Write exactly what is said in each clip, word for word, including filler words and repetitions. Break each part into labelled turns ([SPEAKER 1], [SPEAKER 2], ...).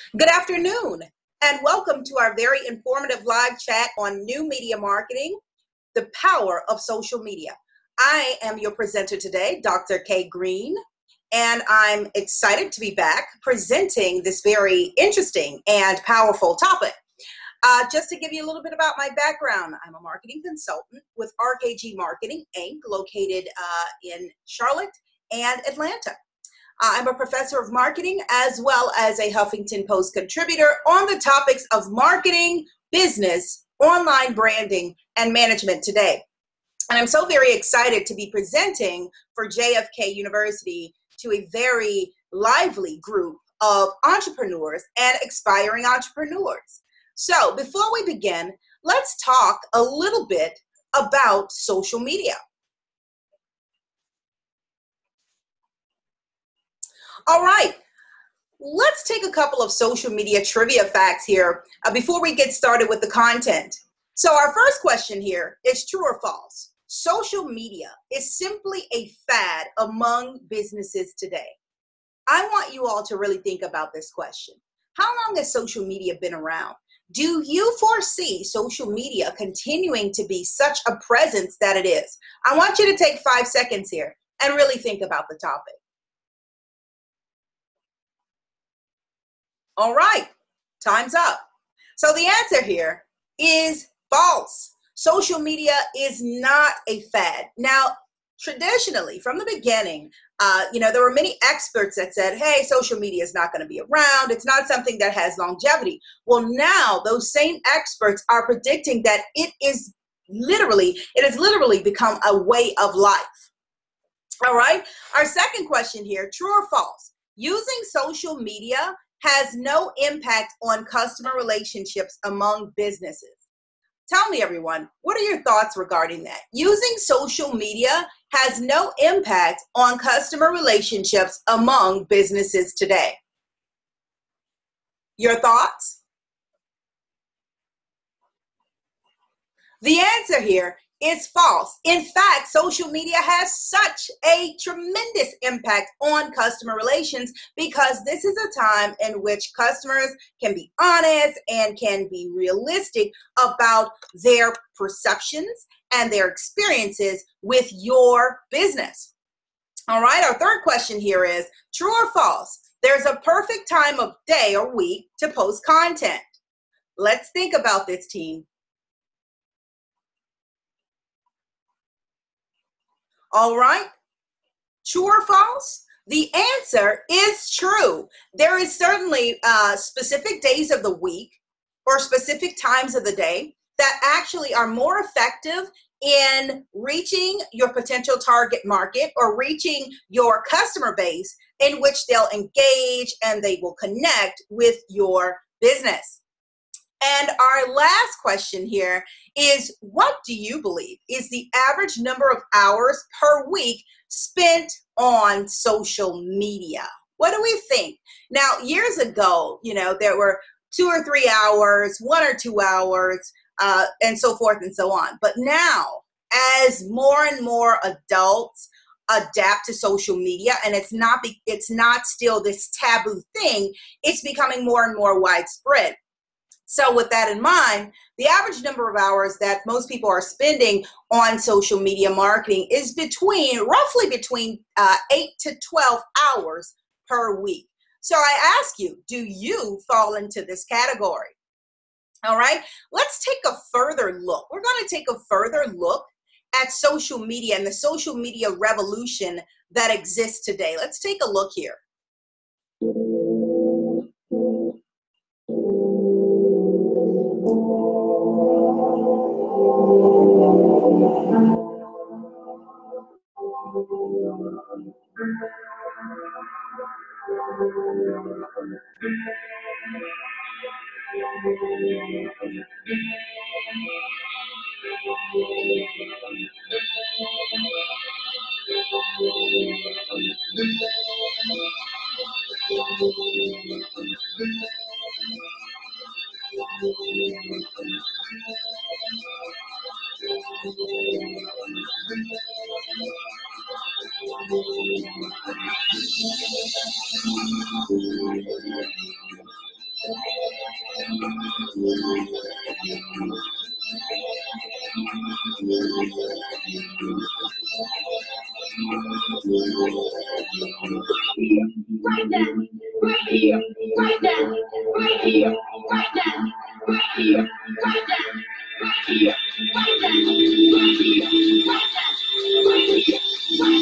[SPEAKER 1] Good afternoon, and welcome to our very informative live chat on new media marketing, the power of social media. I am your presenter today, Doctor Kay Green, and I'm excited to be back presenting this very interesting and powerful topic. Uh, just to give you a little bit about my background, I'm a marketing consultant with R K G Marketing, Incorporated, located uh, in Charlotte and Atlanta. Uh, I'm a professor of marketing as well as a Huffington Post contributor on the topics of marketing, business, online branding, and management today. And I'm so very excited to be presenting for J F K University to a very lively group of entrepreneurs and aspiring entrepreneurs. So before we begin, let's talk a little bit about social media. All right, let's take a couple of social media trivia facts here uh, before we get started with the content. So our first question here is true or false? Social media is simply a fad among businesses today. I want you all to really think about this question. How long has social media been around? Do you foresee social media continuing to be such a presence that it is? I want you to take five seconds here and really think about the topic. All right, time's up. So the answer here is false. Social media is not a fad. Now, traditionally, from the beginning, uh, you know, there were many experts that said, hey, social media is not going to be around. It's not something that has longevity. Well, now those same experts are predicting that it is literally, it has literally become a way of life. All right, our second question here, true or false? Using social media has no impact on customer relationships among businesses. Tell me, everyone, what are your thoughts regarding that? Using social media has no impact on customer relationships among businesses today. Your thoughts? The answer here is false. In fact, social media has such a tremendous impact on customer relations because this is a time in which customers can be honest and can be realistic about their perceptions and their experiences with your business. All right, our third question here is true or false? There's a perfect time of day or week to post content. Let's think about this, team. All right, true or false? The answer is true. There is certainly uh, specific days of the week or specific times of the day that actually are more effective in reaching your potential target market or reaching your customer base in which they'll engage and they will connect with your business. And our last question here is, what do you believe is the average number of hours per week spent on social media? What do we think? Now, years ago, you know, there were two or three hours, one or two hours, uh, and so forth and so on. But now, as more and more adults adapt to social media, and it's not be, it's not still this taboo thing, it's becoming more and more widespread. So with that in mind, the average number of hours that most people are spending on social media marketing is between, roughly between uh, eight to twelve hours per week. So I ask you, do you fall into this category? All right, let's take a further look. We're going to take a further look at social media and the social media revolution that exists today. Let's take a look here.
[SPEAKER 2] Right now, right here, right now, right here, right now, right here, right now, right here, right now, right here, right now, right here, right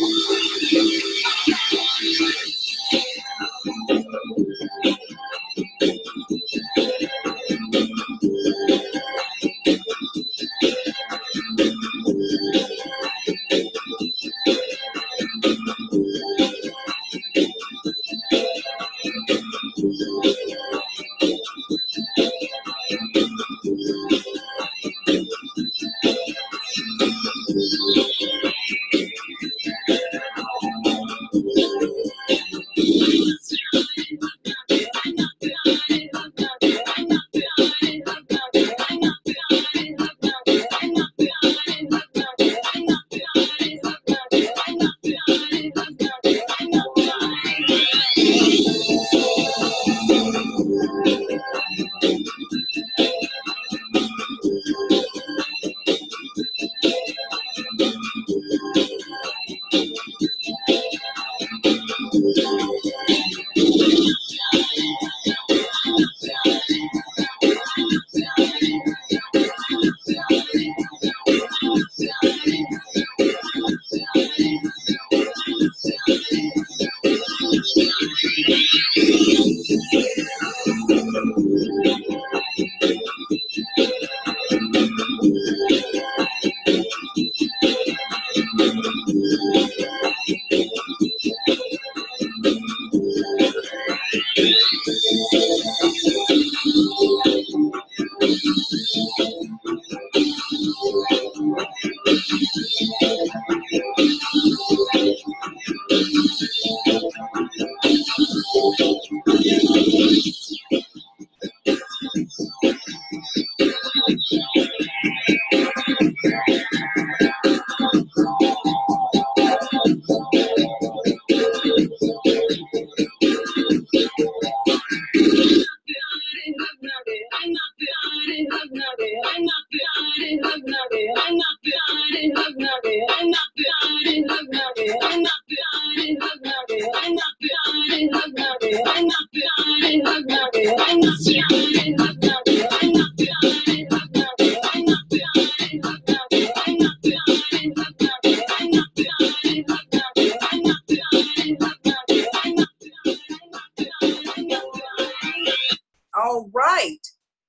[SPEAKER 1] All right.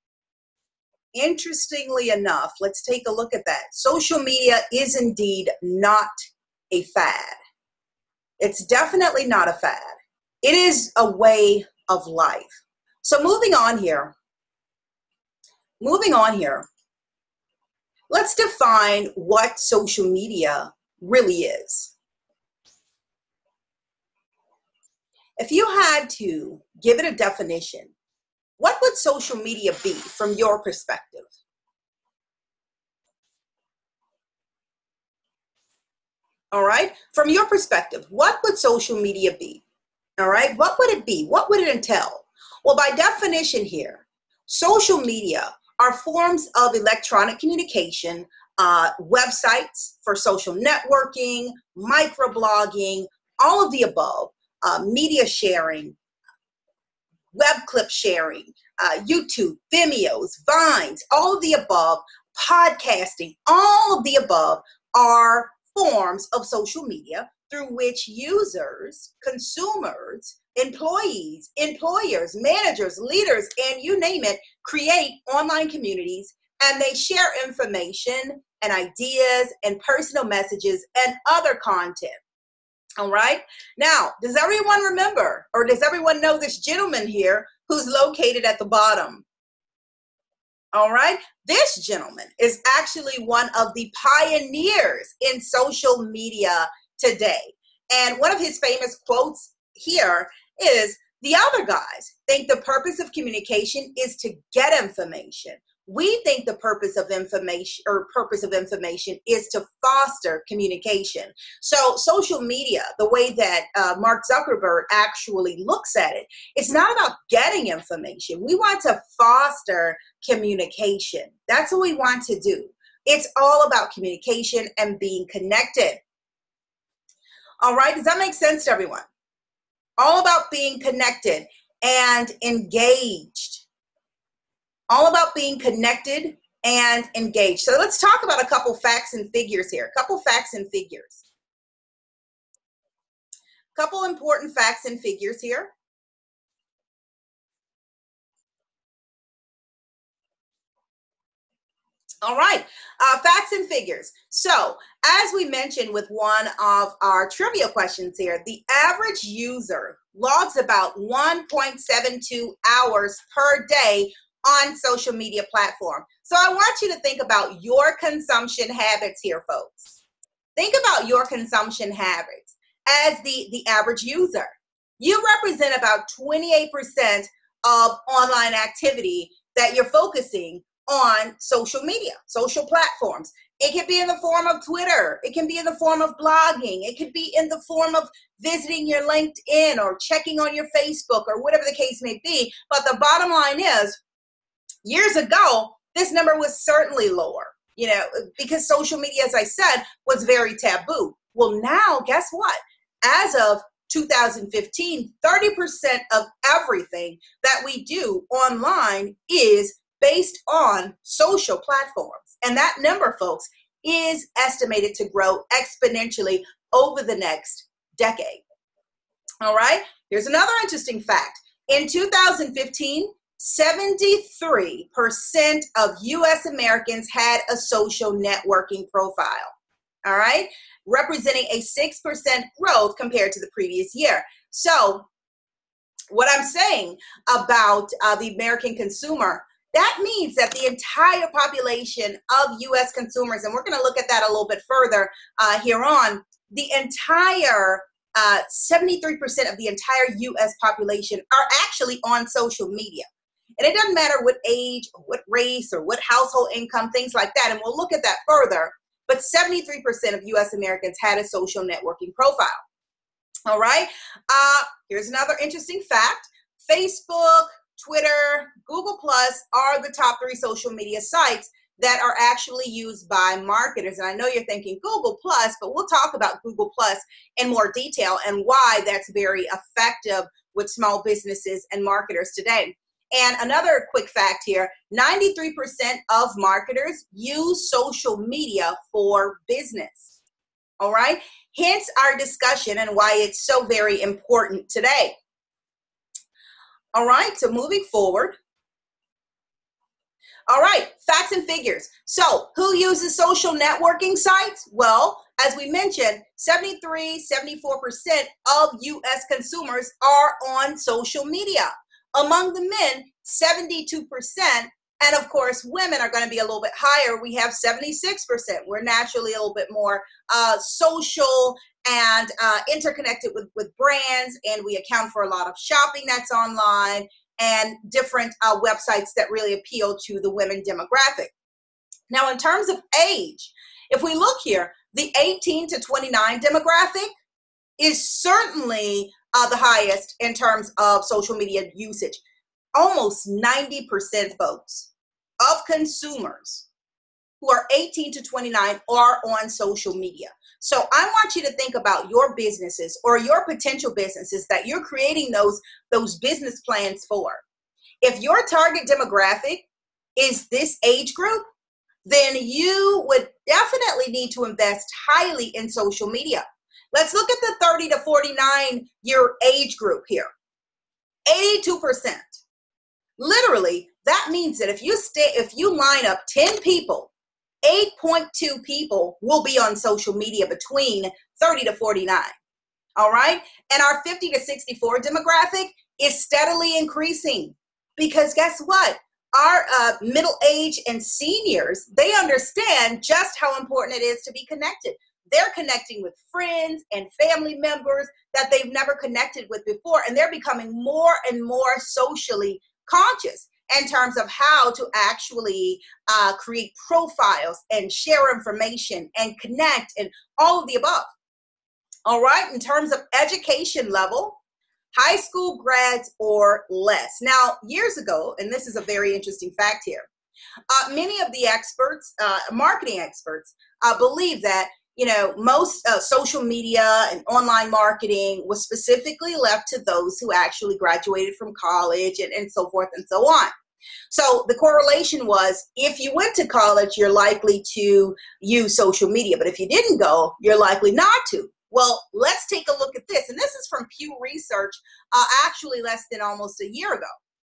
[SPEAKER 1] Interestingly enough, let's take a look at that. Social media is indeed not a fad. It's definitely not a fad. It is a way of life. So moving on here, moving on here, let's define what social media really is. If you had to give it a definition, what would social media be from your perspective? All right, from your perspective, what would social media be? All right, what would it be? What would it entail? Well, by definition here, social media are forms of electronic communication, uh, websites for social networking, microblogging, all of the above, uh, media sharing, web clip sharing, uh, YouTube, Vimeos, Vines, all of the above, podcasting, all of the above are forms of social media through which users, consumers, employees, employers, managers, leaders, and you name it, create online communities, and they share information and ideas and personal messages and other content. All right. Now, does everyone remember, or does everyone know this gentleman here who's located at the bottom? All right. This gentleman is actually one of the pioneers in social media today. And one of his famous quotes here is, "The other guys think the purpose of communication is to get information. We think the purpose of information or purpose of information is to foster communication. So social media, the way that uh, Mark Zuckerberg actually looks at it, it's not about getting information. We want to foster communication. That's what we want to do. It's all about communication and being connected. All right, does that make sense to everyone? All about being connected and engaged. All about being connected and engaged. So let's talk about a couple facts and figures here. A couple facts and figures. A couple important facts and figures here. All right, uh, facts and figures. So as we mentioned with one of our trivia questions here, the average user logs about one point seven two hours per day on social media platform. So I want you to think about your consumption habits here, folks. Think about your consumption habits as the, the average user. You represent about twenty-eight percent of online activity that you're focusing on social media, social platforms. It can be in the form of Twitter. It can be in the form of blogging. It could be in the form of visiting your LinkedIn or checking on your Facebook or whatever the case may be. But the bottom line is, years ago, this number was certainly lower, you know, because social media, as I said, was very taboo. Well, now, guess what? As of two thousand fifteen, thirty percent of everything that we do online is based on social platforms. And that number, folks, is estimated to grow exponentially over the next decade. All right, here's another interesting fact. In two thousand fifteen, seventy-three percent of U S Americans had a social networking profile, all right, representing a six percent growth compared to the previous year. So what I'm saying about uh, the American consumer, that means that the entire population of U S consumers, and we're going to look at that a little bit further uh, here on, the entire uh, seventy-three percent of the entire U S population are actually on social media. And it doesn't matter what age, or what race, or what household income, things like that. And we'll look at that further. But seventy-three percent of U S Americans had a social networking profile. All right. Uh, here's another interesting fact. Facebook, Twitter, Google Plus are the top three social media sites that are actually used by marketers. And I know you're thinking Google Plus, but we'll talk about Google Plus in more detail and why that's very effective with small businesses and marketers today. And another quick fact here, ninety-three percent of marketers use social media for business. All right, hence our discussion and why it's so very important today. All right, so moving forward. All right, facts and figures. So who uses social networking sites? Well, as we mentioned, seventy-three, seventy-four percent of U S consumers are on social media. Among the men, seventy-two percent, and of course, women are going to be a little bit higher. We have seventy-six percent. We're naturally a little bit more uh, social and uh, interconnected with, with brands, and we account for a lot of shopping that's online and different uh, websites that really appeal to the women demographic. Now, in terms of age, if we look here, the eighteen to twenty-nine demographic is certainly uh, the highest in terms of social media usage. Almost ninety percent, folks, of consumers who are eighteen to twenty-nine are on social media. So I want you to think about your businesses or your potential businesses that you're creating those, those business plans for. If your target demographic is this age group, then you would definitely need to invest highly in social media. Let's look at the thirty to forty-nine year age group here. eighty-two percent. Literally, that means that if you stay, if you line up ten people, eight point two people will be on social media between thirty to forty-nine. All right. And our fifty to sixty-four demographic is steadily increasing because guess what? Our uh, middle age and seniors, they understand just how important it is to be connected. They're connecting with friends and family members that they've never connected with before, and they're becoming more and more socially conscious. in terms of how to actually uh, create profiles and share information and connect and all of the above. All right, in terms of education level, high school grads or less. Now, years ago, and this is a very interesting fact here, uh, many of the experts, uh, marketing experts, uh, believe that, you know, most uh, social media and online marketing was specifically left to those who actually graduated from college and, and so forth and so on. So the correlation was, if you went to college, you're likely to use social media, but if you didn't go, you're likely not to. Well, let's take a look at this. And this is from Pew Research, uh, actually less than almost a year ago.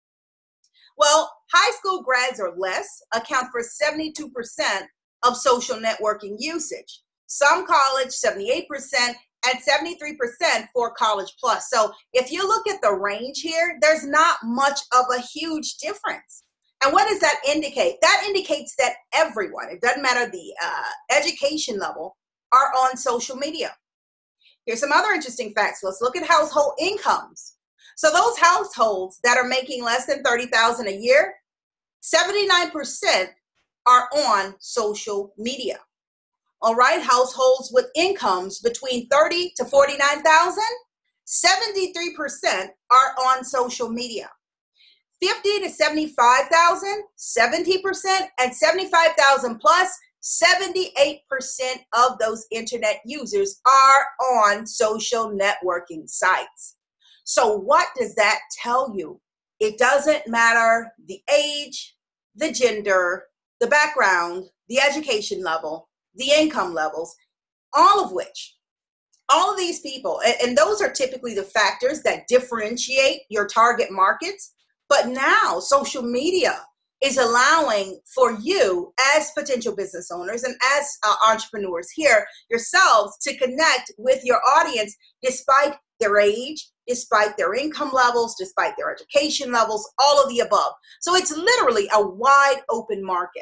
[SPEAKER 1] Well, high school grads or less account for seventy-two percent of social networking usage. Some college, seventy-eight percent, and seventy-three percent for college plus. So if you look at the range here, there's not much of a huge difference. And what does that indicate? That indicates that everyone, it doesn't matter the uh, education level, are on social media. Here's some other interesting facts. Let's look at household incomes. So those households that are making less than thirty thousand dollars a year, seventy-nine percent are on social media. All right, households with incomes between thirty to forty-nine thousand, seventy-three percent are on social media. fifty to seventy-five thousand, seventy percent, and seventy-five thousand plus, seventy-eight percent of those internet users are on social networking sites. So what does that tell you? It doesn't matter the age, the gender, the background, the education level, the income levels, all of which, all of these people, and, and those are typically the factors that differentiate your target markets. But now social media is allowing for you as potential business owners and as uh, entrepreneurs here yourselves to connect with your audience despite their age, despite their income levels, despite their education levels, all of the above. So it's literally a wide open market.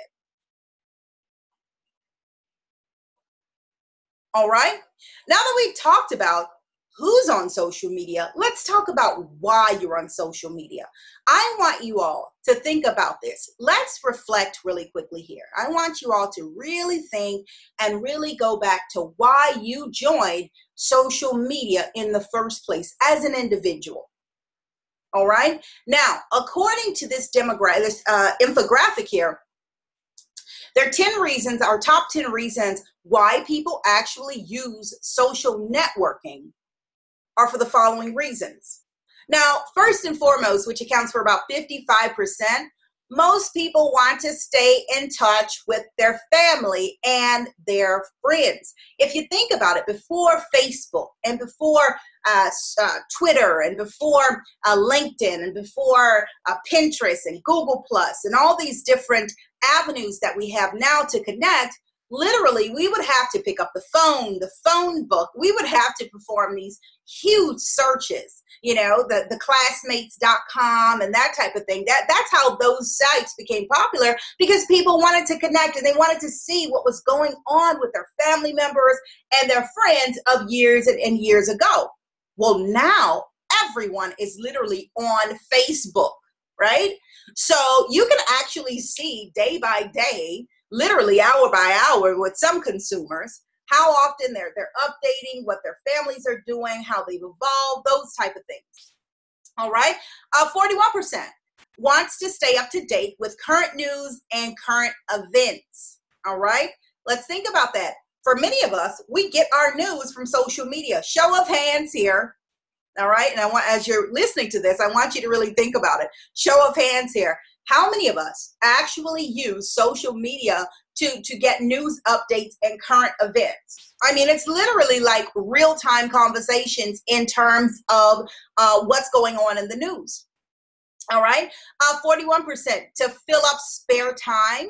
[SPEAKER 1] All right. Now that we've talked about who's on social media, let's talk about why you're on social media. I want you all to think about this. Let's reflect really quickly here. I want you all to really think and really go back to why you joined social media in the first place as an individual. All right. Now, according to this demographic, this uh, infographic here, there are ten reasons, our top ten reasons why people actually use social networking are for the following reasons. Now, first and foremost, which accounts for about fifty-five percent, most people want to stay in touch with their family and their friends. If you think about it, before Facebook and before uh, uh, Twitter and before uh, LinkedIn and before uh, Pinterest and Google Plus and all these different avenues that we have now to connect, literally, we would have to pick up the phone, the phone book. We would have to perform these huge searches, you know, the, the classmates dot com and that type of thing. That, that's how those sites became popular, because people wanted to connect and they wanted to see what was going on with their family members and their friends of years and, and years ago. Well, now everyone is literally on Facebook, right? So you can actually see day by day, literally hour by hour with some consumers, how often they're they're updating what their families are doing, how they've evolved, those type of things. All right. Uh, forty-one percent wants to stay up to date with current news and current events. All right. Let's think about that. For many of us, we get our news from social media. Show of hands here. All right. And I want, as you're listening to this, I want you to really think about it. Show of hands here. How many of us actually use social media to, to get news updates and current events? I mean, it's literally like real-time conversations in terms of uh, what's going on in the news. All right. Uh, forty-one percent to fill up spare time.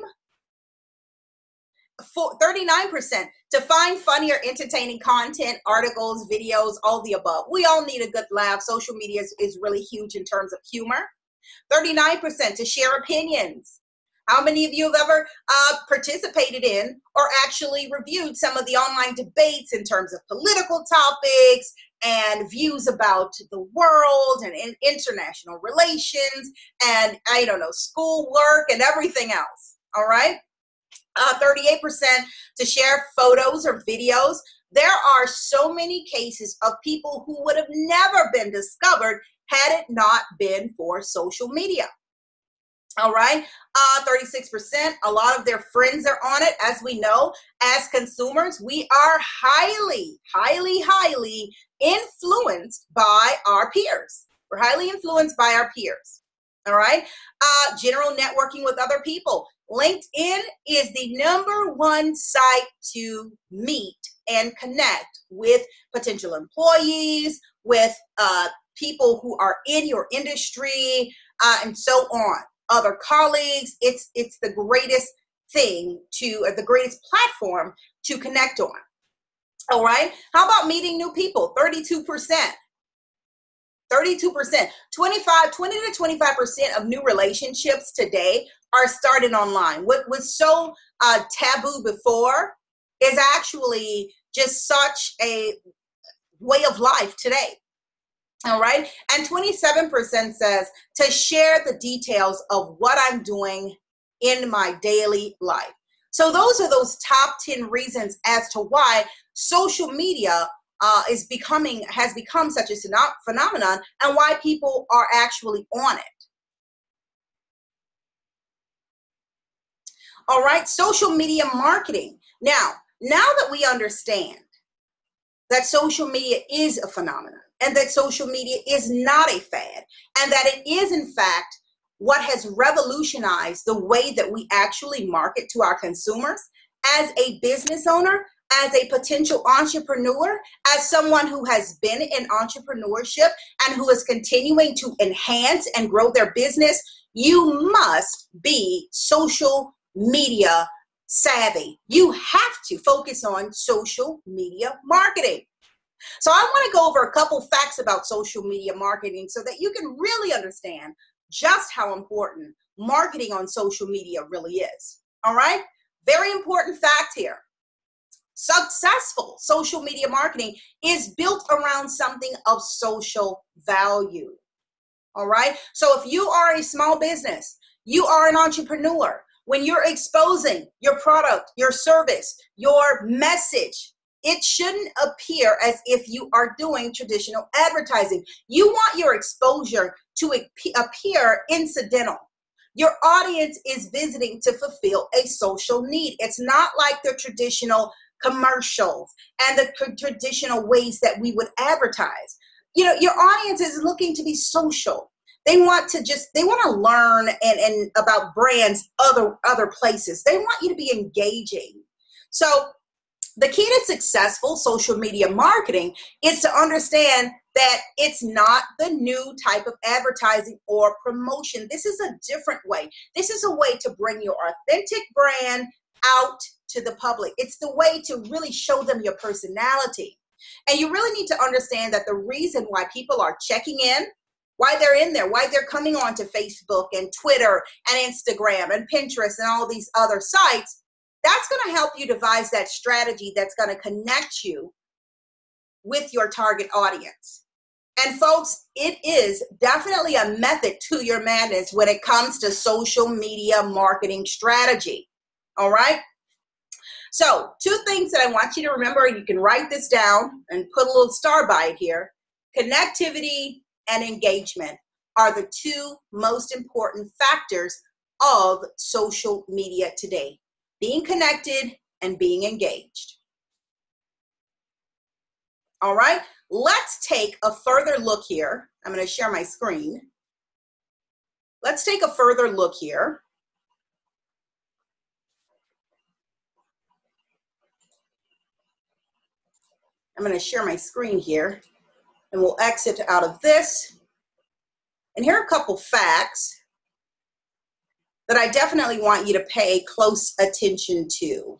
[SPEAKER 1] For thirty-nine percent to find funny or entertaining content, articles, videos, all the above. We all need a good laugh. Social media is, is really huge in terms of humor. thirty-nine percent to share opinions. How many of you have ever uh, participated in or actually reviewed some of the online debates in terms of political topics and views about the world and in international relations and, I don't know, schoolwork and everything else, all right? Uh, thirty-eight percent to share photos or videos. There are so many cases of people who would have never been discovered had it not been for social media. All right, uh, thirty-six percent, a lot of their friends are on it. As we know, as consumers, we are highly, highly, highly influenced by our peers. We're highly influenced by our peers. All right, uh, general networking with other people. LinkedIn is the number one site to meet and connect with potential employees, with uh, people who are in your industry, uh, and so on. Other colleagues. It's it's the greatest thing to, or the greatest platform to connect on. All right. How about meeting new people? thirty-two percent. thirty-two percent. twenty-five, twenty to twenty-five percent of new relationships today are started online. What was so uh, taboo before is actually just such a way of life today. All right. And twenty-seven percent says to share the details of what I'm doing in my daily life. So those are those top ten reasons as to why social media uh, is becoming, has become such a phenomenon and why people are actually on it. All right. Social media marketing. Now, now that we understand that social media is a phenomenon, and that social media is not a fad, and that it is, in fact, what has revolutionized the way that we actually market to our consumers, as a business owner, as a potential entrepreneur, as someone who has been in entrepreneurship and who is continuing to enhance and grow their business, you must be social media savvy. You have to focus on social media marketing. So I want to go over a couple facts about social media marketing so that you can really understand just how important marketing on social media really is. All right? Very important fact here. Successful social media marketing is built around something of social value. All right? So if you are a small business, you are an entrepreneur, when you're exposing your product, your service, your message, it shouldn't appear as if you are doing traditional advertising. You want your exposure to appear incidental. Your audience is visiting to fulfill a social need. It's not like the traditional commercials and the traditional ways that we would advertise. You know, your audience is looking to be social. They want to just, they want to learn and, and about brands other, other places. They want you to be engaging. So the key to successful social media marketing is to understand that it's not the new type of advertising or promotion. This is a different way. This is a way to bring your authentic brand out to the public. It's the way to really show them your personality. And you really need to understand that the reason why people are checking in, why they're in there, why they're coming on to Facebook and Twitter and Instagram and Pinterest and all these other sites, that's going to help you devise that strategy that's going to connect you with your target audience. And folks, it is definitely a method to your madness when it comes to social media marketing strategy. All right? So two things that I want you to remember, and you can write this down and put a little star by it here. Connectivity and engagement are the two most important factors of social media today. Being connected and being engaged. All right, let's take a further look here. I'm going to share my screen. Let's take a further look here. I'm going to share my screen here, and we'll exit out of this. And here are a couple facts that I definitely want you to pay close attention to.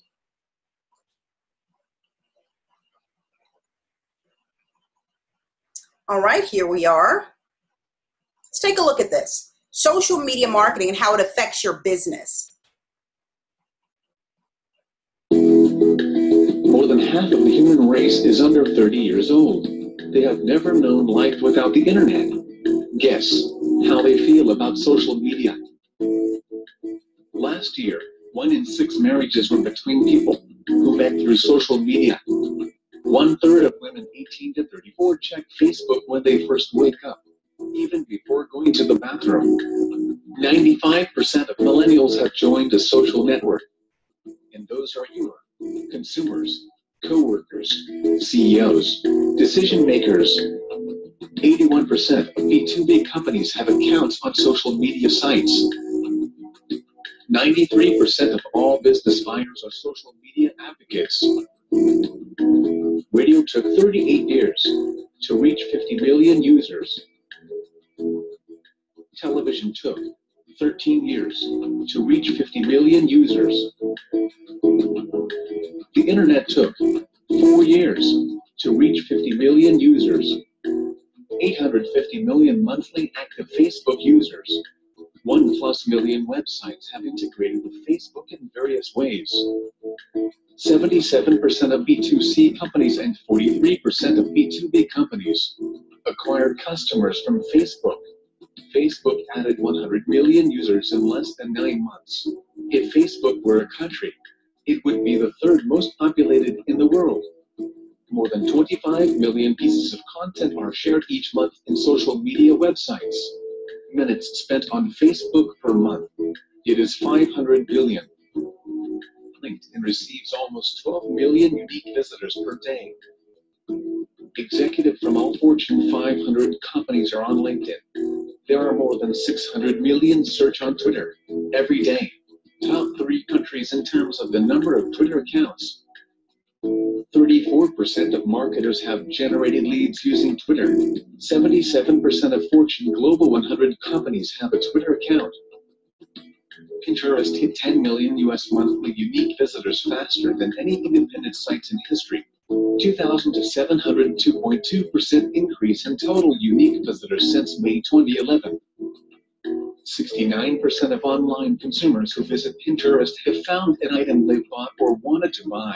[SPEAKER 1] All right, here we are. Let's take a look at this. Social media marketing and how it affects your business.
[SPEAKER 3] More than half of the human race is under thirty years old. They have never known life without the internet. Guess how they feel about social media. Last year, one in six marriages were between people who met through social media. One third of women eighteen to thirty-four check Facebook when they first wake up, even before going to the bathroom. ninety-five percent of millennials have joined a social network. And those are your consumers, co-workers, C E Os, decision makers. eighty-one percent of B two B companies have accounts on social media sites. ninety-three percent of all business buyers are social media advocates. Radio took thirty-eight years to reach fifty million users. Television took thirteen years to reach fifty million users. The internet took four years to reach fifty million users. eight hundred fifty million monthly active Facebook users. One plus million websites have integrated with Facebook in various ways. seventy-seven percent of B two C companies and forty-three percent of B two B companies acquired customers from Facebook. Facebook added one hundred million users in less than nine months. If Facebook were a country, it would be the third most populated in the world. More than twenty-five million pieces of content are shared each month in social media websites. Minutes spent on Facebook per month. It is five hundred billion. LinkedIn receives almost twelve million unique visitors per day. Executives from all Fortune five hundred companies are on LinkedIn. There are more than six hundred million search on Twitter every day. Top three countries in terms of the number of Twitter accounts. thirty-four percent of marketers have generated leads using Twitter. seventy-seven percent of Fortune Global one hundred companies have a Twitter account. Pinterest hit ten million U S monthly unique visitors faster than any independent sites in history. two thousand to seven hundred two point two percent increase in total unique visitors since May twenty eleven. sixty-nine percent of online consumers who visit Pinterest have found an item they bought or wanted to buy.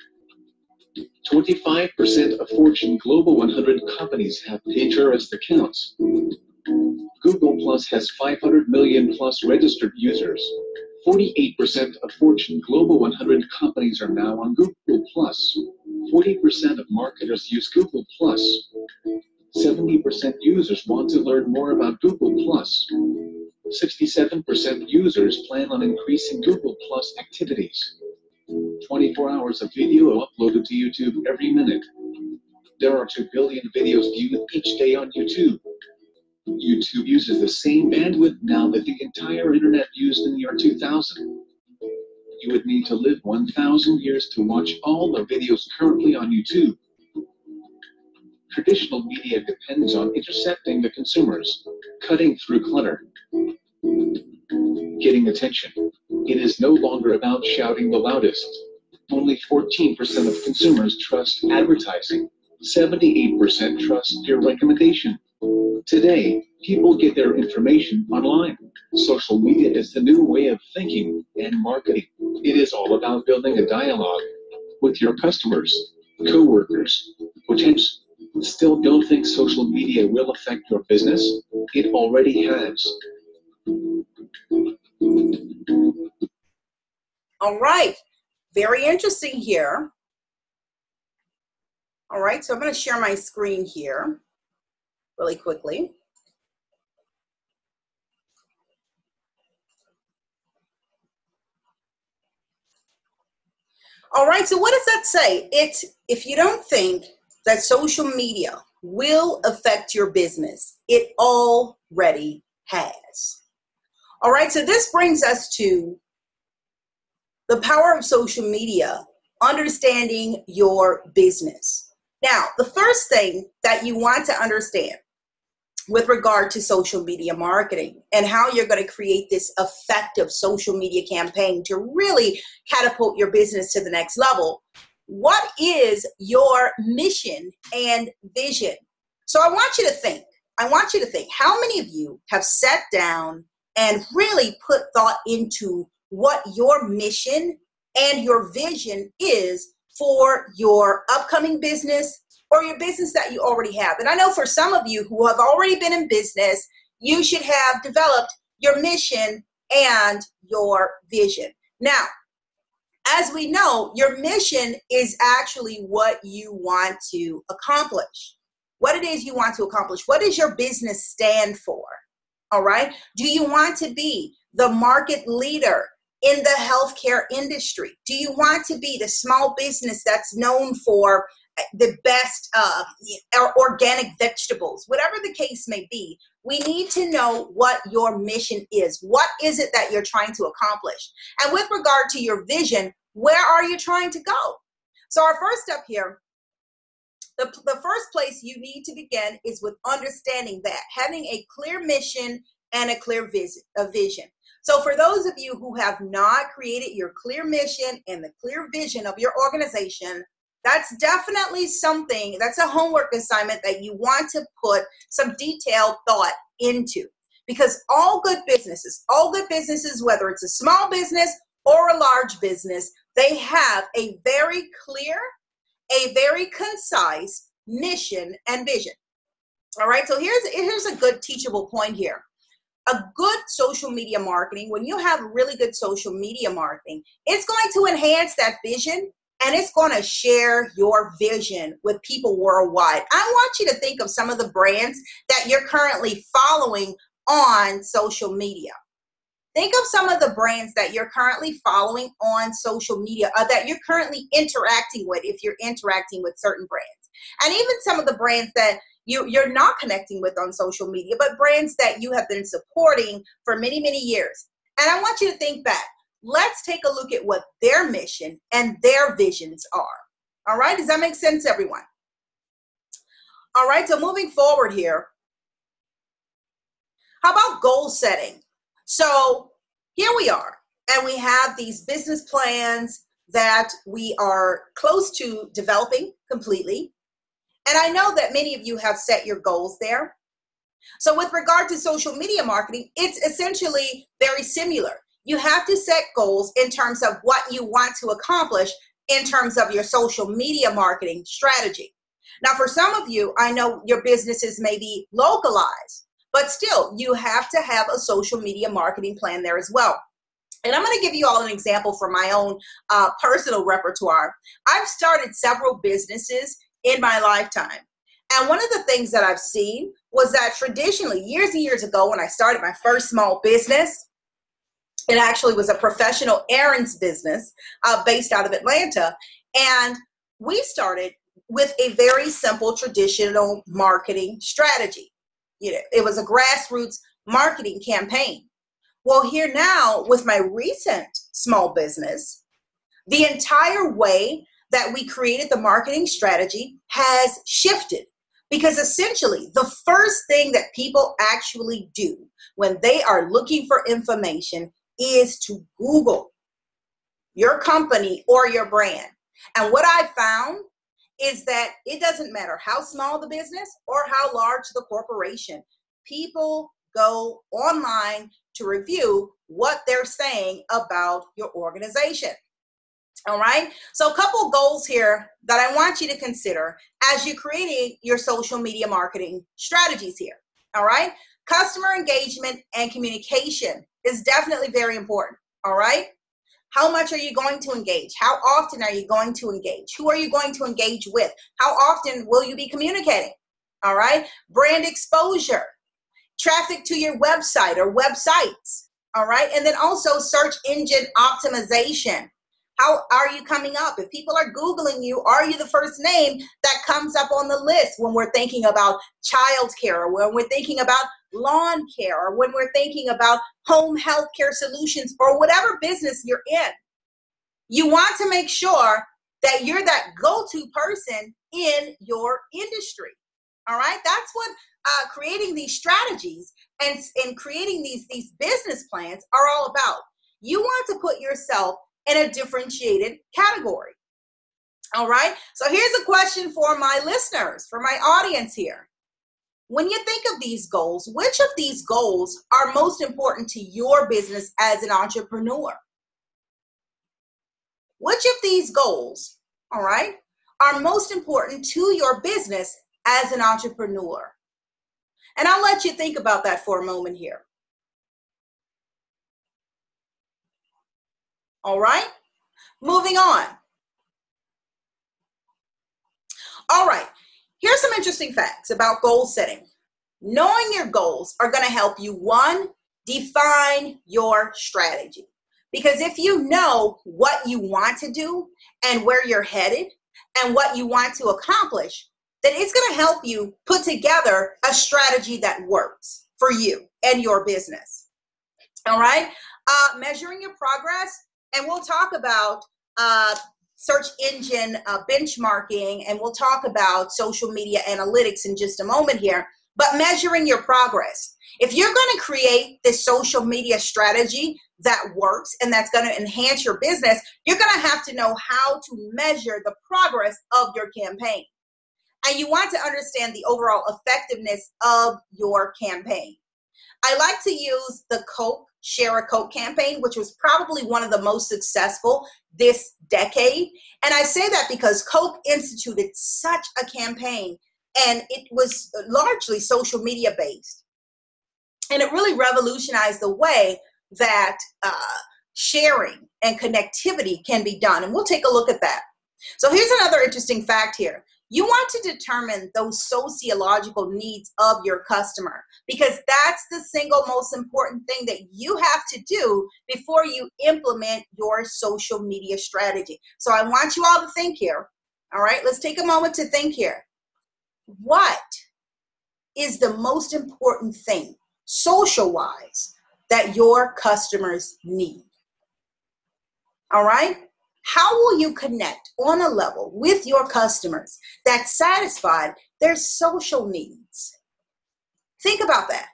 [SPEAKER 3] twenty-five percent of Fortune Global one hundred companies have Pinterest accounts. Google Plus has five hundred million plus registered users. forty-eight percent of Fortune Global one hundred companies are now on Google Plus. forty percent of marketers use Google Plus. seventy percent users want to learn more about Google Plus. sixty-seven percent users plan on increasing Google Plus activities. twenty-four hours of video uploaded to YouTube every minute. There are two billion videos viewed each day on YouTube. YouTube uses the same bandwidth now that the entire internet used in the year two thousand. You would need to live one thousand years to watch all the videos currently on YouTube. Traditional media depends on intercepting the consumers, cutting through clutter, getting attention. It is no longer about shouting the loudest. Only fourteen percent of consumers trust advertising. seventy-eight percent trust your recommendation. Today, people get their information online. Social media is the new way of thinking and marketing. It is all about building a dialogue with your customers, co-workers, potentials. Still don't think social media will affect your business? It already has.
[SPEAKER 1] All right, very interesting here. All right, so I'm going to share my screen here really quickly. All right, so what does that say? It's if you don't think that social media will affect your business, it already has. All right, so this brings us to the power of social media, understanding your business. Now, the first thing that you want to understand with regard to social media marketing and how you're going to create this effective social media campaign to really catapult your business to the next level. What is your mission and vision? So I want you to think, I want you to think, how many of you have sat down and really put thought into what your mission and your vision is for your upcoming business or your business that you already have. And I know for some of you who have already been in business, you should have developed your mission and your vision. Now, as we know, your mission is actually what you want to accomplish. What it is you want to accomplish. What does your business stand for? All right. Do you want to be the market leader in the healthcare industry? Do you want to be the small business that's known for the best uh, organic vegetables? Whatever the case may be, we need to know what your mission is. What is it that you're trying to accomplish? And with regard to your vision, where are you trying to go? So our first step here, the, the first place you need to begin is with understanding that, having a clear mission and a clear vis- a vision. So for those of you who have not created your clear mission and the clear vision of your organization, that's definitely something, that's a homework assignment that you want to put some detailed thought into. Because all good businesses, all good businesses, whether it's a small business or a large business, they have a very clear, a very concise mission and vision. All right, so here's, here's a good teachable point here. A good social media marketing, when you have really good social media marketing, it's going to enhance that vision and it's going to share your vision with people worldwide. I want you to think of some of the brands that you're currently following on social media. Think of some of the brands that you're currently following on social media, or that you're currently interacting with if you're interacting with certain brands. And even some of the brands that you, you're not connecting with on social media, but brands that you have been supporting for many, many years. And I want you to think back. Let's take a look at what their mission and their visions are. All right, does that make sense, everyone? All right, so moving forward here, how about goal setting? So here we are, and we have these business plans that we are close to developing completely. And I know that many of you have set your goals there. So with regard to social media marketing, it's essentially very similar. You have to set goals in terms of what you want to accomplish in terms of your social media marketing strategy. Now, for some of you, I know your businesses may be localized, but still, you have to have a social media marketing plan there as well. And I'm going to give you all an example from my own uh, personal repertoire. I've started several businesses in my lifetime. And one of the things that I've seen was that traditionally, years and years ago, when I started my first small business, it actually was a professional errands business uh, based out of Atlanta. And we started with a very simple traditional marketing strategy. You know, it was a grassroots marketing campaign. Well, here now with my recent small business, the entire way that we created the marketing strategy has shifted, because essentially the first thing that people actually do when they are looking for information is to Google your company or your brand. And what I found is that it doesn't matter how small the business or how large the corporation, people go online to review what they're saying about your organization. All right, so a couple goals here that I want you to consider as you're creating your social media marketing strategies here. All right, customer engagement and communication is definitely very important. All right, how much are you going to engage? How often are you going to engage? Who are you going to engage with? How often will you be communicating? All right, brand exposure, traffic to your website or websites. All right, and then also search engine optimization. How are you coming up? If people are Googling you, are you the first name that comes up on the list when we're thinking about childcare, or when we're thinking about lawn care, or when we're thinking about home health care solutions, or whatever business you're in? You want to make sure that you're that go-to person in your industry. All right, that's what uh, creating these strategies and, and creating these, these business plans are all about. You want to put yourself in a differentiated category. All right, so here's a question for my listeners, for my audience here. When you think of these goals, which of these goals are most important to your business as an entrepreneur? Which of these goals all right, are most important to your business as an entrepreneur? And I'll let you think about that for a moment here. All right, moving on. All right, here's some interesting facts about goal setting. Knowing your goals are going to help you, one, define your strategy. Because if you know what you want to do and where you're headed and what you want to accomplish, then it's going to help you put together a strategy that works for you and your business. All right, uh, measuring your progress, and we'll talk about uh, search engine uh, benchmarking, and we'll talk about social media analytics in just a moment here. But measuring your progress. If you're going to create this social media strategy that works and that's going to enhance your business, you're going to have to know how to measure the progress of your campaign. And you want to understand the overall effectiveness of your campaign. I like to use the Coke Share a Coke campaign, which was probably one of the most successful this decade. And I say that because Coke instituted such a campaign, and it was largely social media based. And it really revolutionized the way that uh, sharing and connectivity can be done. And we'll take a look at that. So here's another interesting fact here. You want to determine those sociological needs of your customer, because that's the single most important thing that you have to do before you implement your social media strategy. So I want you all to think here. All right, let's take a moment to think here. What is the most important thing, social-wise, that your customers need? All right? How will you connect on a level with your customers that satisfy their social needs? Think about that.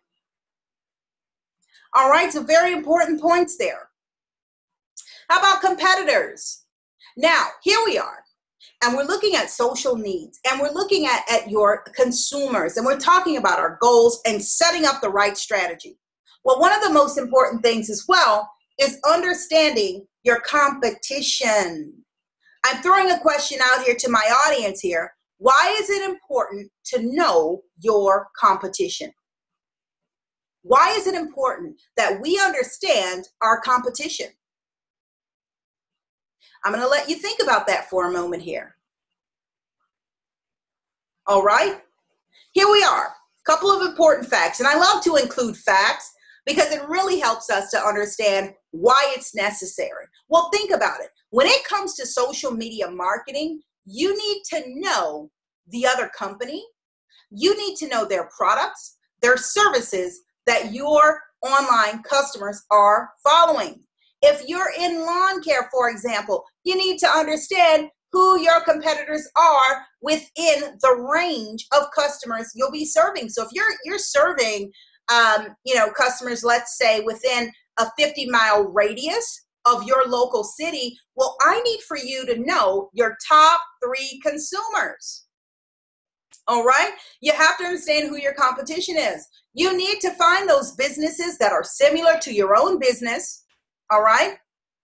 [SPEAKER 1] All right, so very important points there. How about competitors? Now, here we are. And we're looking at social needs, and we're looking at, at your consumers, and we're talking about our goals and setting up the right strategy. Well, one of the most important things as well is understanding your competition. I'm throwing a question out here to my audience here. Why is it important to know your competition? Why is it important that we understand our competition? I'm going to let you think about that for a moment here. All right, here we are. A couple of important facts, and I love to include facts because it really helps us to understand why it's necessary. Well, think about it. When it comes to social media marketing, you need to know the other company. You need to know their products, their services that your online customers are following. If you're in lawn care, for example, you need to understand who your competitors are within the range of customers you'll be serving. So if you're you're serving, um, you know, customers, let's say within a fifty mile radius of your local city, well, I need for you to know your top three consumers. All right, you have to understand who your competition is. You need to find those businesses that are similar to your own business. All right,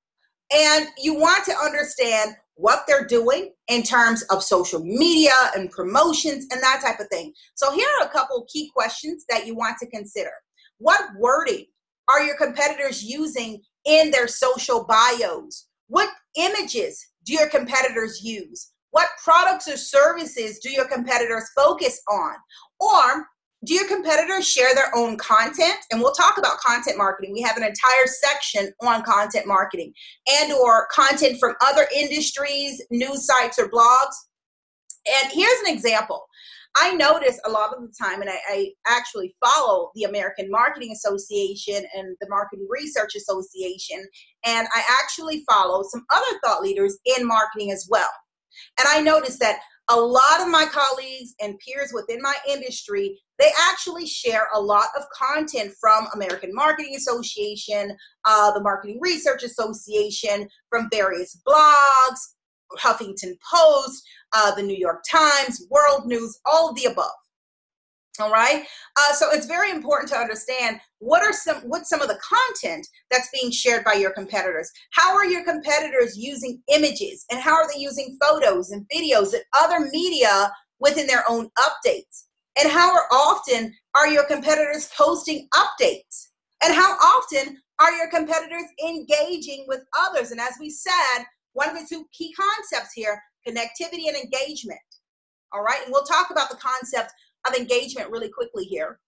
[SPEAKER 1] and you want to understand what they're doing in terms of social media and promotions and that type of thing. So here are a couple key questions that you want to consider. What wording are your competitors using in their social bios? What images do your competitors use? What products or services do your competitors focus on? Or do your competitors share their own content? And we'll talk about content marketing. We have an entire section on content marketing and or content from other industries, news sites, or blogs. And here's an example. I notice a lot of the time, and I, I actually follow the American Marketing Association and the Marketing Research Association, and I actually follow some other thought leaders in marketing as well. And I noticed that a lot of my colleagues and peers within my industry, they actually share a lot of content from American Marketing Association, uh, the Marketing Research Association, from various blogs, Huffington Post, uh, the New York Times, World News, all of the above. All right. Uh, so it's very important to understand what are some what's some of the content that's being shared by your competitors. How are your competitors using images, and how are they using photos and videos and other media within their own updates? And how are often are your competitors posting updates? And how often are your competitors engaging with others? And as we said, one of the two key concepts here, connectivity and engagement. All right. And we'll talk about the concept of engagement really quickly here.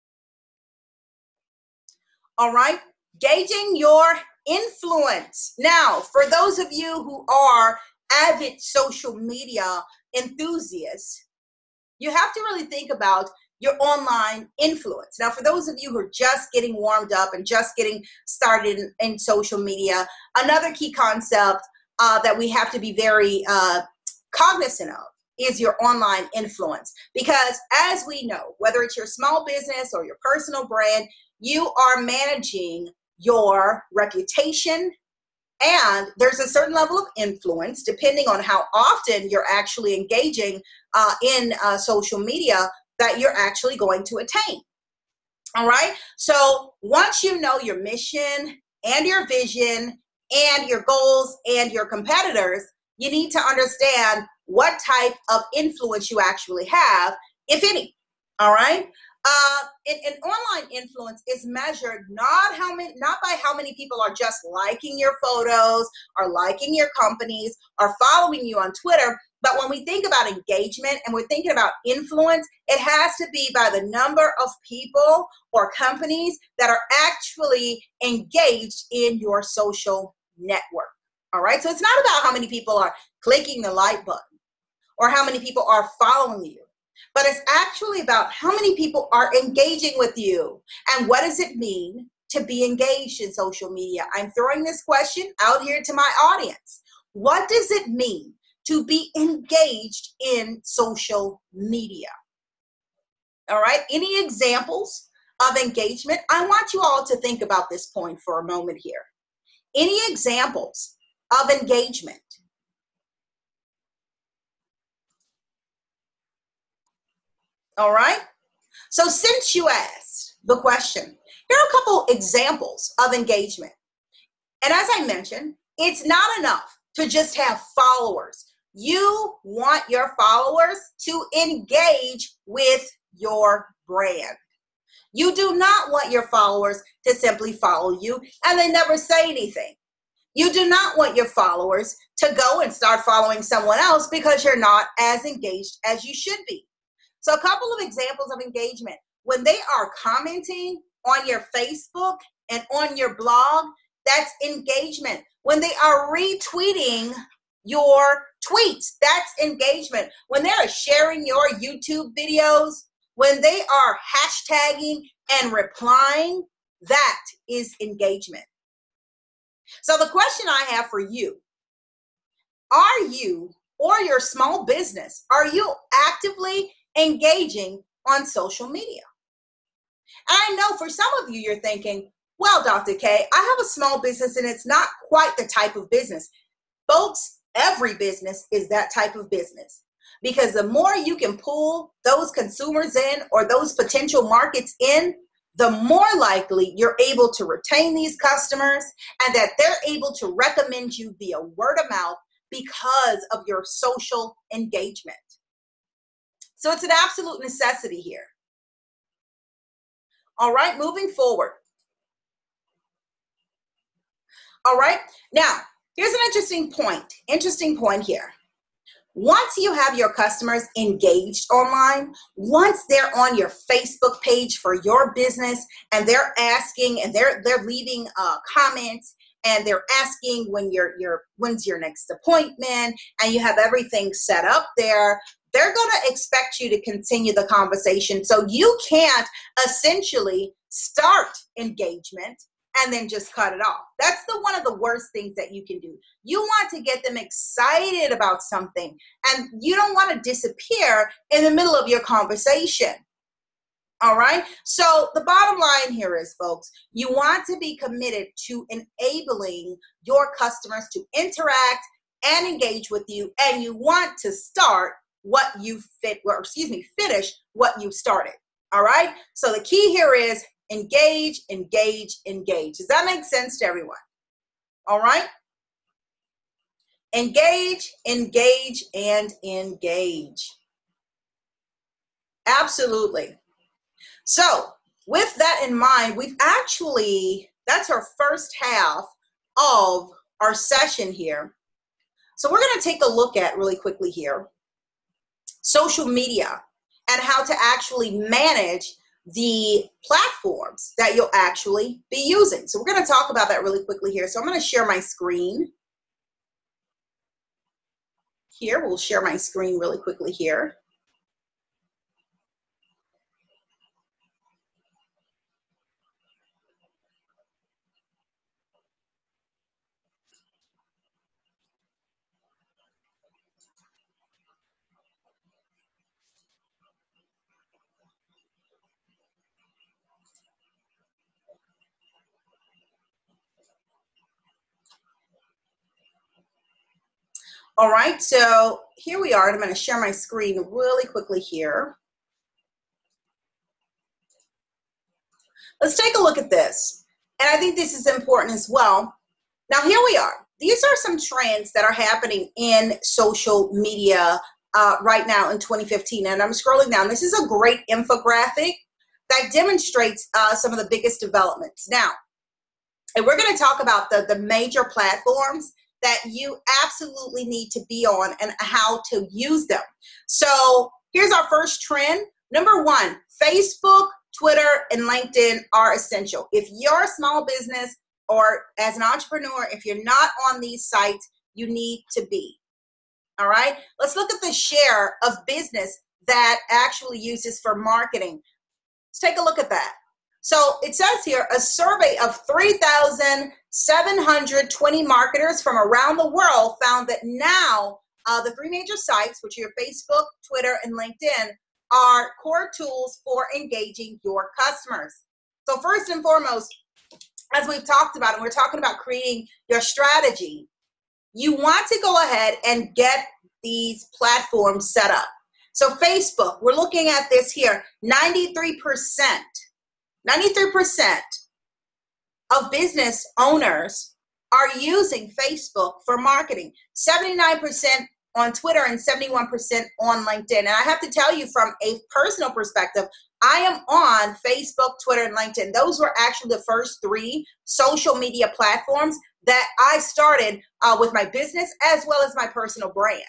[SPEAKER 1] All right, gauging your influence. Now, for those of you who are avid social media enthusiasts, you have to really think about your online influence. Now, for those of you who are just getting warmed up and just getting started in, in social media, another key concept uh, that we have to be very uh, cognizant of is your online influence. Because as we know, whether it's your small business or your personal brand, you are managing your reputation, and there's a certain level of influence depending on how often you're actually engaging uh, in uh, social media that you're actually going to attain. All right. So once you know your mission and your vision and your goals and your competitors, you need to understand what type of influence you actually have, if any. All right. Uh, and, and online influence is measured not how many, not by how many people are just liking your photos or liking your companies or following you on Twitter. But when we think about engagement and we're thinking about influence, it has to be by the number of people or companies that are actually engaged in your social network. All right. So it's not about how many people are clicking the like button or how many people are following you, but it's actually about how many people are engaging with you. And what does it mean to be engaged in social media? I'm throwing this question out here to my audience. What does it mean to be engaged in social media? All right. Any examples of engagement? I want you all to think about this point for a moment here. Any examples of engagement? All right. So since you asked the question, here are a couple examples of engagement. And as I mentioned, it's not enough to just have followers. You want your followers to engage with your brand. You do not want your followers to simply follow you and they never say anything. You do not want your followers to go and start following someone else because you're not as engaged as you should be. So a couple of examples of engagement. When they are commenting on your Facebook and on your blog, that's engagement. When they are retweeting your tweets, that's engagement. When they are sharing your YouTube videos, when they are hashtagging and replying, that is engagement. So the question I have for you, are you or your small business, are you actively engaging on social media? I know for some of you, you're thinking, well, Doctor K, I have a small business and it's not quite the type of business. Folks, every business is that type of business, because the more you can pull those consumers in or those potential markets in, the more likely you're able to retain these customers and that they're able to recommend you via word of mouth because of your social engagement. So it's an absolute necessity here. All right, moving forward. All right, now here's an interesting point, interesting point here. Once you have your customers engaged online, once they're on your Facebook page for your business and they're asking and they're they're leaving uh, comments and they're asking when your your when's your next appointment, and you have everything set up there, they're going to expect you to continue the conversation. So you can't essentially start engagement and then just cut it off. That's the one of the worst things that you can do. You want to get them excited about something, and you don't want to disappear in the middle of your conversation. All right. So the bottom line here is, folks, you want to be committed to enabling your customers to interact and engage with you, and you want to start what you fit, or excuse me, finish what you started. All right. So the key here is engage, engage, engage. Does that make sense to everyone? All right. Engage, engage, and engage. Absolutely. So with that in mind, we've actually, that's our first half of our session here. So we're going to take a look at really quickly here, social media and how to actually manage the platforms that you'll actually be using. So we're going to talk about that really quickly here. So I'm going to share my screen. Here, we'll share my screen really quickly here. All right, so here we are, and I'm going to share my screen really quickly here. Let's take a look at this, and I think this is important as well. Now, here we are. These are some trends that are happening in social media uh, right now in twenty fifteen, and I'm scrolling down. This is a great infographic that demonstrates uh, some of the biggest developments. Now, and we're going to talk about the, the major platforms that you absolutely need to be on and how to use them. So here's our first trend. Number one, Facebook, Twitter, and LinkedIn are essential. If you're a small business or as an entrepreneur, if you're not on these sites, you need to be. All right, let's look at the share of business that actually uses for marketing. Let's take a look at that. So it says here, a survey of three thousand seven hundred twenty marketers from around the world found that now uh, the three major sites, which are your Facebook, Twitter, and LinkedIn, are core tools for engaging your customers. So first and foremost, as we've talked about, and we're talking about creating your strategy, you want to go ahead and get these platforms set up. So Facebook, we're looking at this here, ninety-three percent. ninety-three percent of business owners are using Facebook for marketing, seventy-nine percent on Twitter and seventy-one percent on LinkedIn. And I have to tell you from a personal perspective, I am on Facebook, Twitter, and LinkedIn. Those were actually the first three social media platforms that I started uh, with my business as well as my personal brand.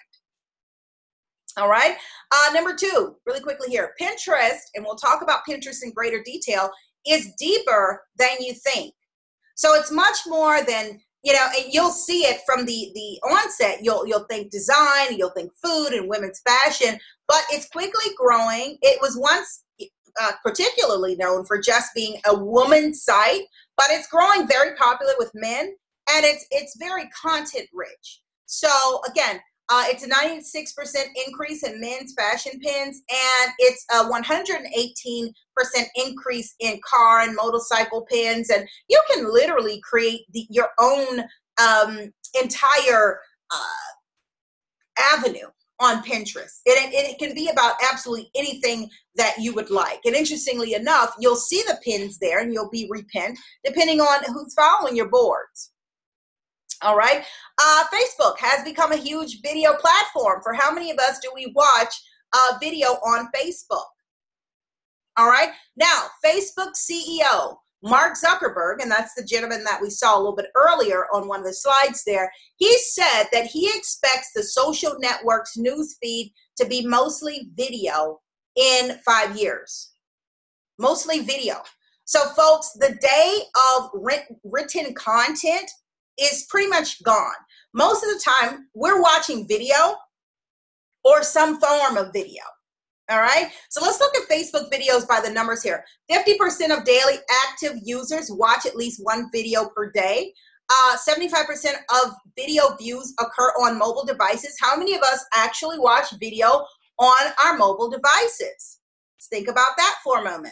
[SPEAKER 1] All right. Uh, number two, really quickly here, Pinterest, and we'll talk about Pinterest in greater detail, is deeper than you think. So it's much more than, you know, and you'll see it from the, the onset. You'll, you'll think design, you'll think food and women's fashion, but it's quickly growing. It was once uh, particularly known for just being a woman's site, but it's growing very popular with men, and it's, it's very content rich. So again, Uh, it's a ninety-six percent increase in men's fashion pins, and it's a one hundred eighteen percent increase in car and motorcycle pins. And you can literally create the, your own um, entire uh, avenue on Pinterest. And it, it can be about absolutely anything that you would like. And interestingly enough, you'll see the pins there, and you'll be repinned depending on who's following your boards. All right. Uh, Facebook has become a huge video platform. For how many of us do we watch a video on Facebook? All right. Now, Facebook C E O, Mark Zuckerberg, and that's the gentleman that we saw a little bit earlier on one of the slides there, he said that he expects the social network's news feed to be mostly video in five years. Mostly video. So, folks, the day of written content is pretty much gone. Most of the time, we're watching video or some form of video. All right, so let's look at Facebook videos by the numbers here. fifty percent of daily active users watch at least one video per day. Uh, seventy-five percent of video views occur on mobile devices. How many of us actually watch video on our mobile devices? Let's think about that for a moment.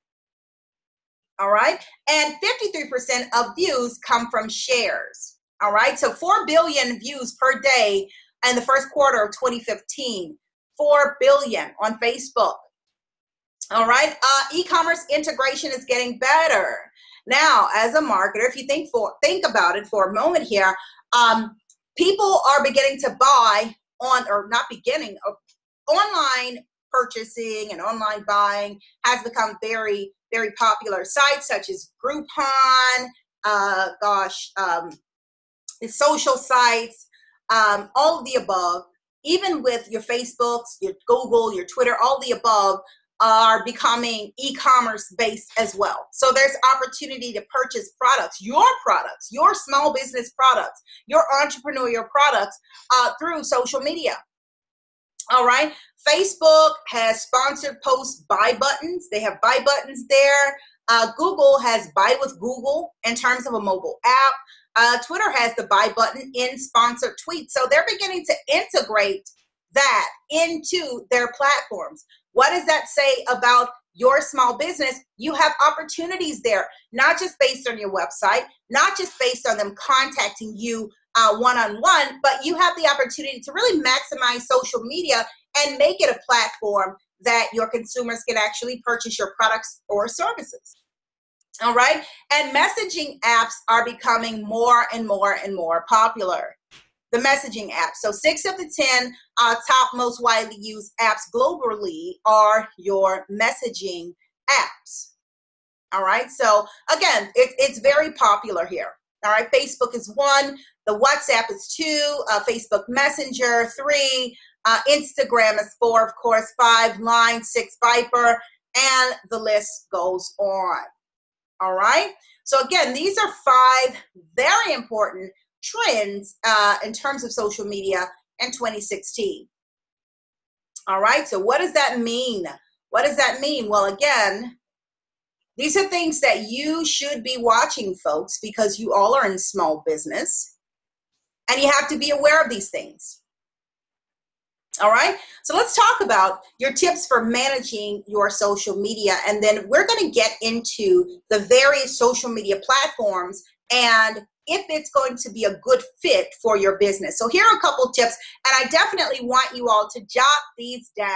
[SPEAKER 1] All right, and fifty-three percent of views come from shares. All right, so four billion views per day in the first quarter of twenty fifteen. four billion on Facebook. All right. Uh, e-commerce integration is getting better. Now, as a marketer, if you think for think about it for a moment here, um, people are beginning to buy on, or not beginning, uh, online purchasing and online buying has become very, very popular. Sites such as Groupon, uh, gosh, um, the social sites, um, all of the above, even with your Facebooks, your Google, your Twitter, all the above are becoming e-commerce based as well. So there's opportunity to purchase products, your products, your small business products, your entrepreneurial products uh, through social media. All right. Facebook has sponsored post buy buttons. They have buy buttons there. Uh, Google has buy with Google in terms of a mobile app. Uh, Twitter has the buy button in sponsored tweets. So they're beginning to integrate that into their platforms. What does that say about your small business? You have opportunities there, not just based on your website, not just based on them contacting you uh, one-on-one, but you have the opportunity to really maximize social media and make it a platform that your consumers can actually purchase your products or services. All right. And messaging apps are becoming more and more and more popular. The messaging apps. So six of the ten uh, top most widely used apps globally are your messaging apps. All right. So again, it, it's very popular here. All right. Facebook is one. The WhatsApp is two. Uh, Facebook Messenger, three. Uh, Instagram is four, of course, five. Line, six. Viber. And the list goes on. All right. So again, these are five very important trends uh, in terms of social media in twenty sixteen. All right. So what does that mean? What does that mean? Well, again, these are things that you should be watching, folks, because you all are in small business and you have to be aware of these things. All right. So let's talk about your tips for managing your social media. And then we're going to get into the various social media platforms and if it's going to be a good fit for your business. So here are a couple tips, and I definitely want you all to jot these down.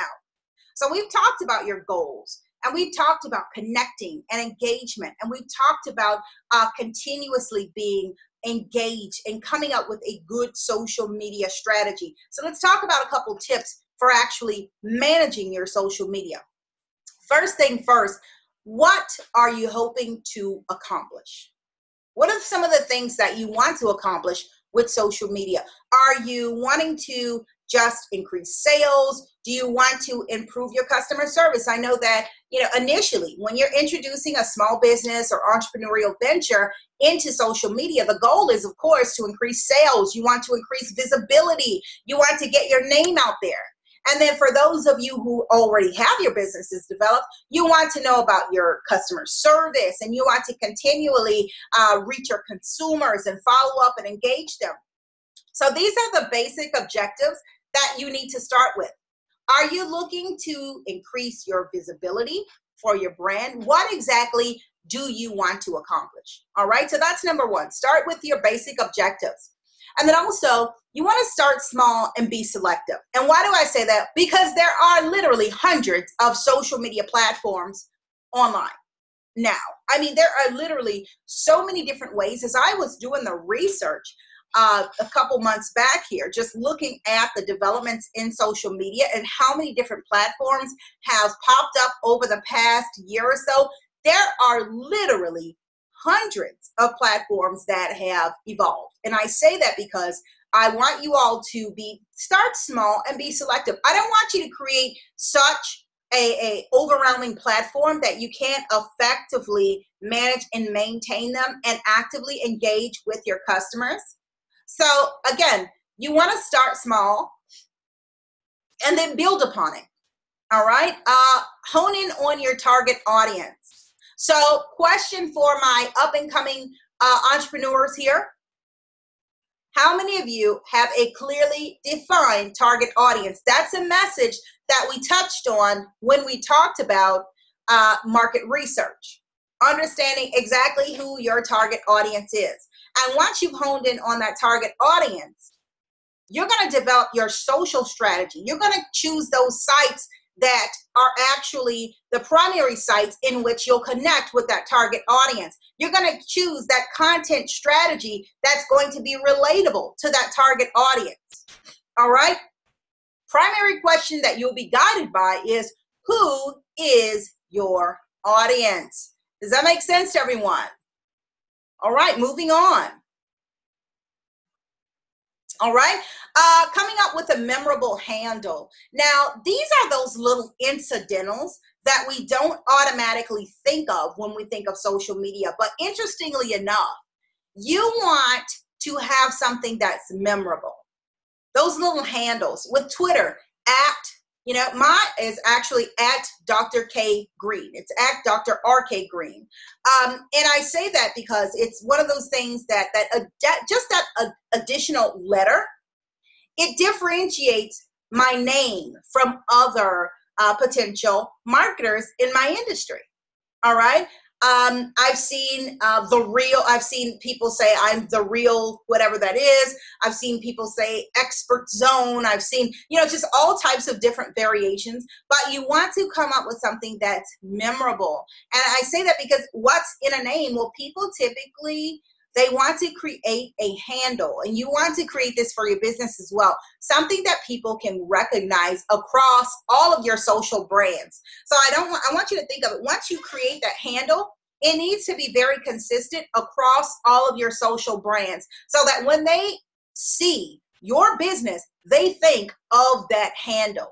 [SPEAKER 1] So we've talked about your goals, and we've talked about connecting and engagement, and we've talked about uh, continuously being engaged and coming up with a good social media strategy. So let's talk about a couple tips for actually managing your social media. First thing first, what are you hoping to accomplish? What are some of the things that you want to accomplish with social media? Are you wanting to just increase sales? Do you want to improve your customer service? I know that, you know, initially when you're introducing a small business or entrepreneurial venture into social media, the goal is, of course, to increase sales. You want to increase visibility. You want to get your name out there. And then for those of you who already have your businesses developed, you want to know about your customer service, and you want to continually uh, reach your consumers and follow up and engage them. So these are the basic objectives that you need to start with. Are you looking to increase your visibility for your brand? What exactly do you want to accomplish? All right, so that's number one. Start with your basic objectives. And then also, you want to start small and be selective. And why do I say that? Because there are literally hundreds of social media platforms online now. I mean, there are literally so many different ways. As I was doing the research uh, a couple months back here, just looking at the developments in social media and how many different platforms have popped up over the past year or so, there are literally hundreds of platforms that have evolved. And I say that because I want you all to be start small and be selective. I don't want you to create such a, a overwhelming platform that you can't effectively manage and maintain them and actively engage with your customers. So again, you want to start small and then build upon it. All right. Uh, hone in on your target audience. So question for my up and coming uh, entrepreneurs here. How many of you have a clearly defined target audience? That's a message that we touched on when we talked about uh, market research, understanding exactly who your target audience is. And once you've honed in on that target audience, you're going to develop your social strategy. You're going to choose those sites that are actually the primary sites in which you'll connect with that target audience. You're going to choose that content strategy that's going to be relatable to that target audience. All right? Primary question that you'll be guided by is, who is your audience? Does that make sense to everyone? All right, moving on. All right, uh, coming up with a memorable handle. Now, these are those little incidentals that we don't automatically think of when we think of social media. But interestingly enough, you want to have something that's memorable. Those little handles with Twitter, at, you know, my is actually at Doctor K Green. It's at Doctor R K Green. Um, and I say that because it's one of those things that, that, uh, that just that uh, additional letter, it differentiates my name from other uh, potential marketers in my industry. All right. Um, I've seen uh, the real, I've seen people say I'm the real, whatever that is. I've seen people say expert zone. I've seen, you know, just all types of different variations, but you want to come up with something that's memorable. And I say that because what's in a name? Well, people typically, they want to create a handle, and you want to create this for your business as well. Something that people can recognize across all of your social brands. So I don't want, I want you to think of it. Once you create that handle, it needs to be very consistent across all of your social brands so that when they see your business, they think of that handle.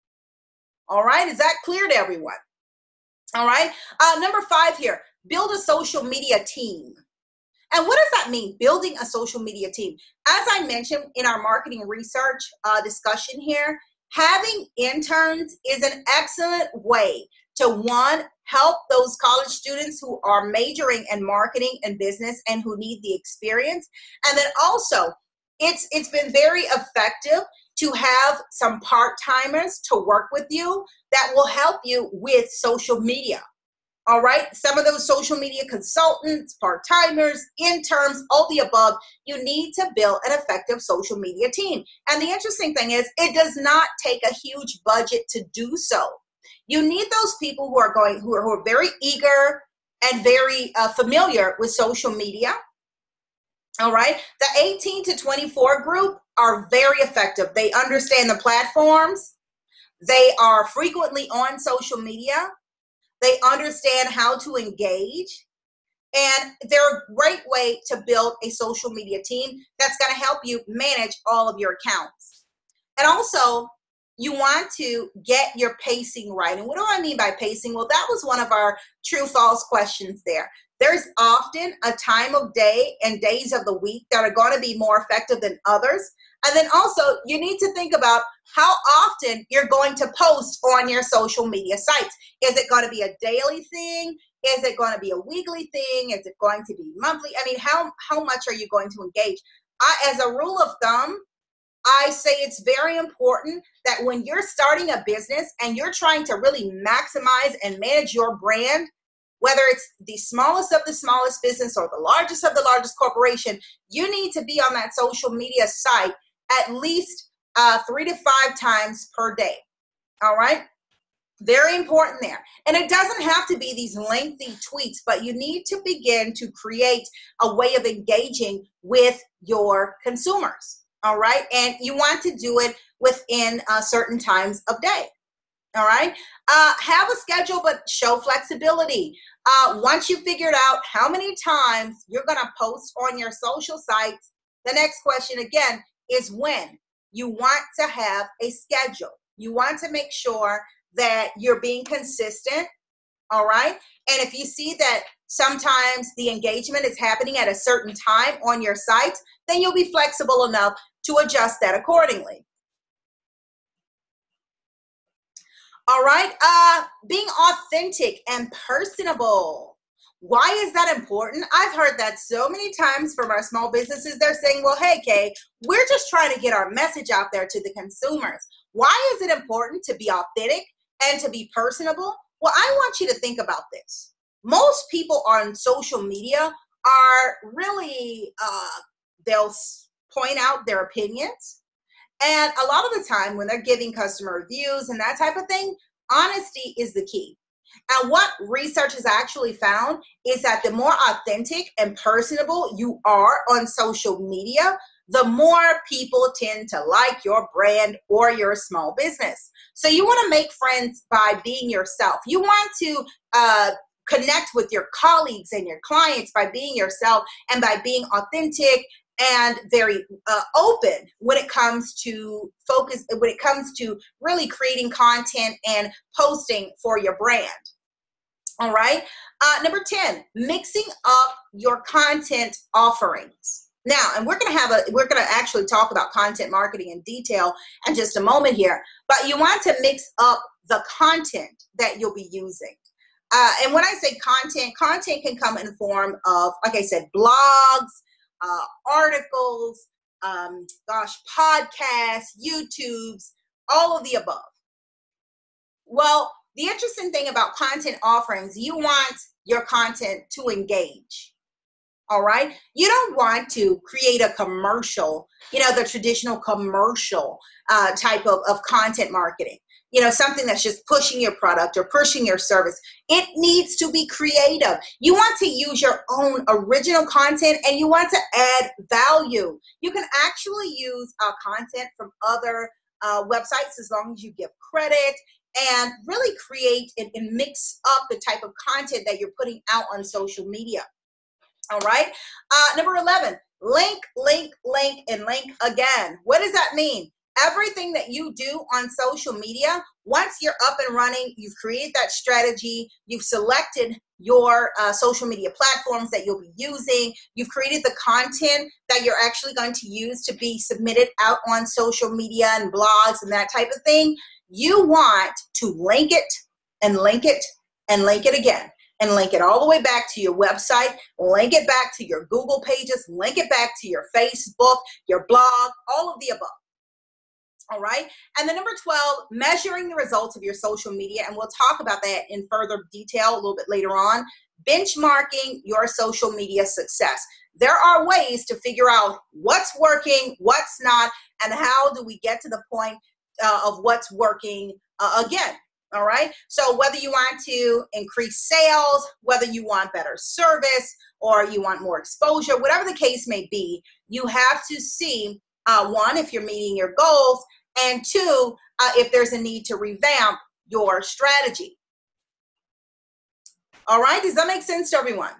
[SPEAKER 1] All right. Is that clear to everyone? All right. Uh, number five here, build a social media team. And what does that mean, building a social media team? As I mentioned in our marketing research uh, discussion here, having interns is an excellent way to, one, help those college students who are majoring in marketing and business and who need the experience. And then also, it's it's been very effective to have some part-timers to work with you that will help you with social media. All right, some of those social media consultants, part-timers, interns, all the above, you need to build an effective social media team. And the interesting thing is, it does not take a huge budget to do so. You need those people who are going, who are, who are very eager and very uh, familiar with social media. All right, the eighteen to twenty-four group are very effective. They understand the platforms. They are frequently on social media. They understand how to engage, and they're a great way to build a social media team that's going to help you manage all of your accounts. And also, you want to get your pacing right. And what do I mean by pacing? Well, that was one of our true false questions there. There's often a time of day and days of the week that are going to be more effective than others. And then also, you need to think about how often you're going to post on your social media sites. Is it going to be a daily thing? Is it going to be a weekly thing? Is it going to be monthly? I mean, how, how much are you going to engage? I, as a rule of thumb, I say it's very important that when you're starting a business and you're trying to really maximize and manage your brand, whether it's the smallest of the smallest business or the largest of the largest corporation, you need to be on that social media site at least uh, three to five times per day. All right? Very important there. And it doesn't have to be these lengthy tweets, but you need to begin to create a way of engaging with your consumers. All right? And you want to do it within uh, certain times of day. All right? Uh, have a schedule, but show flexibility. Uh, once you figured out how many times you're going to post on your social sites, the next question again is when. You want to have a schedule. You want to make sure that you're being consistent, all right? And if you see that sometimes the engagement is happening at a certain time on your site, then you'll be flexible enough to adjust that accordingly. All right, uh, being authentic and personable. Why is that important? I've heard that so many times from our small businesses. They're saying, well, hey, Kay, we're just trying to get our message out there to the consumers. Why is it important to be authentic and to be personable? Well, I want you to think about this. Most people on social media are really, uh, they'll point out their opinions. And a lot of the time when they're giving customer reviews and that type of thing, honesty is the key. And what research has actually found is that the more authentic and personable you are on social media, the more people tend to like your brand or your small business. So you want to make friends by being yourself. You want to uh, connect with your colleagues and your clients by being yourself and by being authentic and very uh, open when it comes to focus, when it comes to really creating content and posting for your brand. All right. Uh, number ten, mixing up your content offerings. Now, and we're going to have a, we're going to actually talk about content marketing in detail in just a moment here, but you want to mix up the content that you'll be using. Uh, and when I say content, content can come in the form of, like I said, blogs, uh, articles, um, gosh, podcasts, YouTubes, all of the above. Well, the interesting thing about content offerings, you want your content to engage. All right. You don't want to create a commercial, you know, the traditional commercial uh, type of, of content marketing, you know, something that's just pushing your product or pushing your service. It needs to be creative. You want to use your own original content and you want to add value. You can actually use uh, content from other uh, websites as long as you give credit and really create and, and mix up the type of content that you're putting out on social media. All right. Uh, number eleven, link, link, link, and link again. What does that mean? Everything that you do on social media, once you're up and running, you've created that strategy, you've selected your uh, social media platforms that you'll be using, you've created the content that you're actually going to use to be submitted out on social media and blogs and that type of thing. You want to link it and link it and link it again. And link it all the way back to your website, link it back to your Google pages, link it back to your Facebook, your blog, all of the above. All right. And then number twelve, measuring the results of your social media. And we'll talk about that in further detail a little bit later on. Benchmarking your social media success. There are ways to figure out what's working, what's not, and how do we get to the point uh, of what's working uh, again. All right. So whether you want to increase sales, whether you want better service, or you want more exposure, whatever the case may be, you have to see, uh, one, if you're meeting your goals, and two, uh, if there's a need to revamp your strategy. All right. Does that make sense to everyone?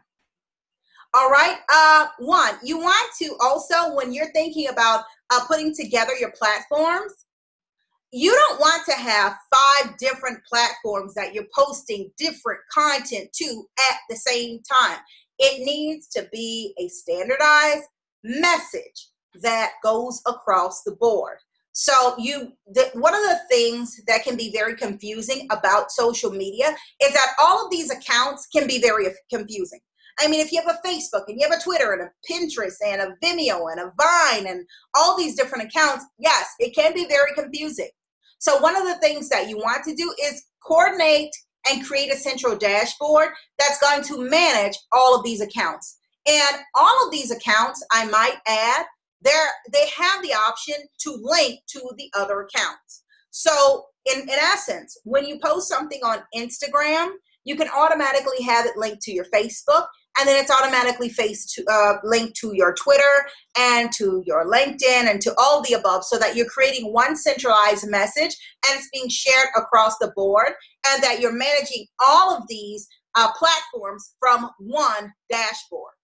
[SPEAKER 1] All right. Uh, one, you want to also, when you're thinking about uh, putting together your platforms, you don't want to have five different platforms that you're posting different content to at the same time. It needs to be a standardized message that goes across the board. So you, the, one of the things that can be very confusing about social media is that all of these accounts can be very confusing. I mean, if you have a Facebook and you have a Twitter and a Pinterest and a Vimeo and a Vine and all these different accounts, yes, it can be very confusing. So one of the things that you want to do is coordinate and create a central dashboard that's going to manage all of these accounts. And all of these accounts, I might add, they're, they have the option to link to the other accounts. So in, in essence, when you post something on Instagram, you can automatically have it linked to your Facebook, and then it's automatically face to, uh, linked to your Twitter and to your LinkedIn and to all the above, so that you're creating one centralized message and it's being shared across the board, and that you're managing all of these uh, platforms from one dashboard.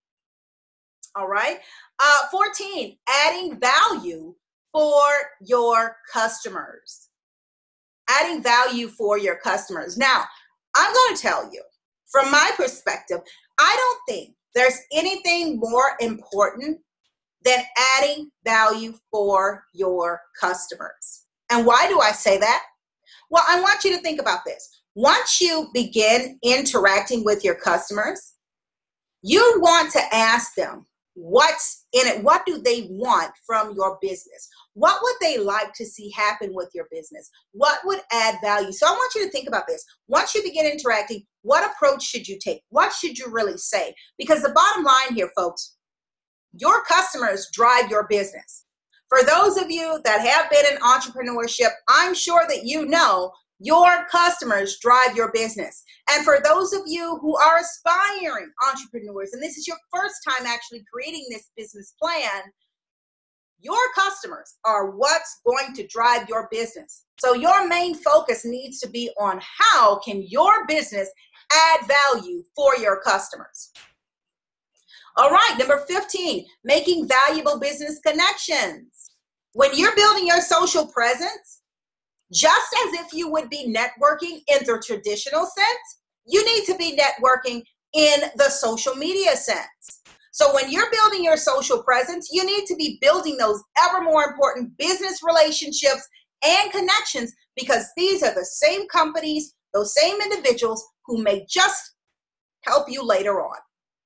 [SPEAKER 1] All right. Uh, fourteen, adding value for your customers. Adding value for your customers. Now, I'm going to tell you, from my perspective, I don't think there's anything more important than adding value for your customers. And why do I say that? Well, I want you to think about this. Once you begin interacting with your customers, you want to ask them what's in it. What do they want from your business? What would they like to see happen with your business? What would add value? So I want you to think about this. Once you begin interacting, what approach should you take? What should you really say? Because the bottom line here, folks, your customers drive your business. For those of you that have been in entrepreneurship, I'm sure that you know Your customers drive your business. And for those of you who are aspiring entrepreneurs, and this is your first time actually creating this business plan, your customers are what's going to drive your business. So your main focus needs to be on how can your business add value for your customers. All right, number fifteen, making valuable business connections. When you're building your social presence, just as if you would be networking in the traditional sense, you need to be networking in the social media sense. So when you're building your social presence, you need to be building those ever more important business relationships and connections, because these are the same companies, those same individuals who may just help you later on.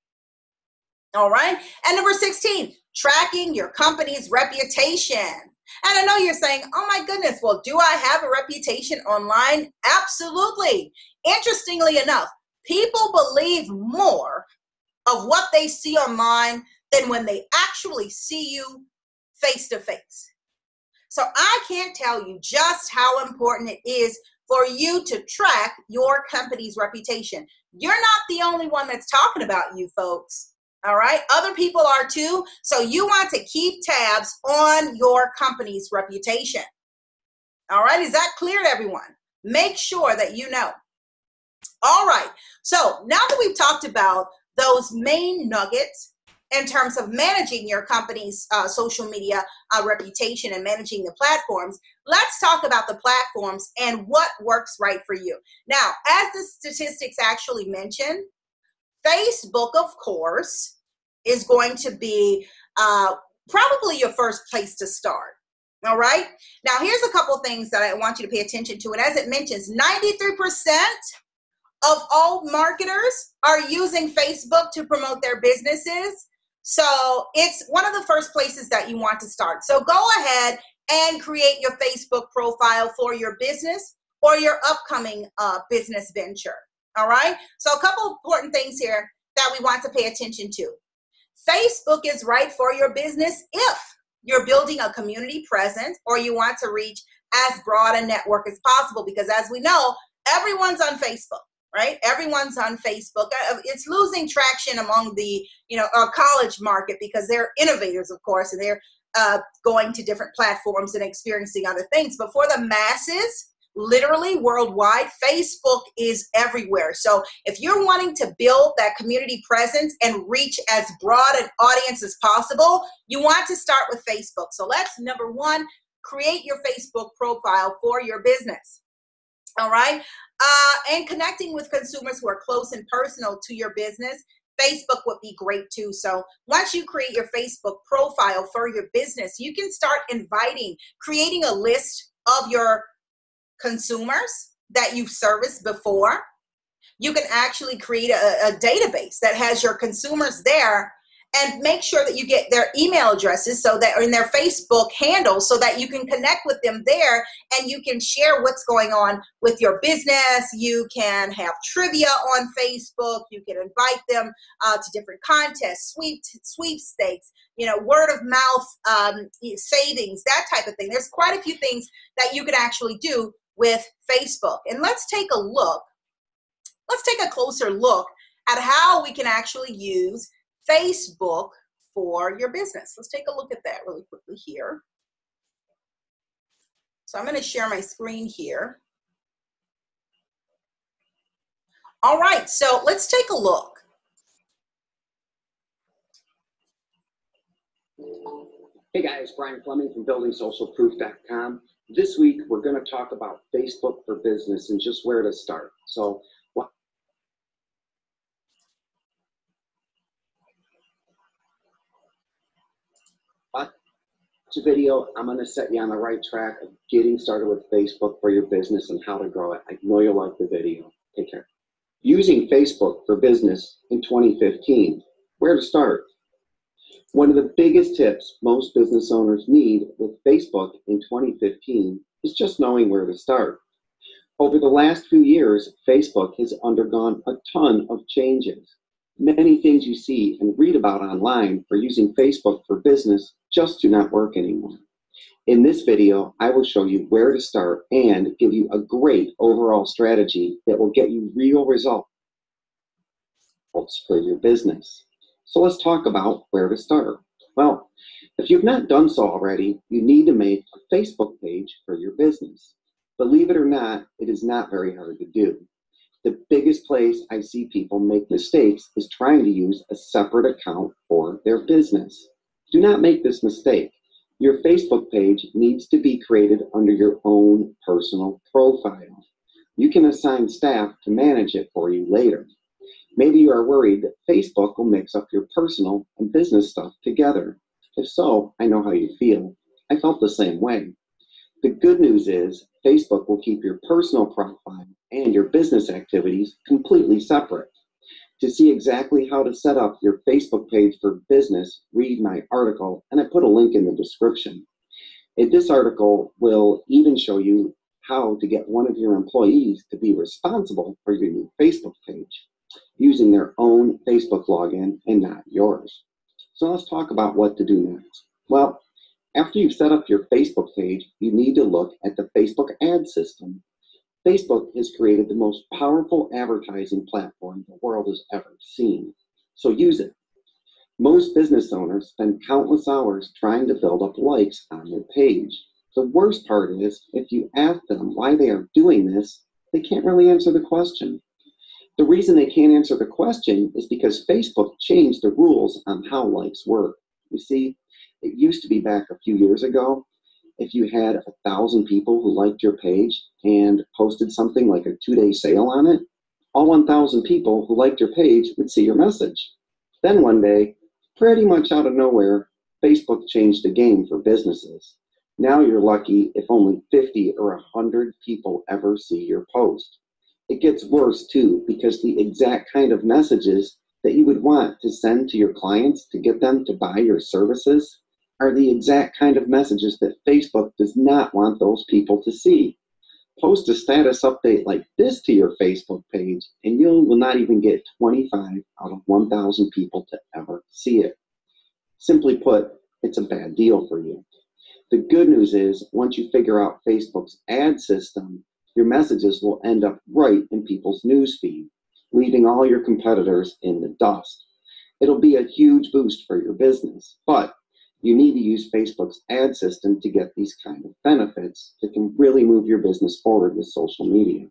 [SPEAKER 1] All right. And number sixteen, tracking your company's reputation. And I know you're saying, oh my goodness, well, do I have a reputation online? Absolutely. Interestingly enough, people believe more of what they see online than when they actually see you face to face. So I can't tell you just how important it is for you to track your company's reputation. You're not the only one that's talking about you, folks. All right, other people are too. So you want to keep tabs on your company's reputation. All right, is that clear to everyone? Make sure that you know. All right, so now that we've talked about those main nuggets in terms of managing your company's uh, social media uh, reputation and managing the platforms, let's talk about the platforms and what works right for you. Now, as the statistics actually mention, Facebook, of course, is going to be uh, probably your first place to start. All right. Now, here's a couple things that I want you to pay attention to. And as it mentions, ninety-three percent of all marketers are using Facebook to promote their businesses. So it's one of the first places that you want to start. So go ahead and create your Facebook profile for your business or your upcoming uh, business venture. All right. So a couple important things here that we want to pay attention to. Facebook is right for your business if you're building a community presence or you want to reach as broad a network as possible, because as we know, everyone's on Facebook, right? Everyone's on Facebook. It's losing traction among the, you know, uh, college market because they're innovators, of course, and they're uh, going to different platforms and experiencing other things. But for the masses, literally worldwide, Facebook is everywhere. So if you're wanting to build that community presence and reach as broad an audience as possible, you want to start with Facebook. So let's, number one, create your Facebook profile for your business. All right. Uh, and connecting with consumers who are close and personal to your business, Facebook would be great too. So once you create your Facebook profile for your business, you can start inviting, creating a list of your consumers that you've serviced before. You can actually create a, a database that has your consumers there, and make sure that you get their email addresses so that, or in their Facebook handles, so that you can connect with them there and you can share what's going on with your business. You can have trivia on Facebook. You can invite them uh, to different contests, sweep, sweepstakes, you know, word of mouth um, savings, that type of thing. There's quite a few things that you can actually do with Facebook. And let's take a look. Let's take a closer look at how we can actually use Facebook for your business. Let's take a look at that really quickly here. So I'm going to share my screen here. All right, so let's take a look.
[SPEAKER 4] Hey guys, Brian Fleming from building social proof dot com. This week we're going to talk about Facebook for business and just where to start. So watch the video. I'm going to set you on the right track of getting started with Facebook for your business and how to grow it. I know you'll like the video. Take care. Using Facebook for business in twenty fifteen. Where to start? One of the biggest tips most business owners need with Facebook in twenty fifteen is just knowing where to start. Over the last few years, Facebook has undergone a ton of changes. Many things you see and read about online for using Facebook for business just do not work anymore. In this video, I will show you where to start and give you a great overall strategy that will get you real results for your business. So let's talk about where to start. Well, if you've not done so already, you need to make a Facebook page for your business. Believe it or not, it is not very hard to do. The biggest place I see people make mistakes is trying to use a separate account for their business. Do not make this mistake. Your Facebook page needs to be created under your own personal profile. You can assign staff to manage it for you later. Maybe you are worried that Facebook will mix up your personal and business stuff together. If so, I know how you feel. I felt the same way. The good news is Facebook will keep your personal profile and your business activities completely separate. To see exactly how to set up your Facebook page for business, read my article, and I put a link in the description. In this article will even show you how to get one of your employees to be responsible for your new Facebook page, using their own Facebook login and not yours. So let's talk about what to do next. Well, after you've set up your Facebook page, you need to look at the Facebook ad system. Facebook has created the most powerful advertising platform the world has ever seen, so use it. Most business owners spend countless hours trying to build up likes on their page. The worst part is, if you ask them why they are doing this, they can't really answer the question. The reason they can't answer the question is because Facebook changed the rules on how likes work. You see, it used to be back a few years ago, if you had a thousand people who liked your page and posted something like a two-day sale on it, all one thousand people who liked your page would see your message. Then one day, pretty much out of nowhere, Facebook changed the game for businesses. Now you're lucky if only fifty or one hundred people ever see your post. It gets worse too, because the exact kind of messages that you would want to send to your clients to get them to buy your services are the exact kind of messages that Facebook does not want those people to see. Post a status update like this to your Facebook page, and you will not even get twenty-five out of one thousand people to ever see it. Simply put, it's a bad deal for you. The good news is, once you figure out Facebook's ad system, your messages will end up right in people's newsfeed, leaving all your competitors in the dust. It'll be a huge boost for your business, but you need to use Facebook's ad system to get these kind of benefits that can really move your business forward with social media.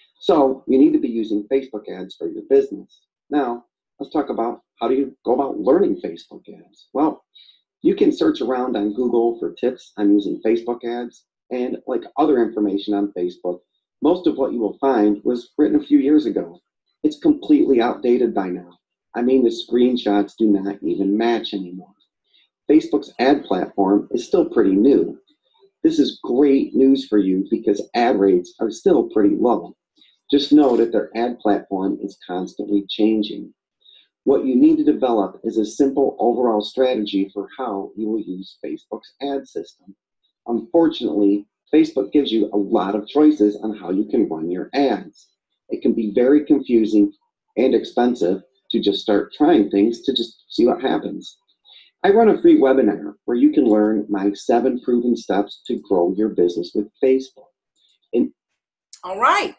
[SPEAKER 4] So you need to be using Facebook ads for your business. Now, let's talk about how do you go about learning Facebook ads. Well, you can search around on Google for tips on using Facebook ads, and like other information on Facebook, most of what you will find was written a few years ago. It's completely outdated by now. I mean, the screenshots do not even match anymore. Facebook's ad platform is still pretty new. This is great news for you because ad rates are still pretty low. Just know that their ad platform is constantly changing. What you need to develop is a simple overall strategy for how you will use Facebook's ad system. Unfortunately, Facebook gives you a lot of choices on how you can run your ads. It can be very confusing and expensive to just start trying things to just see what happens. I run a free webinar where you can learn my seven proven steps to grow your business with Facebook. And
[SPEAKER 1] all right.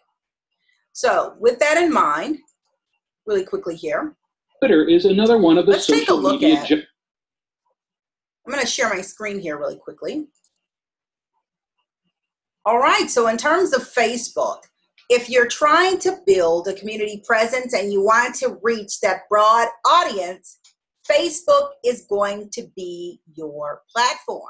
[SPEAKER 1] So with that in mind, really quickly here,
[SPEAKER 5] Twitter is another one of the
[SPEAKER 1] let's take a
[SPEAKER 5] social
[SPEAKER 1] look
[SPEAKER 5] media.
[SPEAKER 1] at,
[SPEAKER 5] Ge-
[SPEAKER 1] I'm going to share my screen here really quickly. All right. So in terms of Facebook, if you're trying to build a community presence and you want to reach that broad audience, Facebook is going to be your platform.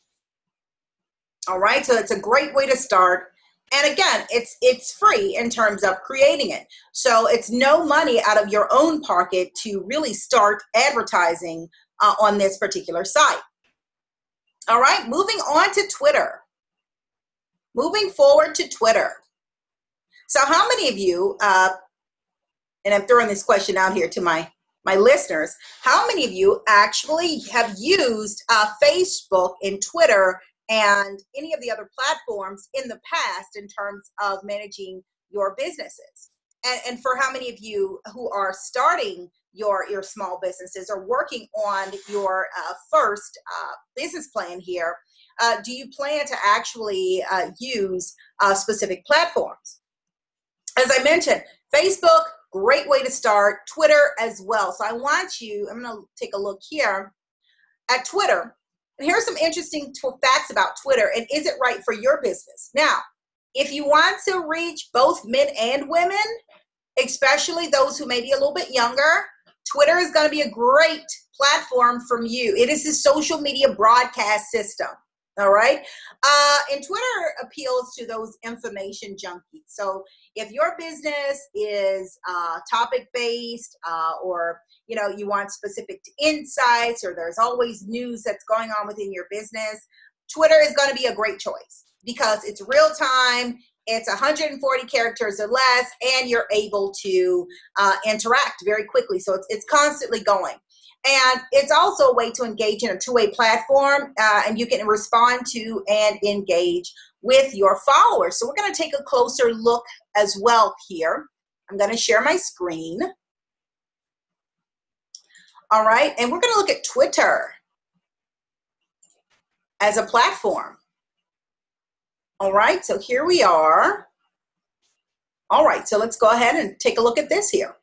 [SPEAKER 1] All right, so it's a great way to start. And again, it's it's free in terms of creating it. So it's no money out of your own pocket to really start advertising uh, on this particular site. All right, moving on to Twitter. Moving forward to Twitter. So how many of you, uh, and I'm throwing this question out here to my my listeners, how many of you actually have used uh, Facebook and Twitter and any of the other platforms in the past in terms of managing your businesses? and, and for how many of you who are starting your, your small businesses or working on your uh, first uh, business plan here, uh, do you plan to actually uh, use uh, specific platforms? As I mentioned, Facebook, great way to start. Twitter as well. So I want you, I'm going to take a look here at Twitter. And here's some interesting facts about Twitter, and is it right for your business? Now, if you want to reach both men and women, especially those who may be a little bit younger, Twitter is going to be a great platform from you. It is a social media broadcast system. All right. Uh, and Twitter appeals to those information junkies. So if your business is uh, topic based uh, or, you know, you want specific insights, or there's always news that's going on within your business, Twitter is going to be a great choice because it's real time. It's one hundred forty characters or less, and you're able to uh, interact very quickly. So it's, it's constantly going. And it's also a way to engage in a two-way platform, uh, and you can respond to and engage with your followers. So we're going to take a closer look as well here. I'm going to share my screen. All right, and we're going to look at Twitter as a platform. All right, so here we are. All right, so let's go ahead and take a look at this here.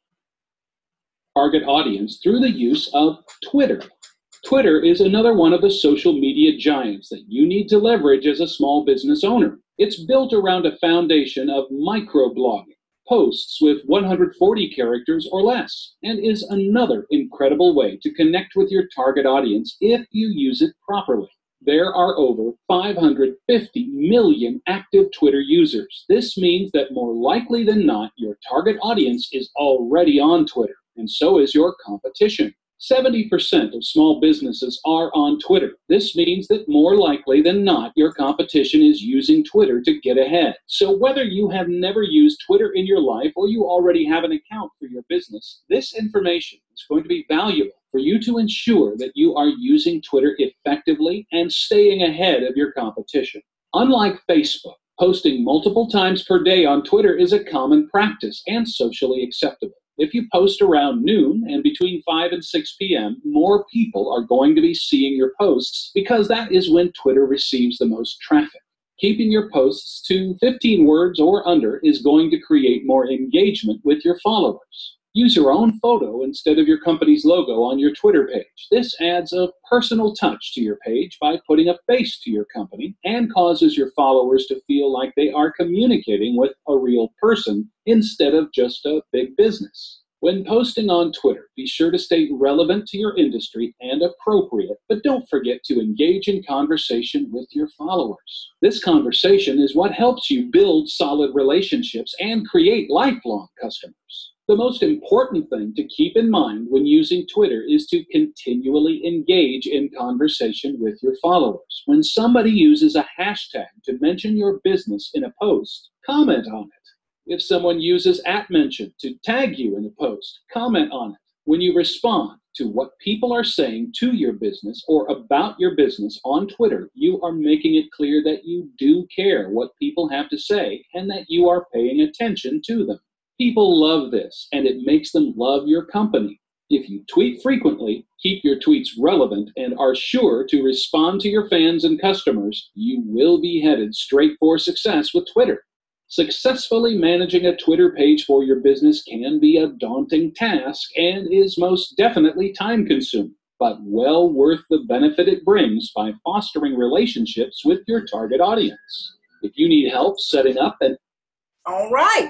[SPEAKER 5] Target audience through the use of Twitter. Twitter is another one of the social media giants that you need to leverage as a small business owner. It's built around a foundation of microblogging, posts with one hundred forty characters or less, and is another incredible way to connect with your target audience if you use it properly. There are over five hundred fifty million active Twitter users. This means that more likely than not, your target audience is already on Twitter, and so is your competition. seventy percent of small businesses are on Twitter. This means that more likely than not, your competition is using Twitter to get ahead. So whether you have never used Twitter in your life or you already have an account for your business, this information is going to be valuable for you to ensure that you are using Twitter effectively and staying ahead of your competition. Unlike Facebook, posting multiple times per day on Twitter is a common practice and socially acceptable. If you post around noon and between five and six p m, more people are going to be seeing your posts because that is when Twitter receives the most traffic. Keeping your posts to fifteen words or under is going to create more engagement with your followers. Use your own photo instead of your company's logo on your Twitter page. This adds a personal touch to your page by putting a face to your company and causes your followers to feel like they are communicating with a real person instead of just a big business. When posting on Twitter, be sure to stay relevant to your industry and appropriate, but don't forget to engage in conversation with your followers. This conversation is what helps you build solid relationships and create lifelong customers. The most important thing to keep in mind when using Twitter is to continually engage in conversation with your followers. When somebody uses a hashtag to mention your business in a post, comment on it. If someone uses at mention to tag you in a post, comment on it. When you respond to what people are saying to your business or about your business on Twitter, you are making it clear that you do care what people have to say and that you are paying attention to them. People love this, and it makes them love your company. If you tweet frequently, keep your tweets relevant, and are sure to respond to your fans and customers, you will be headed straight for success with Twitter. Successfully managing a Twitter page for your business can be a daunting task and is most definitely time-consuming, but well worth the benefit it brings by fostering relationships with your target audience. If you need help setting up an...
[SPEAKER 1] All right.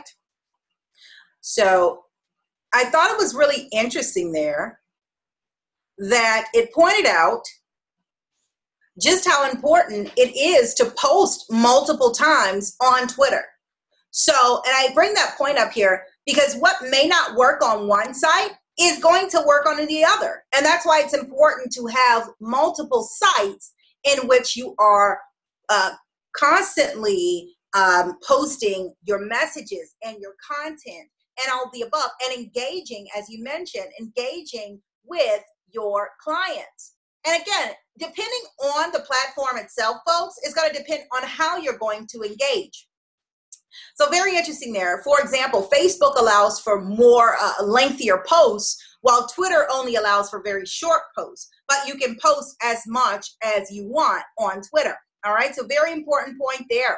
[SPEAKER 1] So I thought it was really interesting there that it pointed out just how important it is to post multiple times on Twitter. So, and I bring that point up here because what may not work on one site is going to work on the other. And that's why it's important to have multiple sites in which you are uh, constantly um, posting your messages and your content and all the above, and engaging, as you mentioned, engaging with your clients. And again, depending on the platform itself, folks, it's going to depend on how you're going to engage. So very interesting there. For example, Facebook allows for more uh, lengthier posts, while Twitter only allows for very short posts, but you can post as much as you want on Twitter. All right, so very important point there.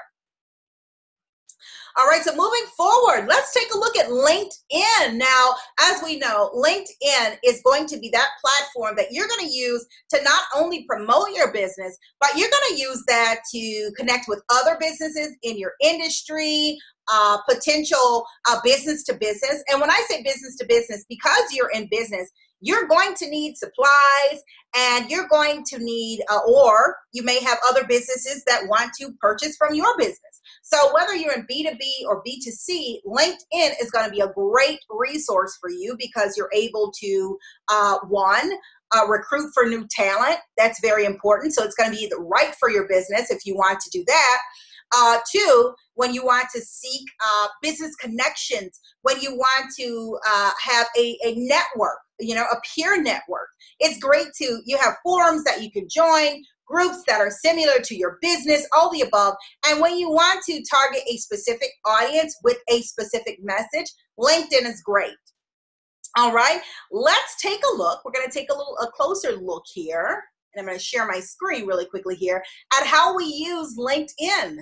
[SPEAKER 1] All right, so moving forward, let's take a look at LinkedIn. Now, as we know, LinkedIn is going to be that platform that you're going to use to not only promote your business, but you're going to use that to connect with other businesses in your industry, uh, potential uh, business to business. And when I say business to business, because you're in business, you're going to need supplies, and you're going to need, uh, or you may have other businesses that want to purchase from your business. So whether you're in B two B or B two C, LinkedIn is going to be a great resource for you because you're able to, uh, one, uh, recruit for new talent. That's very important. So it's going to be right for your business if you want to do that. Uh, two, when you want to seek uh, business connections, when you want to uh, have a, a network, you know, a peer network. It's great to, you have forums that you can join, groups that are similar to your business, all the above. And when you want to target a specific audience with a specific message, LinkedIn is great. All right, let's take a look. We're going to take a little a closer look here. And I'm going to share my screen really quickly here at how we use LinkedIn.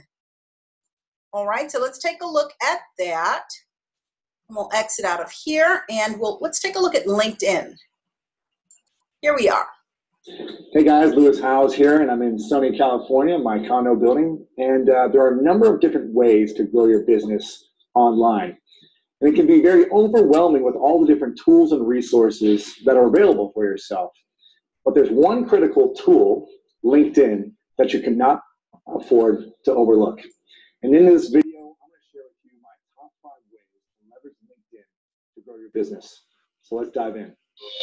[SPEAKER 1] All right, so let's take a look at that. We'll exit out of here and we'll let's take a look at LinkedIn. Here we are.
[SPEAKER 6] Hey guys, Lewis Howes here, and I'm in sunny California, my condo building. And uh, there are a number of different ways to grow your business online. And it can be very overwhelming with all the different tools and resources that are available for yourself. But there's one critical tool, LinkedIn, that you cannot afford to overlook. And in this video, I'm going to share with you my top five ways to leverage LinkedIn to grow your business. So let's dive in.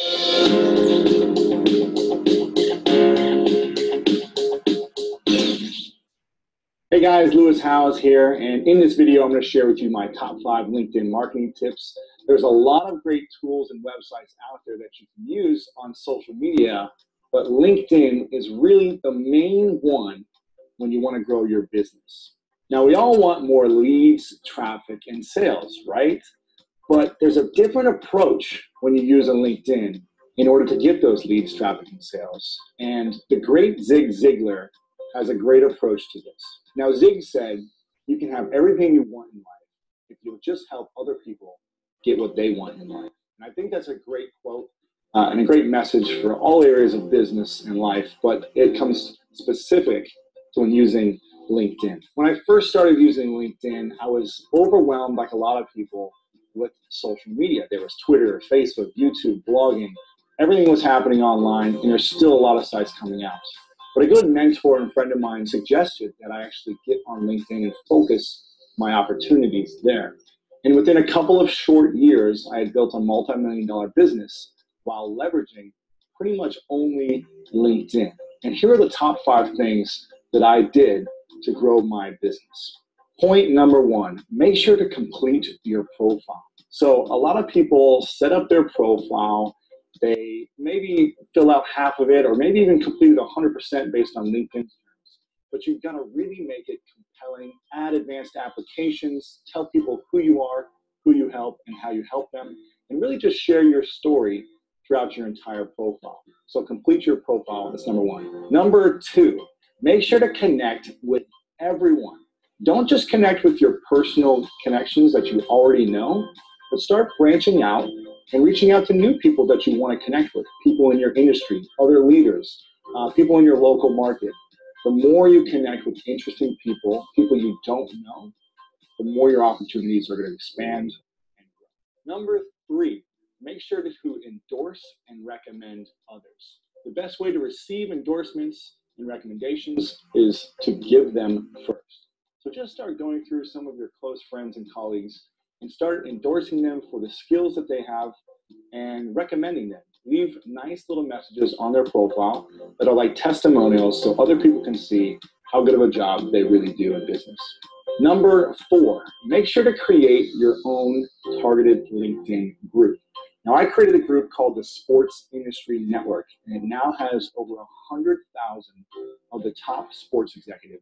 [SPEAKER 6] Hey guys, Lewis Howes here, and in this video, I'm going to share with you my top five LinkedIn marketing tips. There's a lot of great tools and websites out there that you can use on social media, but LinkedIn is really the main one when you want to grow your business. Now, we all want more leads, traffic, and sales, right? But there's a different approach when you use a LinkedIn in order to get those leads, traffic, and sales. And the great Zig Ziglar has a great approach to this. Now, Zig said, you can have everything you want in life if you'll just help other people get what they want in life. And I think that's a great quote uh, and a great message for all areas of business and life, but it comes specific to when using LinkedIn. When I first started using LinkedIn, I was overwhelmed, like a lot of people, with social media. There was Twitter, Facebook, YouTube, blogging. Everything was happening online, and there's still a lot of sites coming out. But a good mentor and friend of mine suggested that I actually get on LinkedIn and focus my opportunities there. And within a couple of short years, I had built a multi-million dollar business while leveraging pretty much only LinkedIn. And here are the top five things that I did to grow my business. Point number one, make sure to complete your profile. So a lot of people set up their profile, they maybe fill out half of it or maybe even complete it one hundred percent based on LinkedIn terms. But you've got to really make it compelling, add advanced applications, tell people who you are, who you help, and how you help them, and really just share your story throughout your entire profile. So complete your profile, that's number one. Number two, make sure to connect with everyone. Don't just connect with your personal connections that you already know, but start branching out and reaching out to new people that you want to connect with, people in your industry, other leaders, uh, people in your local market. The more you connect with interesting people, people you don't know, the more your opportunities are going to expand and grow. Number three, make sure to endorse and recommend others. The best way to receive endorsements and recommendations is to give them first. So just start going through some of your close friends and colleagues and start endorsing them for the skills that they have and recommending them. Leave nice little messages on their profile that are like testimonials so other people can see how good of a job they really do in business. Number four, make sure to create your own targeted LinkedIn group. Now, I created a group called the Sports Industry Network, and it now has over one hundred thousand of the top sports executives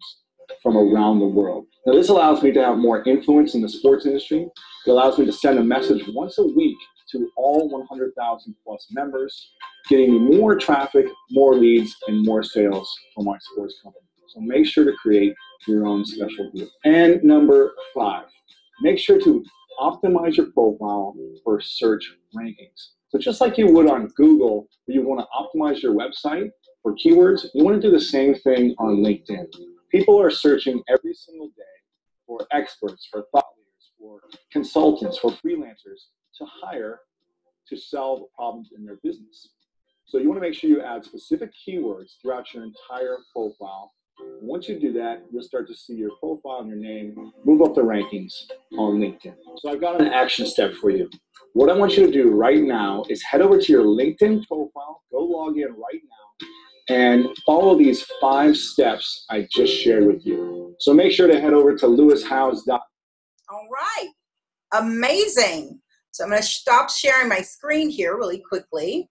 [SPEAKER 6] from around the world. Now, this allows me to have more influence in the sports industry. It allows me to send a message once a week to all one hundred thousand plus members, getting more traffic, more leads, and more sales for my sports company. So make sure to create your own special group. And number five, make sure to optimize your profile for search rankings. So just like you would on Google, where you want to optimize your website for keywords, you want to do the same thing on LinkedIn. People are searching every single day for experts, for thought leaders, for consultants, for freelancers to hire to solve problems in their business. So you want to make sure you add specific keywords throughout your entire profile. Once you do that, you'll start to see your profile and your name move up the rankings on LinkedIn. So I've got an action step for you. What I want you to do right now is head over to your LinkedIn profile, go log in right now, and follow these five steps I just shared with you. So make sure to head over to lewis howes dot com.
[SPEAKER 1] All right. Amazing. So I'm going to stop sharing my screen here really quickly.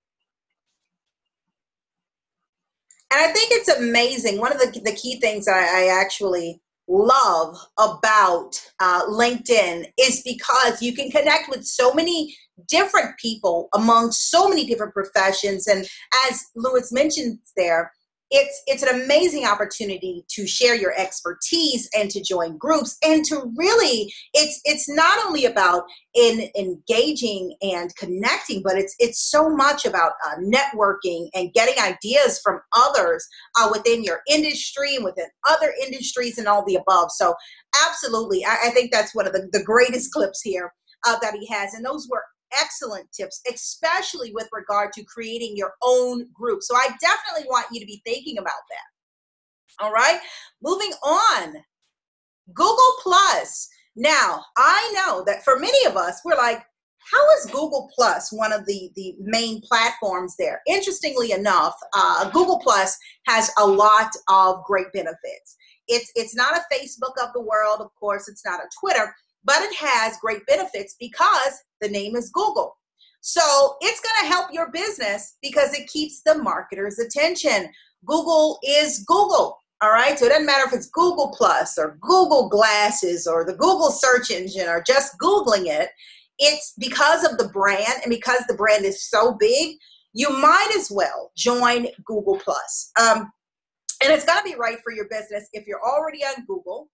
[SPEAKER 1] And I think it's amazing. One of the, the key things I, I actually love about uh, LinkedIn is because you can connect with so many different people among so many different professions. And as Lewis mentioned there, it's it's an amazing opportunity to share your expertise and to join groups and to really, it's it's not only about in engaging and connecting, but it's it's so much about uh, networking and getting ideas from others uh, within your industry and within other industries and all the above. So absolutely, I, I think that's one of the, the greatest clips here uh, that he has. And those were excellent tips, especially with regard to creating your own group. So I definitely want you to be thinking about that. All right, moving on. Google Plus. Now, I know that for many of us, we're like, how is Google Plus one of the, the main platforms there? Interestingly enough, uh, Google Plus has a lot of great benefits. It's, it's not a Facebook of the world, of course, it's not a Twitter, but it has great benefits because the name is Google. So it's going to help your business because it keeps the marketer's attention. Google is Google, all right? So it doesn't matter if it's Google Plus or Google Glasses or the Google search engine or just Googling it. It's because of the brand, and because the brand is so big, you might as well join Google Plus. Um, and it's got to be right for your business if you're already on Google.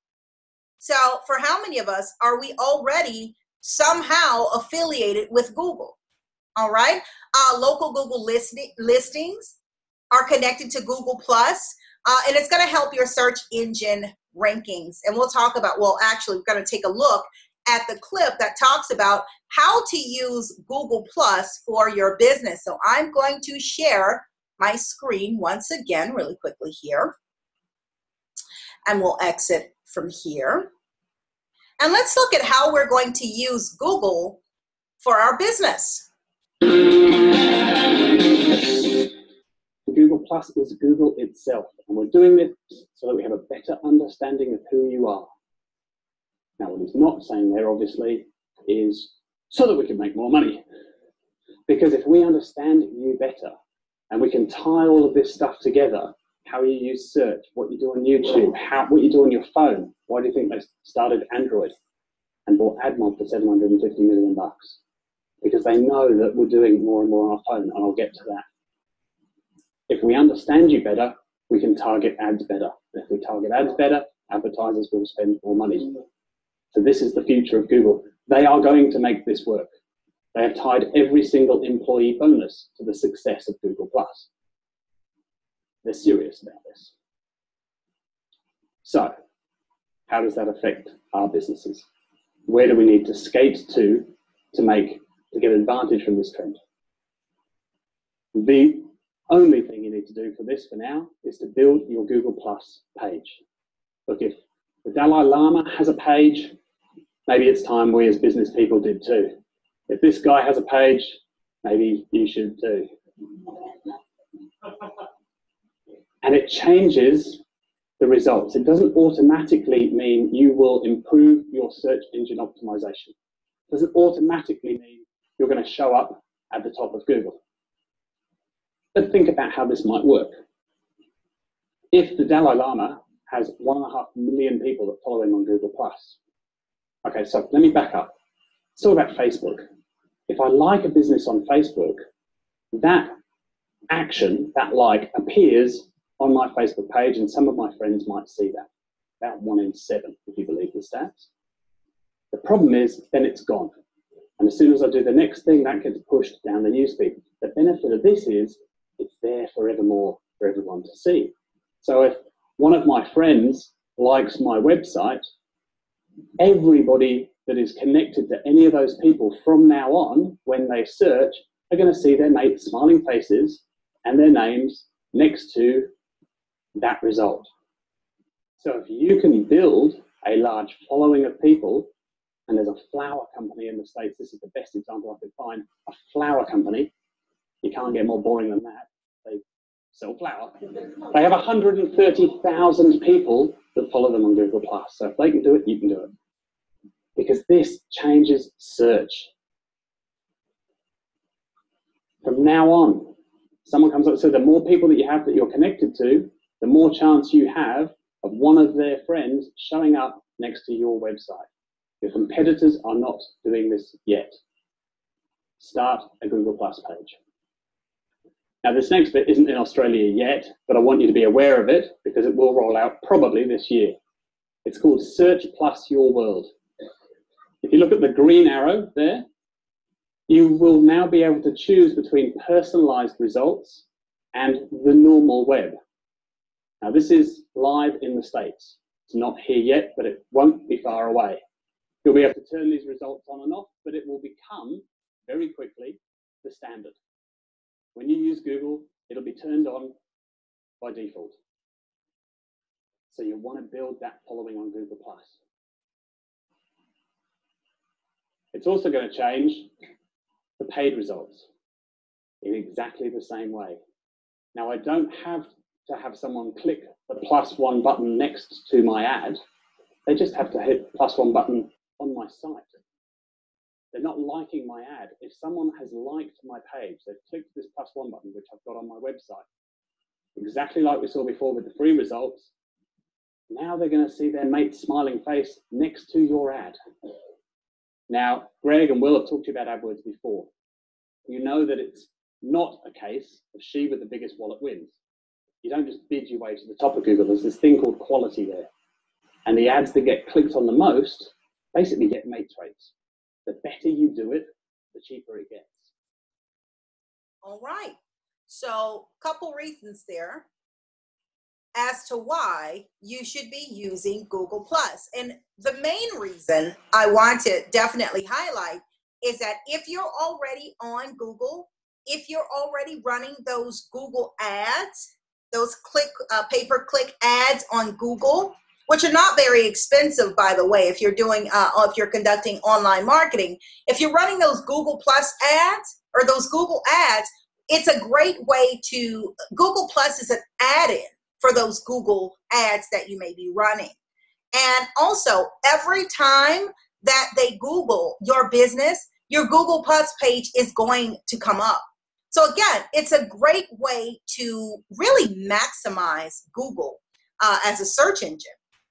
[SPEAKER 1] So for how many of us are we already somehow affiliated with Google? All right. Uh, local Google listing, listings are connected to Google Plus, uh, and it's going to help your search engine rankings. And we'll talk about, well, actually, we're going to take a look at the clip that talks about how to use Google Plus for your business. So I'm going to share my screen once again really quickly here. And we'll exit from here. And let's look at how we're going to use Google for our business.
[SPEAKER 7] Google Plus is Google itself, and we're doing this so that we have a better understanding of who you are. Now, what he's not saying there, obviously, is so that we can make more money. Because if we understand you better, and we can tie all of this stuff together, how you use search, what you do on YouTube, how, what you do on your phone. Why do you think they started Android and bought AdMob for seven hundred fifty million bucks? Because they know that we're doing more and more on our phone, and I'll get to that. If we understand you better, we can target ads better. If we target ads better, advertisers will spend more money. So this is the future of Google. They are going to make this work. They have tied every single employee bonus to the success of Google Plus. They're serious about this. So, how does that affect our businesses? Where do we need to skate to to make to get advantage from this trend? The only thing you need to do for this for now is to build your Google Plus page. Look, if the Dalai Lama has a page, maybe it's time we as business people did too. If this guy has a page, maybe you should too. And it changes the results. It doesn't automatically mean you will improve your search engine optimization. It doesn't automatically mean you're going to show up at the top of Google. But think about how this might work. If the Dalai Lama has one and a half million people that follow him on Google Plus. Okay, so let me back up. It's all about Facebook. If I like a business on Facebook, that action, that like, appears on my Facebook page, and some of my friends might see that. About one in seven, if you believe the stats. The problem is, then it's gone. And as soon as I do the next thing, that gets pushed down the newsfeed. The benefit of this is, it's there forevermore for everyone to see. So if one of my friends likes my website, everybody that is connected to any of those people from now on, when they search, are going to see their mates' smiling faces and their names next to that result. So if you can build a large following of people, and there's a flower company in the States, this is the best example I could find, a flower company, you can't get more boring than that, they sell flour. They have one hundred thirty thousand people that follow them on Google Plus. So if they can do it, you can do it. Because this changes search. From now on, someone comes up, so the more people that you have that you're connected to, the more chance you have of one of their friends showing up next to your website. Your competitors are not doing this yet. Start a Google Plus page. Now this next bit isn't in Australia yet, but I want you to be aware of it because it will roll out probably this year. It's called Search Plus Your World. If you look at the green arrow there, you will now be able to choose between personalized results and the normal web. Now this is live in the States. It's not here yet, but it won't be far away. You'll be able to turn these results on and off, but it will become very quickly the standard. When you use Google, it'll be turned on by default. So you want to build that following on Google Plus. It's also going to change the paid results in exactly the same way. Now, I don't have to have someone click the plus one button next to my ad. They just have to hit plus one button on my site. They're not liking my ad. If someone has liked my page, they've clicked this plus one button, which I've got on my website, exactly like we saw before with the free results, now they're going to see their mate's smiling face next to your ad. Now, Greg and Will have talked to you about AdWords before. You know that it's not a case of she with the biggest wallet wins. You don't just bid your way to the top of Google. There's this thing called quality there. And the ads that get clicked on the most basically get mates rates. The better you do it, the cheaper it gets.
[SPEAKER 1] All right. So a couple reasons there as to why you should be using Google Plus. And the main reason I want to definitely highlight is that if you're already on Google, if you're already running those Google ads, those click uh, pay-per-click ads on Google, which are not very expensive, by the way, if you're doing, uh, if you're conducting online marketing, if you're running those Google Plus ads or those Google ads, it's a great way to, Google Plus is an add-in for those Google ads that you may be running. And also, every time that they Google your business, your Google Plus page is going to come up. So again, it's a great way to really maximize Google uh, as a search engine.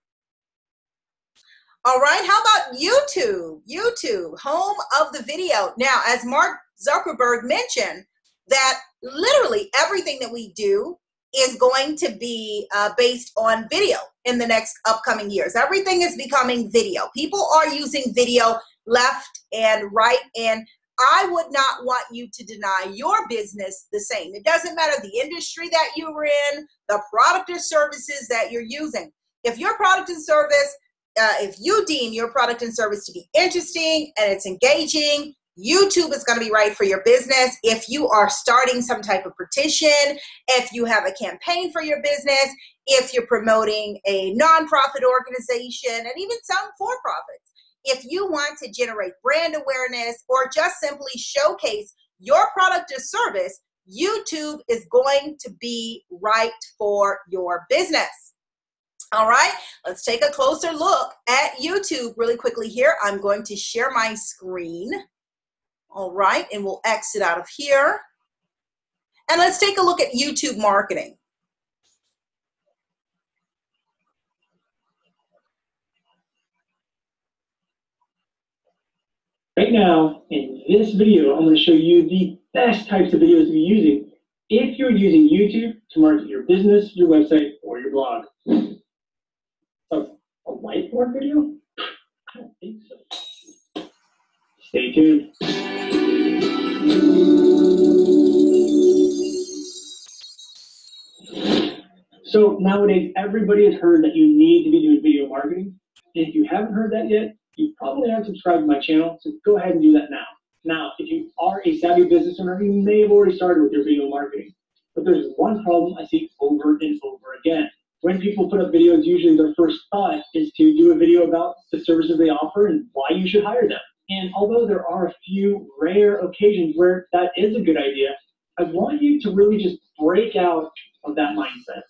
[SPEAKER 1] All right, how about YouTube? YouTube, home of the video. Now, as Mark Zuckerberg mentioned, that literally everything that we do is going to be uh, based on video in the next upcoming years. Everything is becoming video. People are using video left and right, and I would not want you to deny your business the same. It doesn't matter the industry that you're in, the product or services that you're using. If your product and service, uh, if you deem your product and service to be interesting and it's engaging, YouTube is going to be right for your business. If you are starting some type of petition, if you have a campaign for your business, if you're promoting a nonprofit organization, and even some for-profits, if you want to generate brand awareness or just simply showcase your product or service, YouTube is going to be right for your business. All right, let's take a closer look at YouTube really quickly here. I'm going to share my screen. All right, and we'll exit out of here. And let's take a look at YouTube marketing.
[SPEAKER 8] right now, in this video, I'm going to show you the best types of videos to be using if you're using YouTube to market your business, your website, or your blog. A, a whiteboard video? I don't think so. Stay tuned. So nowadays, everybody has heard that you need to be doing video marketing. And if you haven't heard that yet, you probably haven't subscribed to my channel, so go ahead and do that now. Now, if you are a savvy business owner, you may have already started with your video marketing. But there's one problem I see over and over again. When people put up videos, usually their first thought is to do a video about the services they offer and why you should hire them. And although there are a few rare occasions where that is a good idea, I want you to really just break out of that mindset.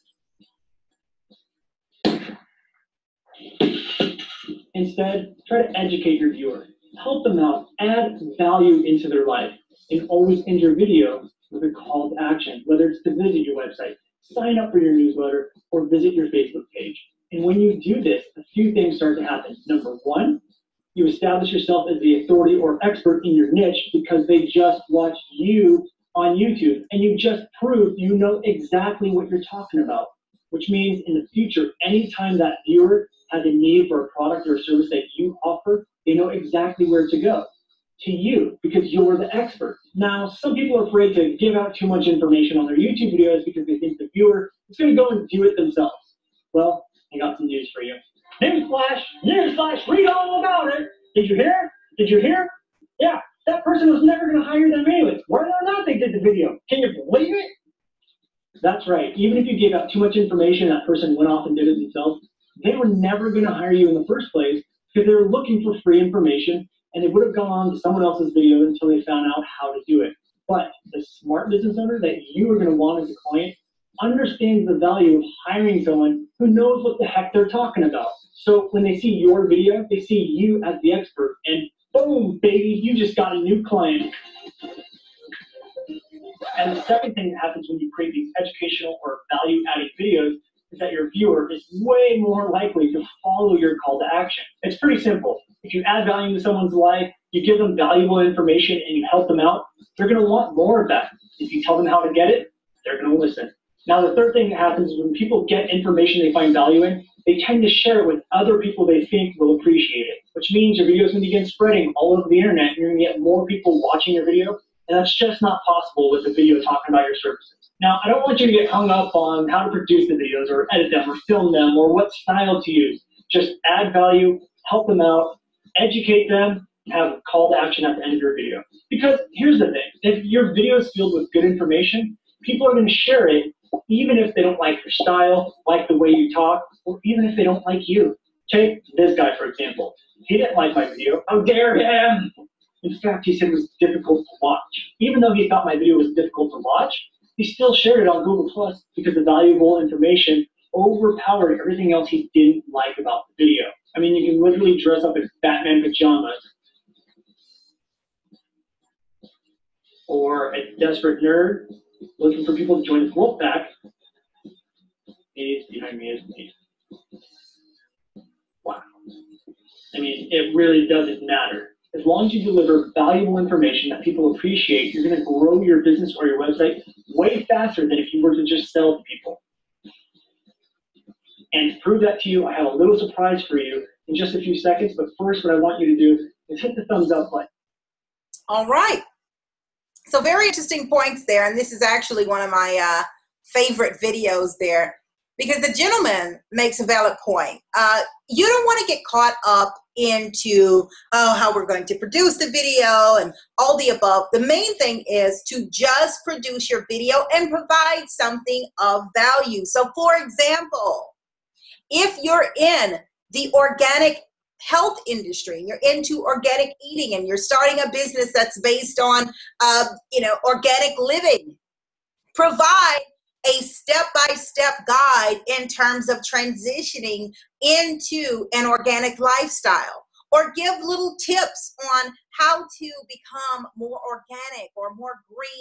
[SPEAKER 8] Instead, try to educate your viewer, help them out, add value into their life, and always end your video with a call to action, whether it's to visit your website, sign up for your newsletter, or visit your Facebook page. And when you do this, a few things start to happen. Number one, you establish yourself as the authority or expert in your niche because they just watched you on YouTube, and you just proved you know exactly what you're talking about, which means in the future, anytime that viewer has a need for a product or a service that you offer, they know exactly where to go, to you, because you're the expert. Now, some people are afraid to give out too much information on their YouTube videos because they think the viewer is going to go and do it themselves. Well, I got some news for you. Newsflash, newsflash, read all about it. Did you hear? Did you hear? Yeah, that person was never going to hire them anyway. Whether or not they did the video. Can you believe it? That's right. Even if you gave out too much information, that person went off and did it themselves, they were never going to hire you in the first place because they were looking for free information, and they would have gone on to someone else's video until they found out how to do it. But the smart business owner that you are going to want as a client understands the value of hiring someone who knows what the heck they're talking about. So when they see your video, they see you as the expert, and boom, baby, you just got a new client. And the second thing that happens when you create these educational or value-adding videos is that your viewer is way more likely to follow your call to action. It's pretty simple. If you add value to someone's life, you give them valuable information, and you help them out, they're going to want more of that. If you tell them how to get it, they're going to listen. Now, the third thing that happens is when people get information they find value in, they tend to share it with other people they think will appreciate it, which means your video is going to begin spreading all over the internet, and you're going to get more people watching your video, and that's just not possible with a video talking about your services. Now, I don't want you to get hung up on how to produce the videos or edit them or film them or what style to use. Just add value, help them out, educate them, have a call to action at the end of your video. Because here's the thing, if your video is filled with good information, people are going to share it even if they don't like your style, like the way you talk, or even if they don't like you. Take this guy, for example. He didn't like my video. How dare him! In fact, he said it was difficult to watch. Even though he thought my video was difficult to watch, he still shared it on Google Plus because the valuable information overpowered everything else he didn't like about the video. I mean, you can literally dress up in Batman pajamas, or a desperate nerd looking for people to join his wolf pack. He's behind me, isn't he? Wow. I mean, it really doesn't matter. As long as you deliver valuable information that people appreciate, you're going to grow your business or your website way faster than if you were to just sell to people. And to prove that to you, I have a little surprise for you in just a few seconds. But first, what I want you to do is hit the thumbs up button.
[SPEAKER 1] All right. So very interesting points there. And this is actually one of my uh, favorite videos there, because the gentleman makes a valid point. Uh, you don't want to get caught up into, oh, how we're going to produce the video and all the above. The main thing is to just produce your video and provide something of value. So for example, if you're in the organic health industry and you're into organic eating and you're starting a business that's based on, uh, you know, organic living, provide a step-by-step guide in terms of transitioning into an organic lifestyle, or give little tips on how to become more organic or more green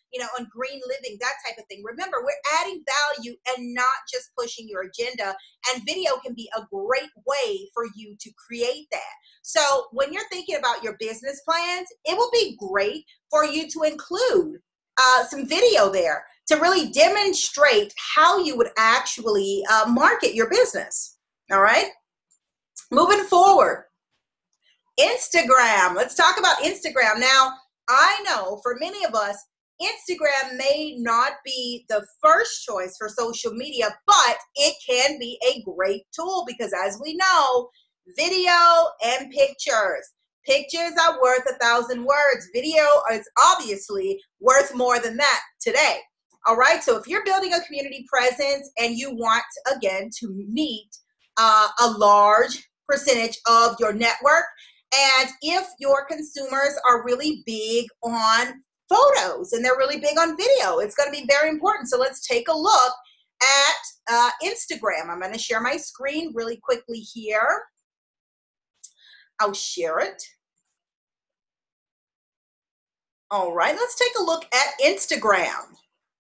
[SPEAKER 1] you know, on green living, that type of thing. Remember, we're adding value and not just pushing your agenda, and video can be a great way for you to create that. So when you're thinking about your business plans, it will be great for you to include uh, some video there to really demonstrate how you would actually uh, market your business. All right, moving forward. Instagram. Let's talk about Instagram. Now, I know for many of us, Instagram may not be the first choice for social media, but it can be a great tool because, as we know, video and pictures. Pictures are worth a thousand words. Video is obviously worth more than that today. All right, so if you're building a community presence and you want, again, to meet uh, a large percentage of your network, and if your consumers are really big on photos and they're really big on video, it's going to be very important. So let's take a look at uh, Instagram. I'm going to share my screen really quickly here. I'll share it. All right, let's take a look at Instagram.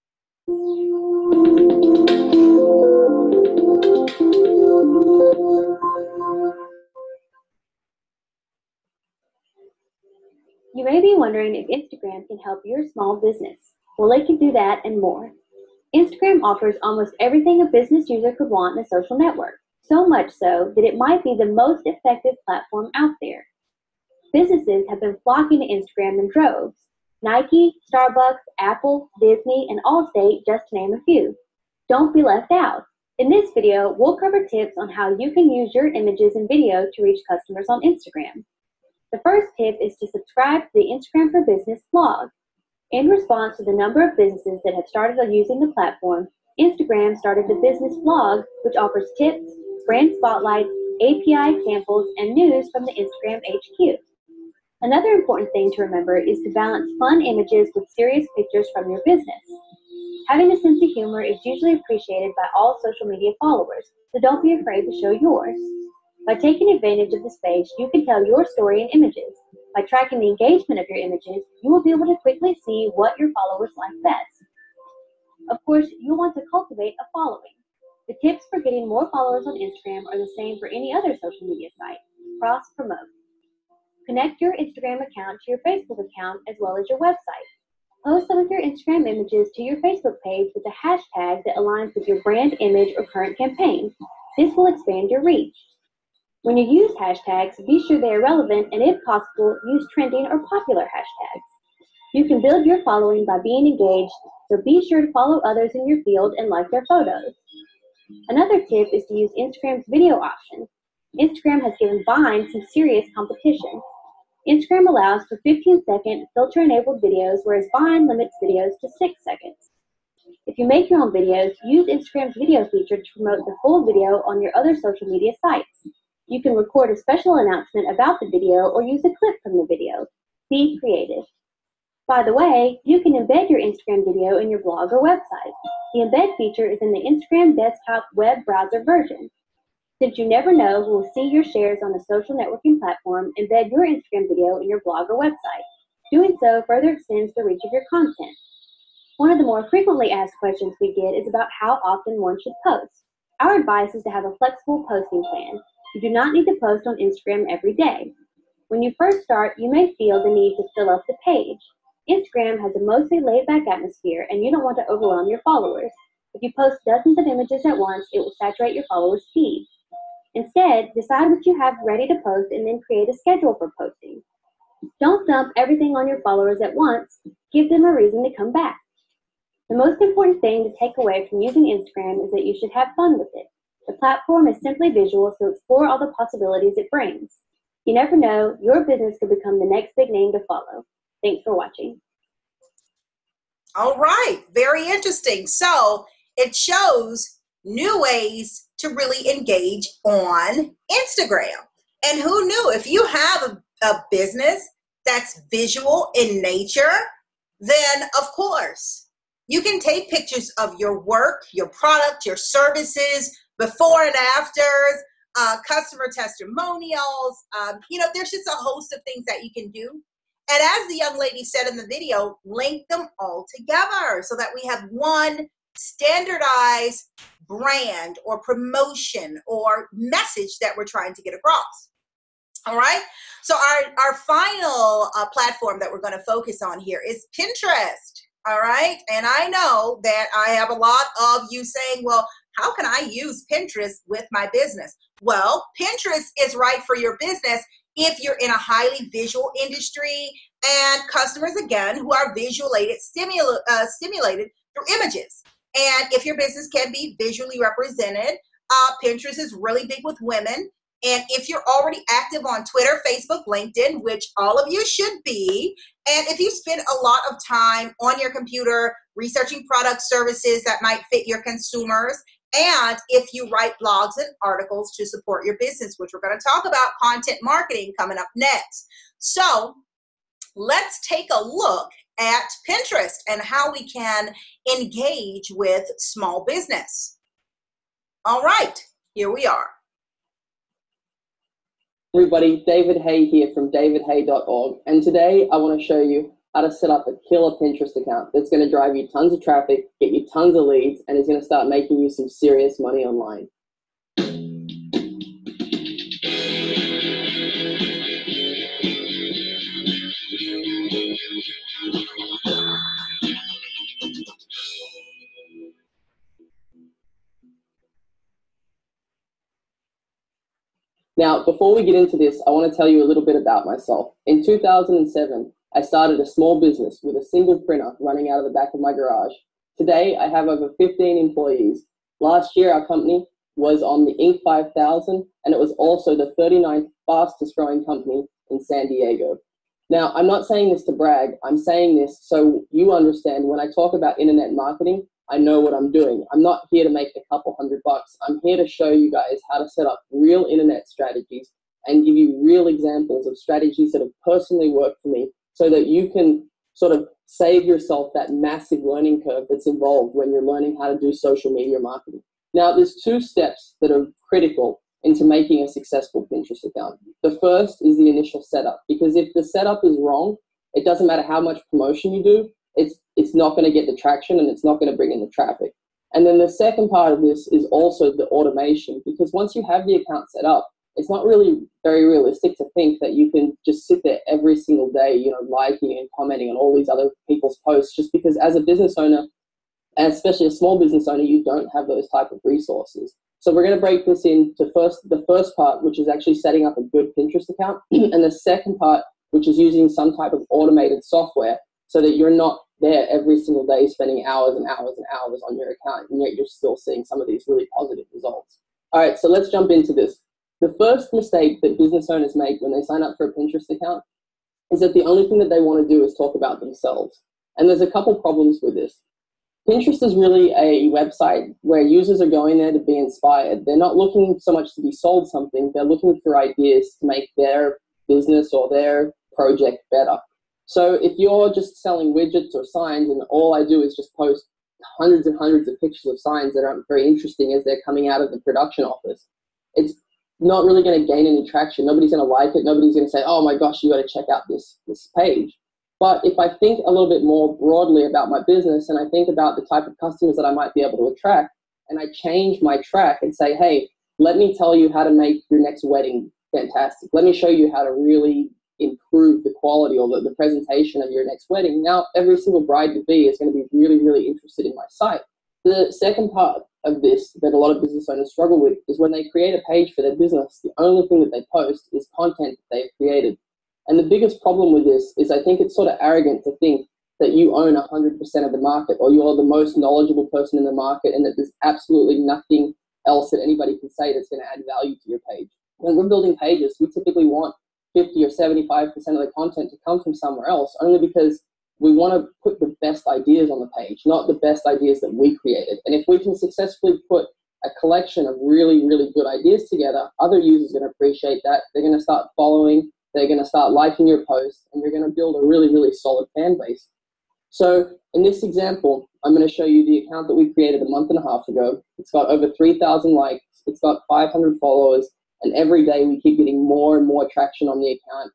[SPEAKER 9] You may be wondering if Instagram can help your small business. Well, it can do that and more. Instagram offers almost everything a business user could want in a social network, so much so that it might be the most effective platform out there. Businesses have been flocking to Instagram in droves. Nike, Starbucks, Apple, Disney, and Allstate, just to name a few. Don't be left out. In this video, we'll cover tips on how you can use your images and video to reach customers on Instagram. The first tip is to subscribe to the Instagram for Business blog. In response to the number of businesses that have started using the platform, Instagram started the business blog, which offers tips, brand spotlights, A P I examples, and news from the Instagram H Q. Another important thing to remember is to balance fun images with serious pictures from your business. Having a sense of humor is usually appreciated by all social media followers, so don't be afraid to show yours. By taking advantage of the space, you can tell your story in images. By tracking the engagement of your images, you will be able to quickly see what your followers like best. Of course, you'll want to cultivate a following. The tips for getting more followers on Instagram are the same for any other social media site. Cross-promote. Connect your Instagram account to your Facebook account as well as your website. Post some of your Instagram images to your Facebook page with a hashtag that aligns with your brand image or current campaign. This will expand your reach. When you use hashtags, be sure they are relevant and, if possible, use trending or popular hashtags. You can build your following by being engaged, so be sure to follow others in your field and like their photos. Another tip is to use Instagram's video option. Instagram has given Vine some serious competition. Instagram allows for fifteen second filter-enabled videos, whereas Vine limits videos to six seconds. If you make your own videos, use Instagram's video feature to promote the full video on your other social media sites. You can record a special announcement about the video or use a clip from the video. Be creative. By the way, you can embed your Instagram video in your blog or website. The embed feature is in the Instagram desktop web browser version. Since you never know who will see your shares on a social networking platform, embed your Instagram video in your blog or website. Doing so further extends the reach of your content. One of the more frequently asked questions we get is about how often one should post. Our advice is to have a flexible posting plan. You do not need to post on Instagram every day. When you first start, you may feel the need to fill up the page. Instagram has a mostly laid-back atmosphere, and you don't want to overwhelm your followers. If you post dozens of images at once, it will saturate your followers' feed. Instead, decide what you have ready to post and then create a schedule for posting. Don't dump everything on your followers at once. Give them a reason to come back. The most important thing to take away from using Instagram is that you should have fun with it. The platform is simply visual, so explore all the possibilities it brings. You never know, your business could become the next big name to follow. Thanks for watching.
[SPEAKER 1] All right, very interesting. So it shows new ways to really engage on Instagram. And who knew, if you have a, a business that's visual in nature, then of course you can take pictures of your work, your product, your services, before and afters, uh, customer testimonials. Um, you know, there's just a host of things that you can do. And as the young lady said in the video, link them all together so that we have one standardized brand or promotion or message that we're trying to get across. All right. So our, our final uh, platform that we're going to focus on here is Pinterest. All right. And I know that I have a lot of you saying, well, how can I use Pinterest with my business? Well, Pinterest is right for your business if you're in a highly visual industry and customers, again, who are visualated, stimul uh, stimulated through images. And if your business can be visually represented, uh, Pinterest is really big with women. And if you're already active on Twitter, Facebook, LinkedIn, which all of you should be, and if you spend a lot of time on your computer researching product services that might fit your consumers, and if you write blogs and articles to support your business, which we're going to talk about content marketing coming up next. So let's take a look at Pinterest and how we can engage with small business. All right, here we are.
[SPEAKER 10] Everybody, David Hay here from david hay dot org, and today I want to show you how to set up a killer Pinterest account that's going to drive you tons of traffic, get you tons of leads, and is going to start making you some serious money online. Now, before we get into this, I want to tell you a little bit about myself. In two thousand seven, I started a small business with a single printer running out of the back of my garage. Today, I have over fifteen employees. Last year, our company was on the Inc five thousand, and it was also the thirty-ninth fastest growing company in San Diego. Now, I'm not saying this to brag. I'm saying this so you understand when I talk about internet marketing, I know what I'm doing. I'm not here to make a couple hundred bucks. I'm here to show you guys how to set up real internet strategies and give you real examples of strategies that have personally worked for me so that you can sort of save yourself that massive learning curve that's involved when you're learning how to do social media marketing. Now, there's two steps that are critical into making a successful Pinterest account. The first is the initial setup, because if the setup is wrong, it doesn't matter how much promotion you do, it's it's not going to get the traction and it's not going to bring in the traffic. And then the second part of this is also the automation, because once you have the account set up, it's not really very realistic to think that you can just sit there every single day, you know, liking and commenting on all these other people's posts, just because as a business owner, and especially a small business owner, you don't have those type of resources. So we're going to break this into first the first part, which is actually setting up a good Pinterest account, and the second part, which is using some type of automated software so that you're not there every single day spending hours and hours and hours on your account, and yet you're still seeing some of these really positive results. All right, so let's jump into this. The first mistake that business owners make when they sign up for a Pinterest account is that the only thing that they want to do is talk about themselves. And there's a couple problems with this. Pinterest is really a website where users are going there to be inspired. They're not looking so much to be sold something, they're looking for ideas to make their business or their project better. So if you're just selling widgets or signs and all I do is just post hundreds and hundreds of pictures of signs that aren't very interesting as they're coming out of the production office, it's not really going to gain any traction. Nobody's going to like it. Nobody's going to say, oh my gosh, you got to check out this, this page. But if I think a little bit more broadly about my business and I think about the type of customers that I might be able to attract, and I change my track and say, hey, let me tell you how to make your next wedding fantastic. Let me show you how to really improve the quality or the, the presentation of your next wedding. Now, every single bride-to-be is going to be really, really interested in my site. The second part of this that a lot of business owners struggle with is when they create a page for their business, the only thing that they post is content that they've created. And the biggest problem with this is I think it's sort of arrogant to think that you own one hundred percent of the market or you're the most knowledgeable person in the market and that there's absolutely nothing else that anybody can say that's going to add value to your page. When we're building pages, we typically want fifty or seventy-five percent of the content to come from somewhere else, only because we want to put the best ideas on the page, not the best ideas that we created. And if we can successfully put a collection of really, really good ideas together, other users are going to appreciate that. They're going to start following, they're going to start liking your posts, and you're going to build a really, really solid fan base. So in this example, I'm going to show you the account that we created a month and a half ago. It's got over three thousand likes. It's got five hundred followers. And every day we keep getting more and more traction on the account, and it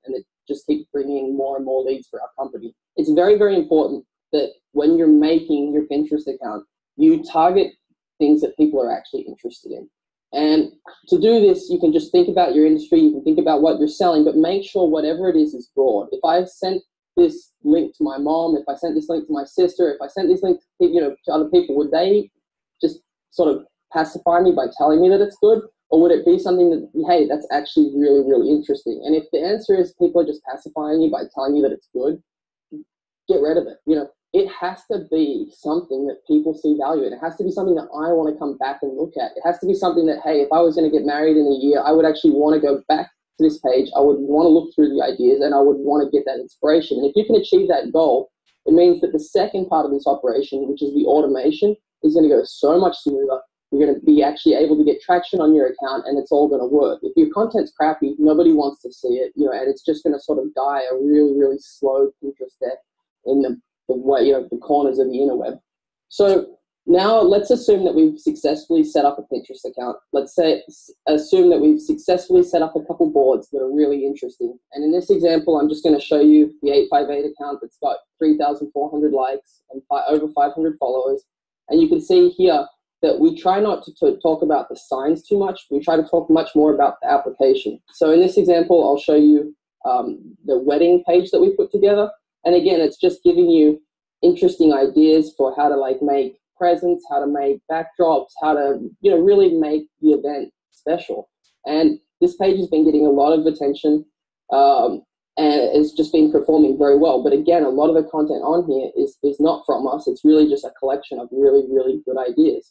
[SPEAKER 10] just keep bringing in more and more leads for our company. It's very, very important that when you're making your Pinterest account, you target things that people are actually interested in. And to do this, you can just think about your industry, you can think about what you're selling, but make sure whatever it is is broad. If I sent this link to my mom, if I sent this link to my sister, if I sent this link to, you know, to other people, would they just sort of pacify me by telling me that it's good? Or would it be something that, hey, that's actually really, really interesting? And if the answer is people are just pacifying you by telling you that it's good, get rid of it. You know, it has to be something that people see value in. It has to be something that I want to come back and look at. It has to be something that, hey, if I was going to get married in a year, I would actually want to go back to this page. I would want to look through the ideas and I would want to get that inspiration. And if you can achieve that goal, it means that the second part of this operation, which is the automation, is going to go so much smoother. You're going to be actually able to get traction on your account and it's all going to work. If your content's crappy, nobody wants to see it, you know, and it's just going to sort of die a really, really slow Pinterest death in the, the way, you know, the corners of the interweb. So now let's assume that we've successfully set up a Pinterest account. Let's say, assume that we've successfully set up a couple boards that are really interesting. And in this example, I'm just going to show you the eight five eight account that's got three thousand four hundred likes and fi- over five hundred followers. And you can see here that we try not to, to talk about the signs too much. We try to talk much more about the application. So in this example, I'll show you um, the wedding page that we put together. And again, it's just giving you interesting ideas for how to like make presents, how to make backdrops, how to, you know, really make the event special. And this page has been getting a lot of attention um, and it's just been performing very well. But again, a lot of the content on here is, is not from us. It's really just a collection of really, really good ideas.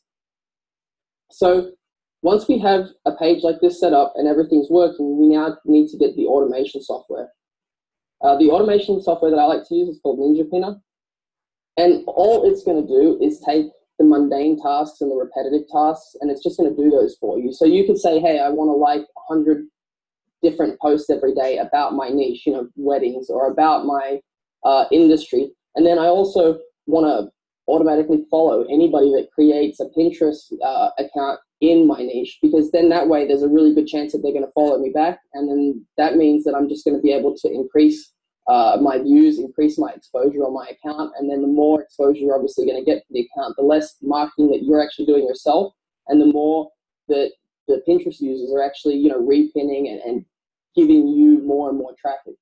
[SPEAKER 10] So once we have a page like this set up and everything's working, we now need to get the automation software. Uh, the automation software that I like to use is called Ninja Pinner. And all it's going to do is take the mundane tasks and the repetitive tasks, and it's just going to do those for you. So you could say, hey, I want to like one hundred different posts every day about my niche, you know, weddings, or about my uh, industry. And then I also want to automatically follow anybody that creates a Pinterest uh, account in my niche, because then that way there's a really good chance that they're going to follow me back. And then that means that I'm just going to be able to increase uh, my views, increase my exposure on my account. And then the more exposure you're obviously going to get for the account, the less marketing that you're actually doing yourself, and the more that the Pinterest users are actually, you know, repinning and, and giving you more and more traffic.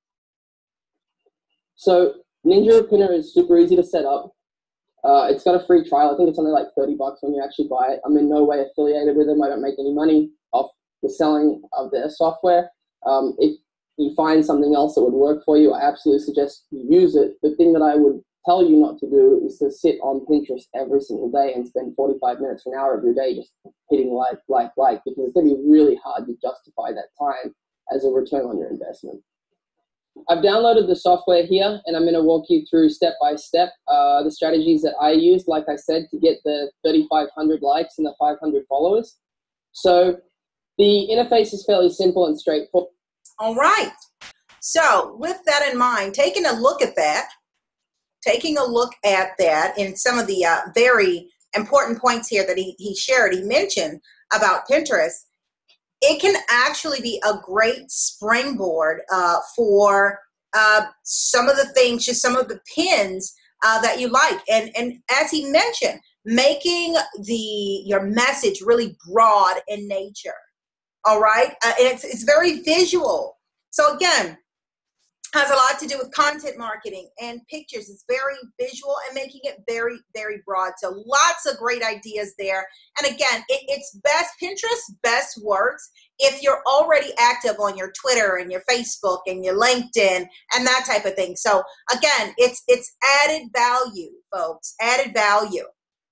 [SPEAKER 10] So Ninja Pinner is super easy to set up. Uh, it's got a free trial. I think it's only like thirty bucks when you actually buy it. I'm in no way affiliated with them. I don't make any money off the selling of their software. Um, if you find something else that would work for you, I absolutely suggest you use it. The thing that I would tell you not to do is to sit on Pinterest every single day and spend forty-five minutes or an hour of your day just hitting like, like, like, because it's going to be really hard to justify that time as a return on your investment. I've downloaded the software here, and I'm going to walk you through step by step uh, the strategies that I used, like I said, to get the thirty-five hundred likes and the five hundred followers. So the interface is fairly simple and straightforward.
[SPEAKER 1] All right. So with that in mind, taking a look at that, taking a look at that in some of the uh, very important points here that he, he shared, he mentioned about Pinterest, it can actually be a great springboard uh, for uh, some of the things, just some of the pins uh, that you like. And, and as he mentioned, making the your message really broad in nature. All right? Uh, and it's, it's very visual. So again, has a lot to do with content marketing and pictures. It's very visual and making it very, very broad. So lots of great ideas there. And again, it, it's best, Pinterest best works if you're already active on your Twitter and your Facebook and your LinkedIn and that type of thing. So again, it's, it's added value, folks, added value.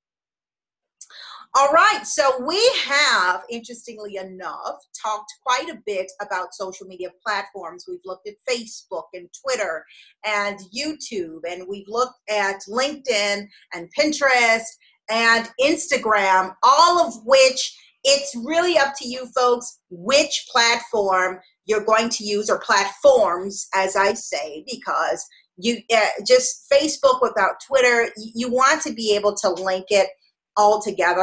[SPEAKER 1] All right, so we have, interestingly enough, talked quite a bit about social media platforms. We've looked at Facebook and Twitter and YouTube, and we've looked at LinkedIn and Pinterest and Instagram, all of which it's really up to you folks which platform you're going to use, or platforms, as I say, because you uh, just Facebook without Twitter, you want to be able to link it all together.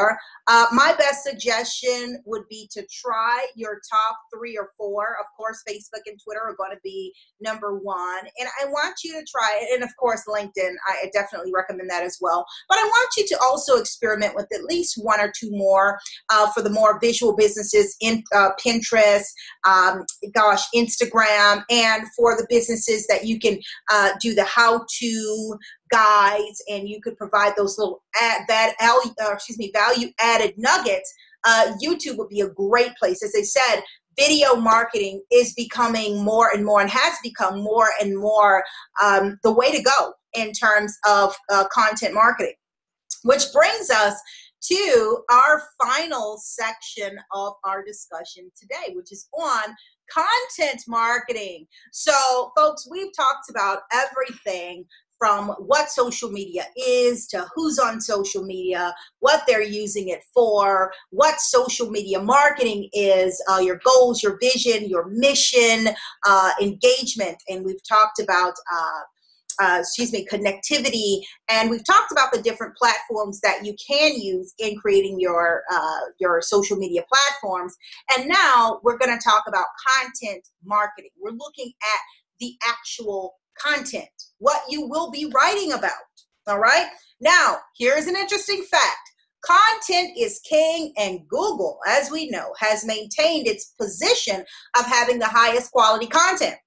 [SPEAKER 1] Uh, my best suggestion would be to try your top three or four. Of course, Facebook and Twitter are going to be number one. And I want you to try it. And of course, LinkedIn, I definitely recommend that as well. But I want you to also experiment with at least one or two more uh, for the more visual businesses in uh, Pinterest, um, gosh, Instagram, and for the businesses that you can uh, do the how-to guides, and you could provide those little ad, that, uh, excuse me, value added nuggets. Uh, YouTube would be a great place. As I said, video marketing is becoming more and more and has become more and more um, the way to go in terms of uh, content marketing, which brings us to our final section of our discussion today, which is on content marketing. So, folks, we've talked about everything from what social media is to who's on social media, what they're using it for, what social media marketing is, uh, your goals, your vision, your mission, uh, engagement, and we've talked about uh, Uh, excuse me, connectivity, and we've talked about the different platforms that you can use in creating your uh, your social media platforms. And now we're going to talk about content marketing. We're looking at the actual content, what you will be writing about. All right. Now, here's an interesting fact. Content is king, and Google, as we know, has maintained its position of having the highest quality content.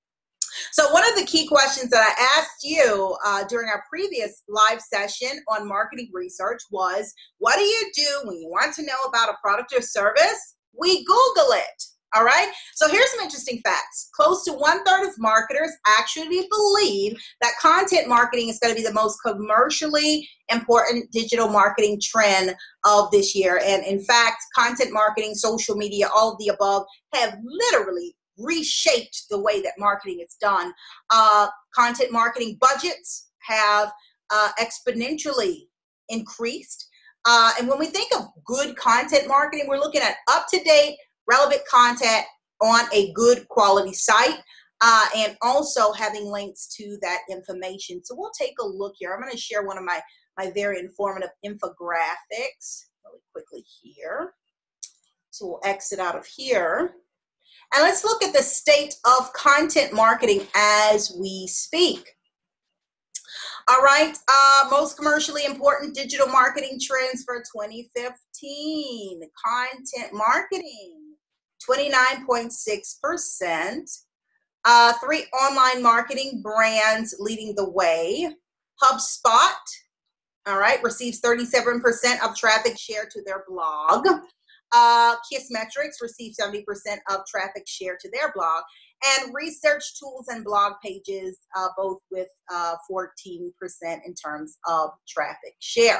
[SPEAKER 1] So one of the key questions that I asked you uh, during our previous live session on marketing research was, what do you do when you want to know about a product or service? We Google it. All right. So here's some interesting facts. Close to one third of marketers actually believe that content marketing is going to be the most commercially important digital marketing trend of this year. And in fact, content marketing, social media, all of the above have literally reshaped the way that marketing is done. Uh, content marketing budgets have uh, exponentially increased. Uh, and when we think of good content marketing, we're looking at up-to-date, relevant content on a good quality site, uh, and also having links to that information. So we'll take a look here. I'm going to share one of my, my very informative infographics really quickly here. So we'll exit out of here. And let's look at the state of content marketing as we speak. All right, uh, most commercially important digital marketing trends for twenty fifteen. Content marketing, twenty-nine point six percent. Uh, three online marketing brands leading the way. HubSpot, all right, receives thirty-seven percent of traffic share to their blog. Uh, Kissmetrics receives seventy percent of traffic share to their blog. And research tools and blog pages, uh, both with uh, fourteen percent in terms of traffic share.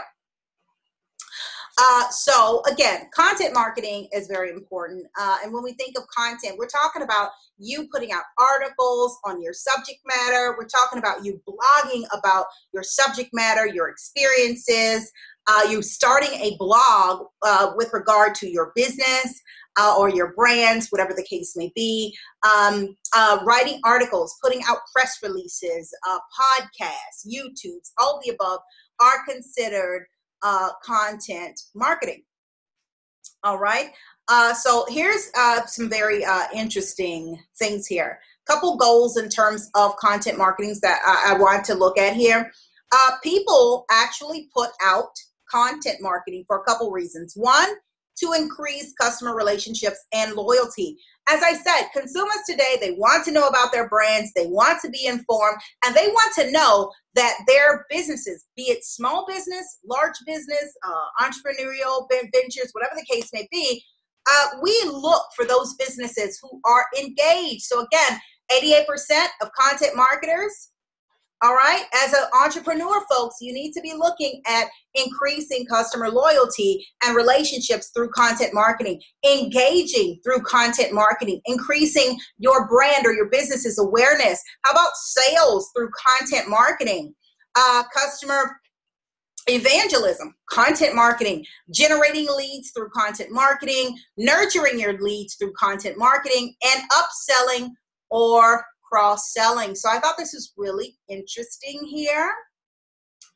[SPEAKER 1] Uh, so again, content marketing is very important. Uh, and when we think of content, we're talking about you putting out articles on your subject matter. We're talking about you blogging about your subject matter, your experiences, uh, you starting a blog uh, with regard to your business uh, or your brands, whatever the case may be, um, uh, writing articles, putting out press releases, uh, podcasts, YouTubes, all the above are considered Uh, content marketing. All right. Uh, so here's uh, some very uh, interesting things here. Couple goals in terms of content marketing that I, I want to look at here. Uh, people actually put out content marketing for a couple reasons. One, to increase customer relationships and loyalty. As I said, consumers today, they want to know about their brands, they want to be informed, and they want to know that their businesses, be it small business, large business, uh, entrepreneurial ventures, whatever the case may be, uh, we look for those businesses who are engaged. So again, eighty-eight percent of content marketers, all right, as an entrepreneur, folks, you need to be looking at increasing customer loyalty and relationships through content marketing, engaging through content marketing, increasing your brand or your business's awareness. How about sales through content marketing? Uh, customer evangelism, content marketing, generating leads through content marketing, nurturing your leads through content marketing, and upselling or cross-selling. So I thought this was really interesting here.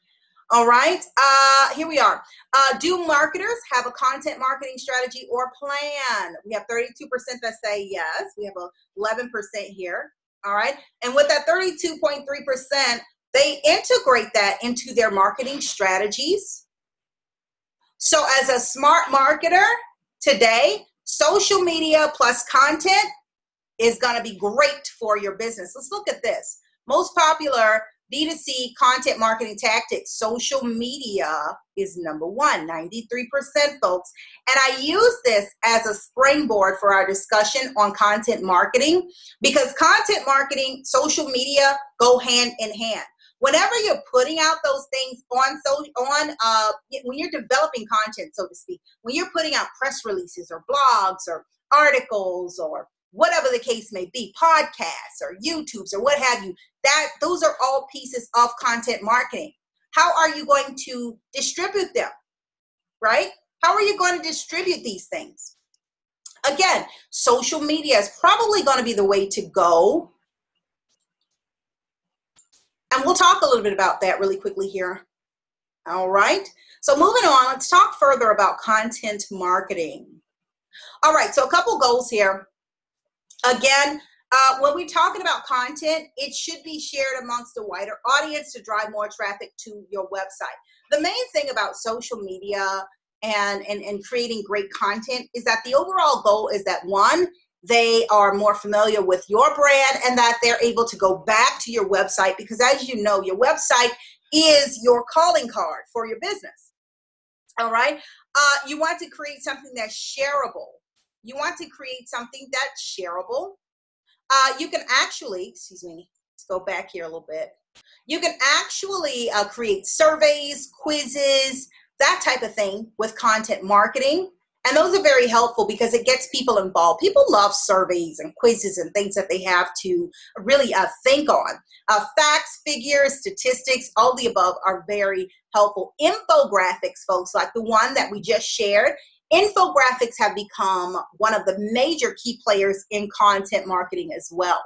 [SPEAKER 1] All right, uh, here we are. Uh, do marketers have a content marketing strategy or plan? We have thirty-two percent that say yes. We have eleven percent here. All right, and with that thirty-two point three percent, they integrate that into their marketing strategies. So as a smart marketer today, social media plus content is going to be great for your business. Let's look at this. Most popular B two C content marketing tactics, social media is number one, ninety-three percent, folks. And I use this as a springboard for our discussion on content marketing, because content marketing, social media go hand in hand. Whenever you're putting out those things on, so, on uh, when you're developing content, so to speak, when you're putting out press releases or blogs or articles or whatever the case may be, podcasts or YouTubes or what have you, that those are all pieces of content marketing. How are you going to distribute them, right? How are you going to distribute these things? Again, social media is probably going to be the way to go. And we'll talk a little bit about that really quickly here. All right. So moving on, let's talk further about content marketing. All right. So a couple goals here. Again, uh, when we're talking about content, it should be shared amongst a wider audience to drive more traffic to your website. The main thing about social media and, and, and creating great content is that the overall goal is that, one, they are more familiar with your brand and that they're able to go back to your website, because as you know, your website is your calling card for your business. All right. Uh, you want to create something that's shareable. You want to create something that's shareable. Uh, you can actually, excuse me, let's go back here a little bit. You can actually uh, create surveys, quizzes, that type of thing with content marketing. And those are very helpful because it gets people involved. People love surveys and quizzes and things that they have to really uh, think on. Uh, facts, figures, statistics, all the above are very helpful. Infographics, folks, like the one that we just shared. Infographics have become one of the major key players in content marketing as well.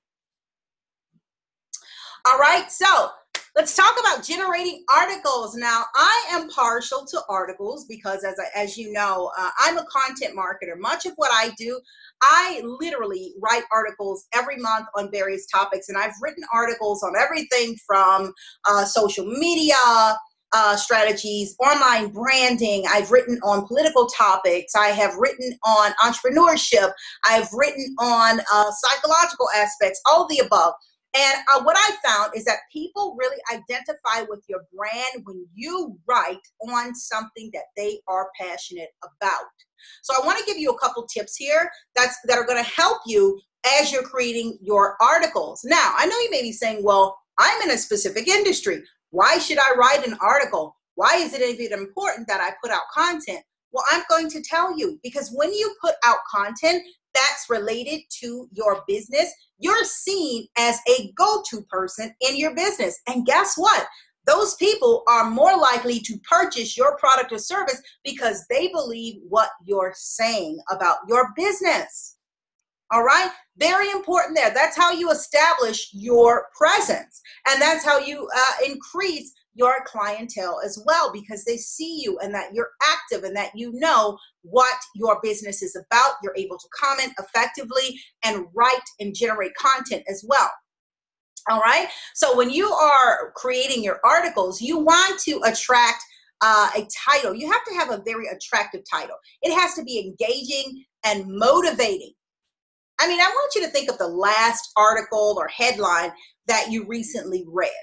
[SPEAKER 1] All right, so let's talk about generating articles. Now, I am partial to articles because, as, I, as you know, uh, I'm a content marketer. Much of what I do, I literally write articles every month on various topics, and I've written articles on everything from uh, social media, Uh, strategies, online branding. I've written on political topics. I have written on entrepreneurship. I've written on uh, psychological aspects, all the above. And uh, what I found is that people really identify with your brand when you write on something that they are passionate about. So I want to give you a couple tips here that's, that are going to help you as you're creating your articles. Now, I know you may be saying, well, I'm in a specific industry. Why should I write an article? Why is it even important that I put out content? Well, I'm going to tell you, because when you put out content that's related to your business, you're seen as a go-to person in your business. And guess what? Those people are more likely to purchase your product or service because they believe what you're saying about your business. All right? Very important there. That's how you establish your presence. And that's how you uh, increase your clientele as well, because they see you and that you're active and that you know what your business is about. You're able to comment effectively and write and generate content as well. All right? So when you are creating your articles, you want to attract uh, a title. You have to have a very attractive title. It has to be engaging and motivating. I mean, I want you to think of the last article or headline that you recently read.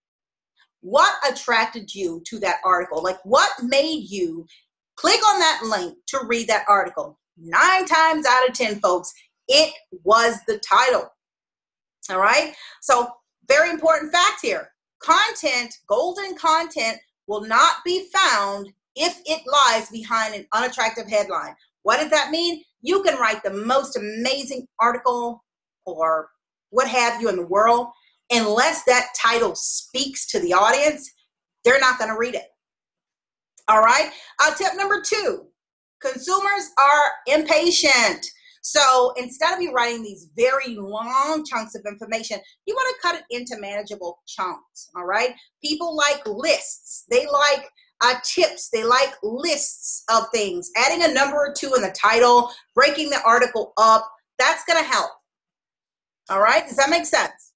[SPEAKER 1] What attracted you to that article? Like, what made you click on that link to read that article? Nine times out of ten, folks, it was the title. All right? So, very important fact here. Content, golden content, will not be found if it lies behind an unattractive headline. What does that mean? You can write the most amazing article or what have you in the world. Unless that title speaks to the audience, they're not going to read it. All right. Uh, tip number two, consumers are impatient. So instead of you writing these very long chunks of information, you want to cut it into manageable chunks, all right? People like lists. They like uh, tips. They like lists of things. Adding a number or two in the title, breaking the article up, that's going to help, all right? Does that make sense?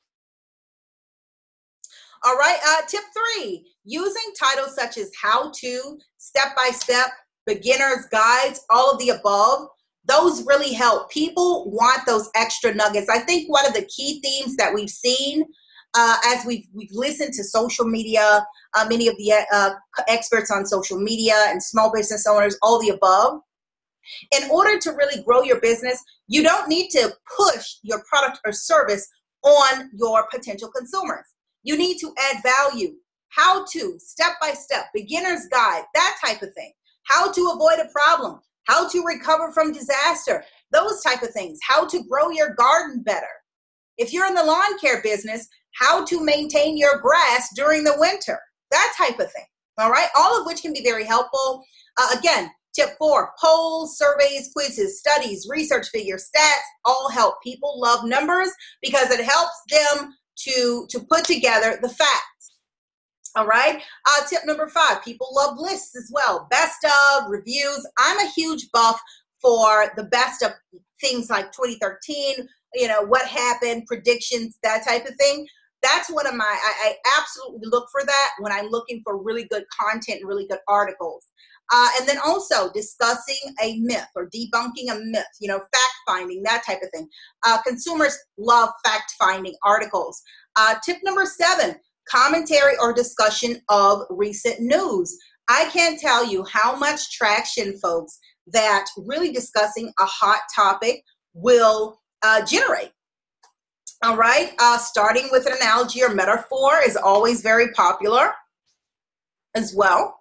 [SPEAKER 1] All right, uh, tip three, using titles such as how-to, step-by-step, beginner's guides, all of the above, those really help. People want those extra nuggets. I think one of the key themes that we've seen uh, as we've, we've listened to social media, uh, many of the uh, experts on social media and small business owners, all the above, in order to really grow your business, you don't need to push your product or service on your potential consumers. You need to add value. How to, step-by-step, beginner's guide, that type of thing. How to avoid a problem. How to recover from disaster, those type of things. How to grow your garden better. If you're in the lawn care business, how to maintain your grass during the winter, that type of thing, all right? All of which can be very helpful. Uh, again, tip four, polls, surveys, quizzes, studies, research figures, stats, all help. People love numbers because it helps them to, to put together the facts. All right. Uh, tip number five, people love lists as well. Best of, reviews. I'm a huge buff for the best of things like twenty thirteen, you know, what happened, predictions, that type of thing. That's one of my, I, I absolutely look for that when I'm looking for really good content and really good articles. Uh, and then also discussing a myth or debunking a myth, you know, fact finding, that type of thing. Uh, consumers love fact finding articles. Uh, tip number seven, commentary or discussion of recent news. I can't tell you how much traction, folks, that really discussing a hot topic will uh, generate. All right, uh, starting with an analogy or metaphor is always very popular as well.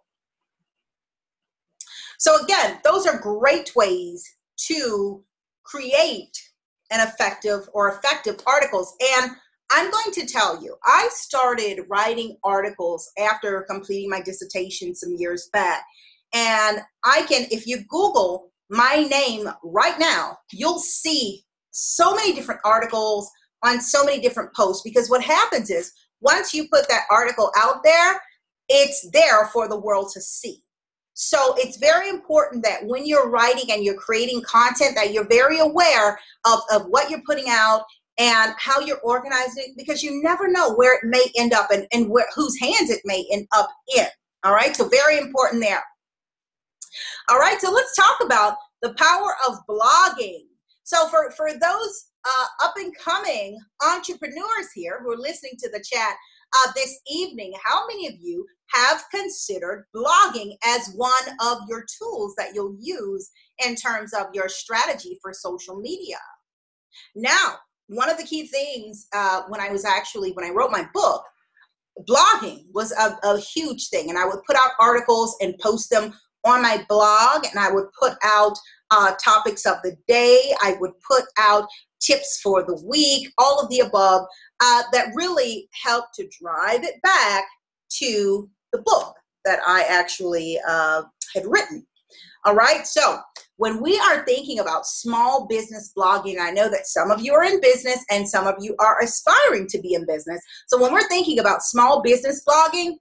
[SPEAKER 1] So again, those are great ways to create an effective or effective articles. And I'm going to tell you, I started writing articles after completing my dissertation some years back. And I can, if you Google my name right now, you'll see so many different articles on so many different posts, because what happens is once you put that article out there, it's there for the world to see. So it's very important that when you're writing and you're creating content that you're very aware of, of what you're putting out and how you're organizing it, because you never know where it may end up and, and where, whose hands it may end up in. All right, so very important there. All right, so let's talk about the power of blogging. So for, for those uh, up and coming entrepreneurs here who are listening to the chat uh, this evening, how many of you have considered blogging as one of your tools that you'll use in terms of your strategy for social media? Now, one of the key things uh, when I was actually, when I wrote my book, blogging was a, a huge thing. And I would put out articles and post them on my blog, and I would put out uh, topics of the day. I would put out tips for the week, all of the above uh, that really helped to drive it back to the book that I actually uh, had written. All right, so when we are thinking about small business blogging, I know that some of you are in business and some of you are aspiring to be in business. So when we're thinking about small business blogging,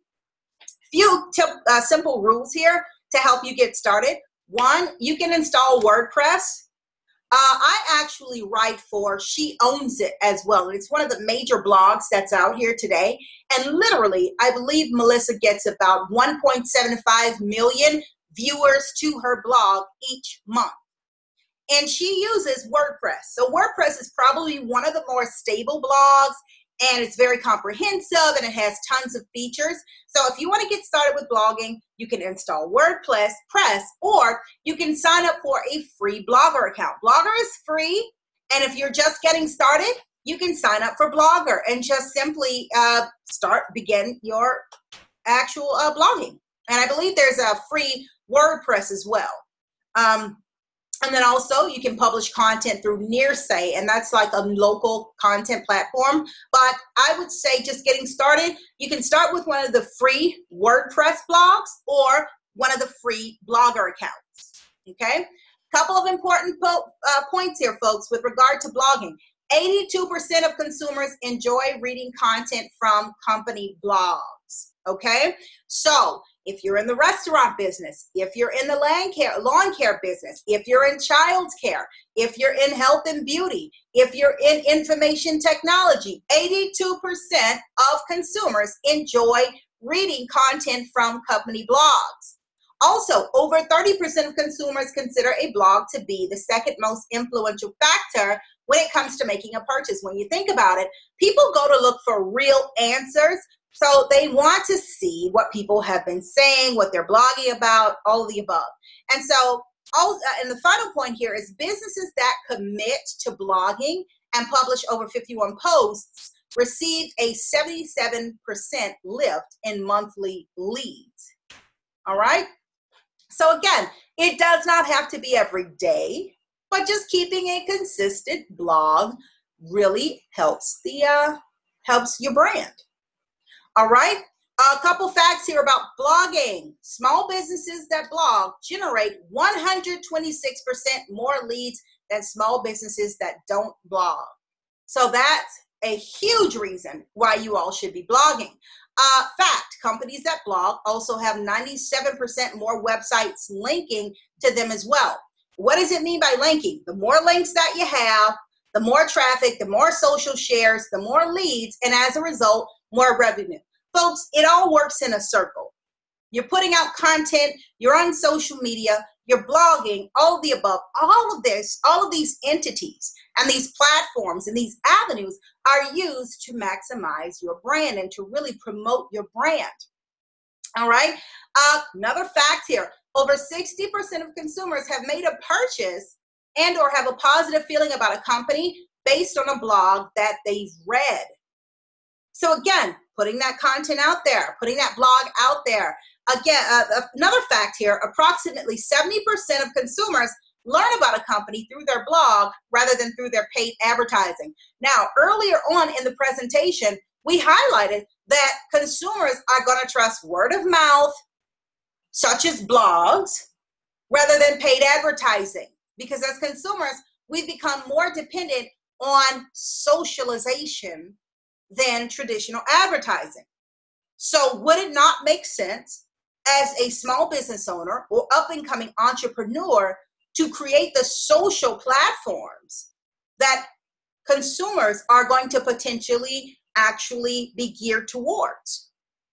[SPEAKER 1] few tip, uh, simple rules here to help you get started. One, you can install WordPress. Uh, I actually write for She Owns It as well. And it's one of the major blogs that's out here today. And literally, I believe Melissa gets about one point seven five million viewers to her blog each month. And she uses WordPress. So WordPress is probably one of the more stable blogs, and it's very comprehensive and it has tons of features. So if you want to get started with blogging, you can install WordPress, Press, or you can sign up for a free Blogger account. Blogger is free, and if you're just getting started, you can sign up for Blogger and just simply uh, start, begin your actual uh, blogging. And I believe there's a free WordPress as well. Um, and then also you can publish content through Nearsay, and that's like a local content platform. But I would say just getting started, you can start with one of the free WordPress blogs or one of the free Blogger accounts, okay? Couple of important po uh, points here, folks, with regard to blogging. eighty-two percent of consumers enjoy reading content from company blogs, okay? So if you're in the restaurant business, if you're in the lawn care, lawn care business, if you're in child's care, if you're in health and beauty, if you're in information technology, eighty-two percent of consumers enjoy reading content from company blogs. Also, over thirty percent of consumers consider a blog to be the second most influential factor when it comes to making a purchase. When you think about it, people go to look for real answers. So they want to see what people have been saying, what they're blogging about, all of the above. And so, all, uh, and the final point here is businesses that commit to blogging and publish over fifty-one posts receive a seventy-seven percent lift in monthly leads. All right? So again, it does not have to be every day, but just keeping a consistent blog really helps the uh, helps your brand. All right, a couple facts here about blogging. Small businesses that blog generate one hundred twenty-six percent more leads than small businesses that don't blog. So that's a huge reason why you all should be blogging. Uh, fact, companies that blog also have ninety-seven percent more websites linking to them as well. What does it mean by linking? The more links that you have, the more traffic, the more social shares, the more leads, and as a result, more revenue. Folks, it all works in a circle. You're putting out content, you're on social media, you're blogging, all of the above. All of this, all of these entities and these platforms and these avenues are used to maximize your brand and to really promote your brand. All right, uh, another fact here, over sixty percent of consumers have made a purchase and or have a positive feeling about a company based on a blog that they've read. So again, putting that content out there, putting that blog out there. Again, uh, another fact here, approximately seventy percent of consumers learn about a company through their blog rather than through their paid advertising. Now, earlier on in the presentation, we highlighted that consumers are going to trust word of mouth, such as blogs, rather than paid advertising. Because as consumers, we've become more dependent on socialization than traditional advertising. So would it not make sense as a small business owner or up-and-coming entrepreneur to create the social platforms that consumers are going to potentially actually be geared towards?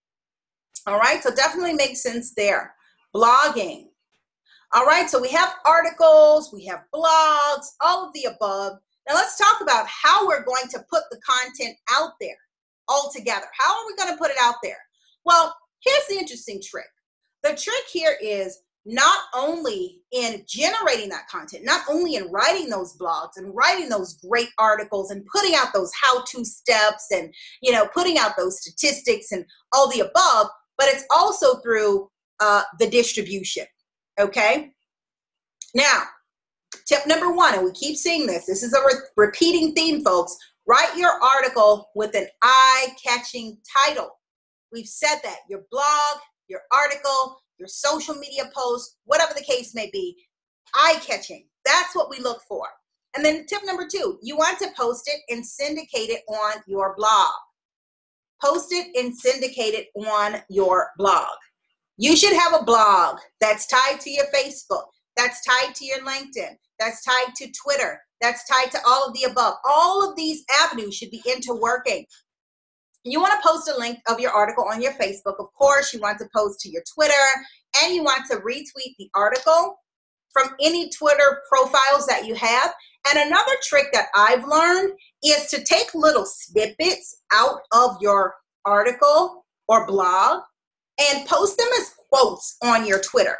[SPEAKER 1] All right, so definitely makes sense there. Blogging. All right, so we have articles, we have blogs, all of the above. Now let's talk about how we're going to put the content out there all together. How are we going to put it out there? Well, here's the interesting trick. The trick here is not only in generating that content, not only in writing those blogs and writing those great articles and putting out those how-to steps and, you know, putting out those statistics and all the above, but it's also through uh, the distribution, okay? Now, tip number one, and we keep seeing this, this is a re repeating theme, folks. Write your article with an eye-catching title. We've said that. Your blog, your article, your social media post, whatever the case may be, eye-catching. That's what we look for. And then tip number two, you want to post it and syndicate it on your blog. Post it and syndicate it on your blog. You should have a blog that's tied to your Facebook, that's tied to your LinkedIn, that's tied to Twitter, that's tied to all of the above. All of these avenues should be interworking. You want to post a link of your article on your Facebook, of course. You want to post to your Twitter, and you want to retweet the article from any Twitter profiles that you have. And another trick that I've learned is to take little snippets out of your article or blog and post them as quotes on your Twitter.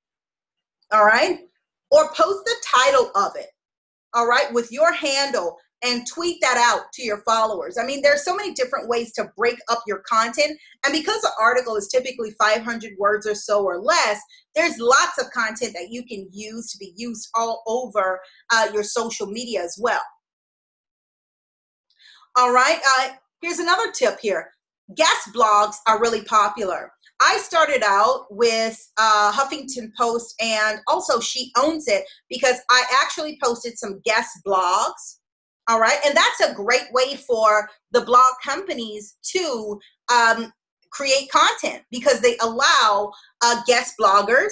[SPEAKER 1] All right? Or post the title of it, all right, with your handle and tweet that out to your followers. I mean, there's so many different ways to break up your content. And because the article is typically five hundred words or so or less, there's lots of content that you can use to be used all over uh, your social media as well. All right, uh, here's another tip here. Guest blogs are really popular. I started out with uh, Huffington Post, and also She Owns It, because I actually posted some guest blogs. All right. And that's a great way for the blog companies to um, create content, because they allow uh, guest bloggers,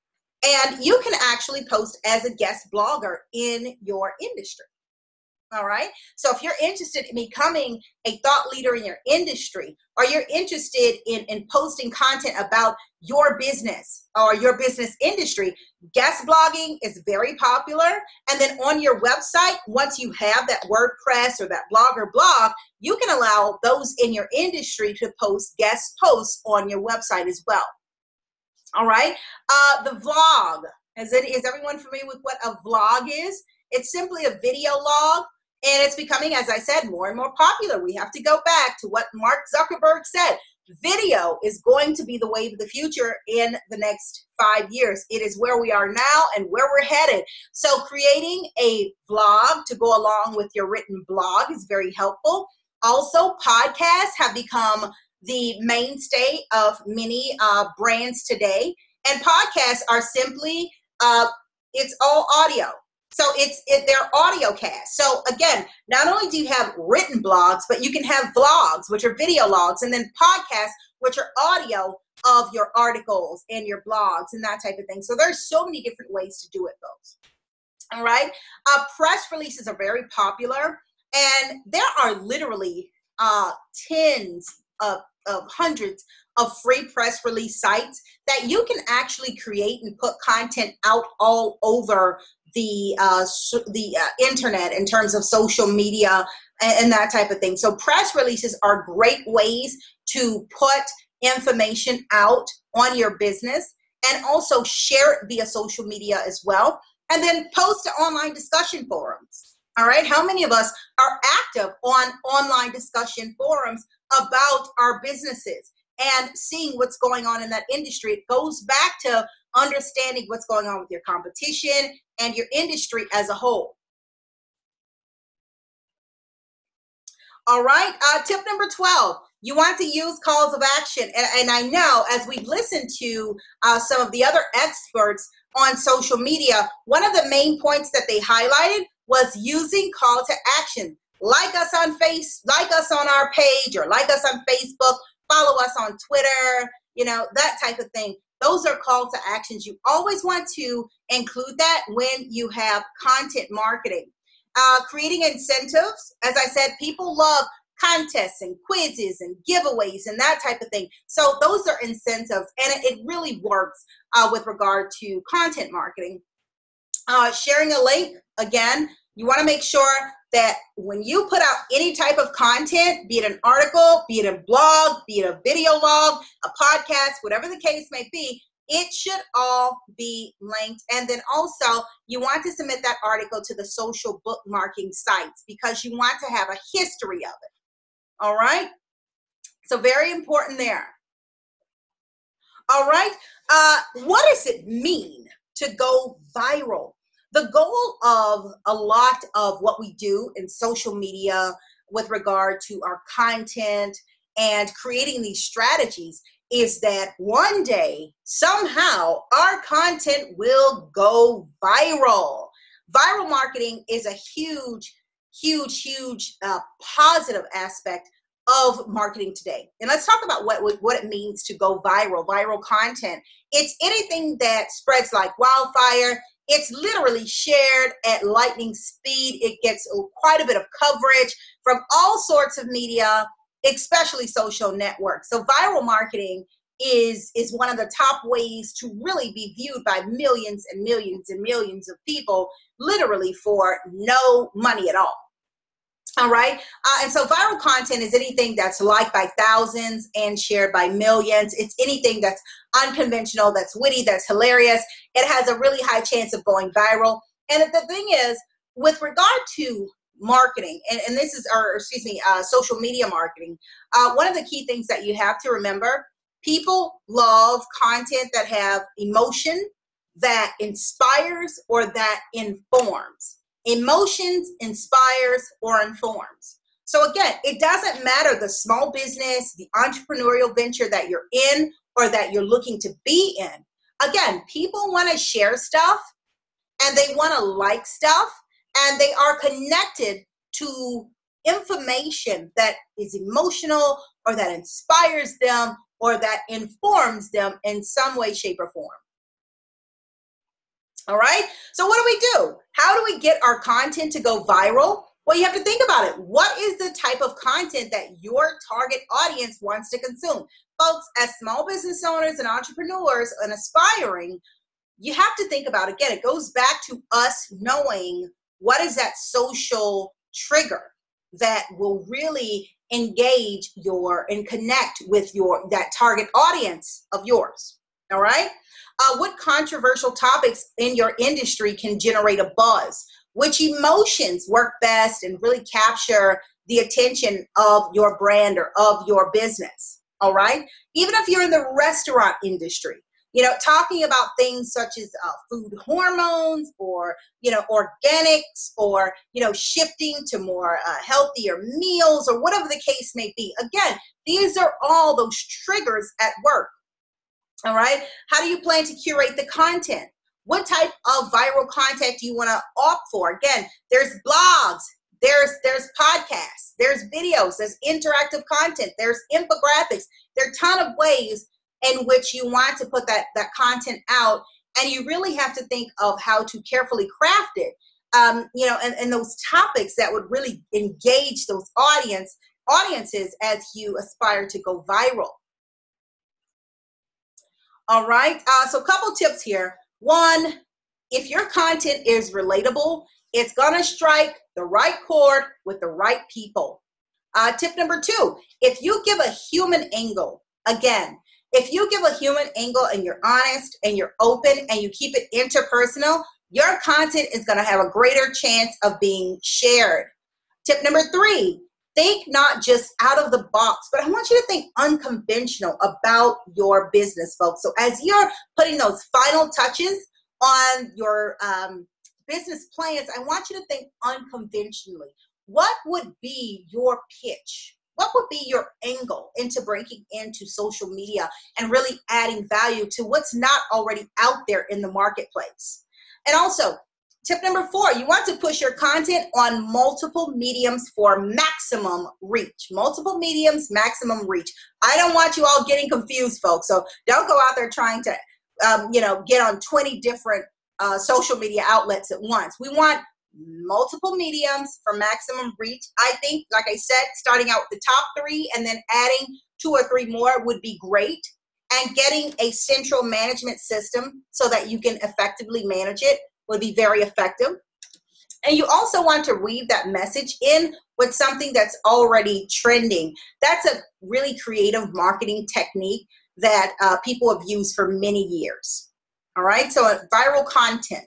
[SPEAKER 1] and you can actually post as a guest blogger in your industry. All right. So if you're interested in becoming a thought leader in your industry, or you're interested in, in posting content about your business or your business industry, guest blogging is very popular. And then on your website, once you have that WordPress or that Blogger blog, you can allow those in your industry to post guest posts on your website as well. All right. Uh, the vlog. Is, it, is everyone familiar with what a vlog is? It's simply a video log. And it's becoming, as I said, more and more popular. We have to go back to what Mark Zuckerberg said. Video is going to be the wave of the future in the next five years. It is where we are now and where we're headed. So creating a vlog to go along with your written blog is very helpful. Also, podcasts have become the mainstay of many uh, brands today. And podcasts are simply, uh, it's all audio. So it's it, they're audio casts. So again, not only do you have written blogs, but you can have vlogs, which are video logs, and then podcasts, which are audio of your articles and your blogs and that type of thing. So there's so many different ways to do it, folks. All right. Uh, press releases are very popular, and there are literally uh, tens of, of hundreds of free press release sites that you can actually create and put content out all over the uh, the uh, internet in terms of social media and, and that type of thing. So press releases are great ways to put information out on your business, and also share it via social media as well. And then post to online discussion forums. All right. How many of us are active on online discussion forums about our businesses and seeing what's going on in that industry? It goes back to understanding what's going on with your competition and your industry as a whole. All right. Uh, tip number twelve. You want to use calls of action. And, and I know, as we've listened to uh, some of the other experts on social media, one of the main points that they highlighted was using call to action. Like us on Face, like us on our page, or like us on Facebook, follow us on Twitter, you know, that type of thing. Those are call to actions. You always want to include that when you have content marketing. Uh, creating incentives. As I said, people love contests and quizzes and giveaways and that type of thing. So those are incentives, and it, it really works uh, with regard to content marketing. Uh, sharing a link, again, you want to make sure that when you put out any type of content, be it an article, be it a blog, be it a video log, a podcast, whatever the case may be, it should all be linked. And then also, you want to submit that article to the social bookmarking sites, because you want to have a history of it. All right? So very important there. All right? Uh, what does it mean to go viral? The goal of a lot of what we do in social media with regard to our content and creating these strategies is that one day, somehow, our content will go viral. Viral marketing is a huge, huge, huge uh, positive aspect of marketing today. And let's talk about what, what it means to go viral, viral content. It's anything that spreads like wildfire. It's literally shared at lightning speed. It gets quite a bit of coverage from all sorts of media, especially social networks. So viral marketing is, is one of the top ways to really be viewed by millions and millions and millions of people, literally for no money at all. All right. Uh, and so viral content is anything that's liked by thousands and shared by millions. It's anything that's unconventional, that's witty, that's hilarious. It has a really high chance of going viral. And the thing is, with regard to marketing, and, and this is, or excuse me, uh, social media marketing, uh, one of the key things that you have to remember, people love content that have emotion, that inspires, or that informs. Emotions, inspires, or informs. So again, it doesn't matter the small business, the entrepreneurial venture that you're in, or that you're looking to be in. Again, people want to share stuff and they want to like stuff, and they are connected to information that is emotional or that inspires them or that informs them in some way, shape, or form. All right, so what do we do? How do we get our content to go viral? Well, you have to think about it. What is the type of content that your target audience wants to consume? Folks, as small business owners and entrepreneurs and aspiring, you have to think about, again, it goes back to us knowing what is that social trigger that will really engage your and connect with your that target audience of yours. All right. Uh, what controversial topics in your industry can generate a buzz? Which emotions work best and really capture the attention of your brand or of your business? All right. Even if you're in the restaurant industry, you know, talking about things such as uh, food hormones or, you know, organics or, you know, shifting to more uh, healthier meals or whatever the case may be. Again, these are all those triggers at work. All right. How do you plan to curate the content? What type of viral content do you want to opt for? Again, there's blogs, there's there's podcasts, there's videos, there's interactive content, there's infographics. There are a ton of ways in which you want to put that, that content out, and you really have to think of how to carefully craft it, um, you know, and, and those topics that would really engage those audience audiences as you aspire to go viral. All right, uh, so a couple tips here. One, if your content is relatable, it's gonna strike the right chord with the right people. Uh, tip number two, if you give a human angle, again, if you give a human angle and you're honest and you're open and you keep it interpersonal, your content is going to have a greater chance of being shared. Tip number three, think not just out of the box, but I want you to think unconventional about your business, folks. So as you're putting those final touches on your um, business plans, I want you to think unconventionally. What would be your pitch? What would be your angle into breaking into social media and really adding value to what's not already out there in the marketplace? And also, tip number four, you want to push your content on multiple mediums for maximum reach. Multiple mediums, maximum reach. I don't want you all getting confused, folks. So don't go out there trying to, um, you know, get on twenty different uh, social media outlets at once. We want multiple mediums for maximum reach. I think, like I said, starting out with the top three and then adding two or three more would be great. And getting a central management system so that you can effectively manage it would be very effective. And you also want to weave that message in with something that's already trending. That's a really creative marketing technique that uh, people have used for many years. All right, so uh, viral content.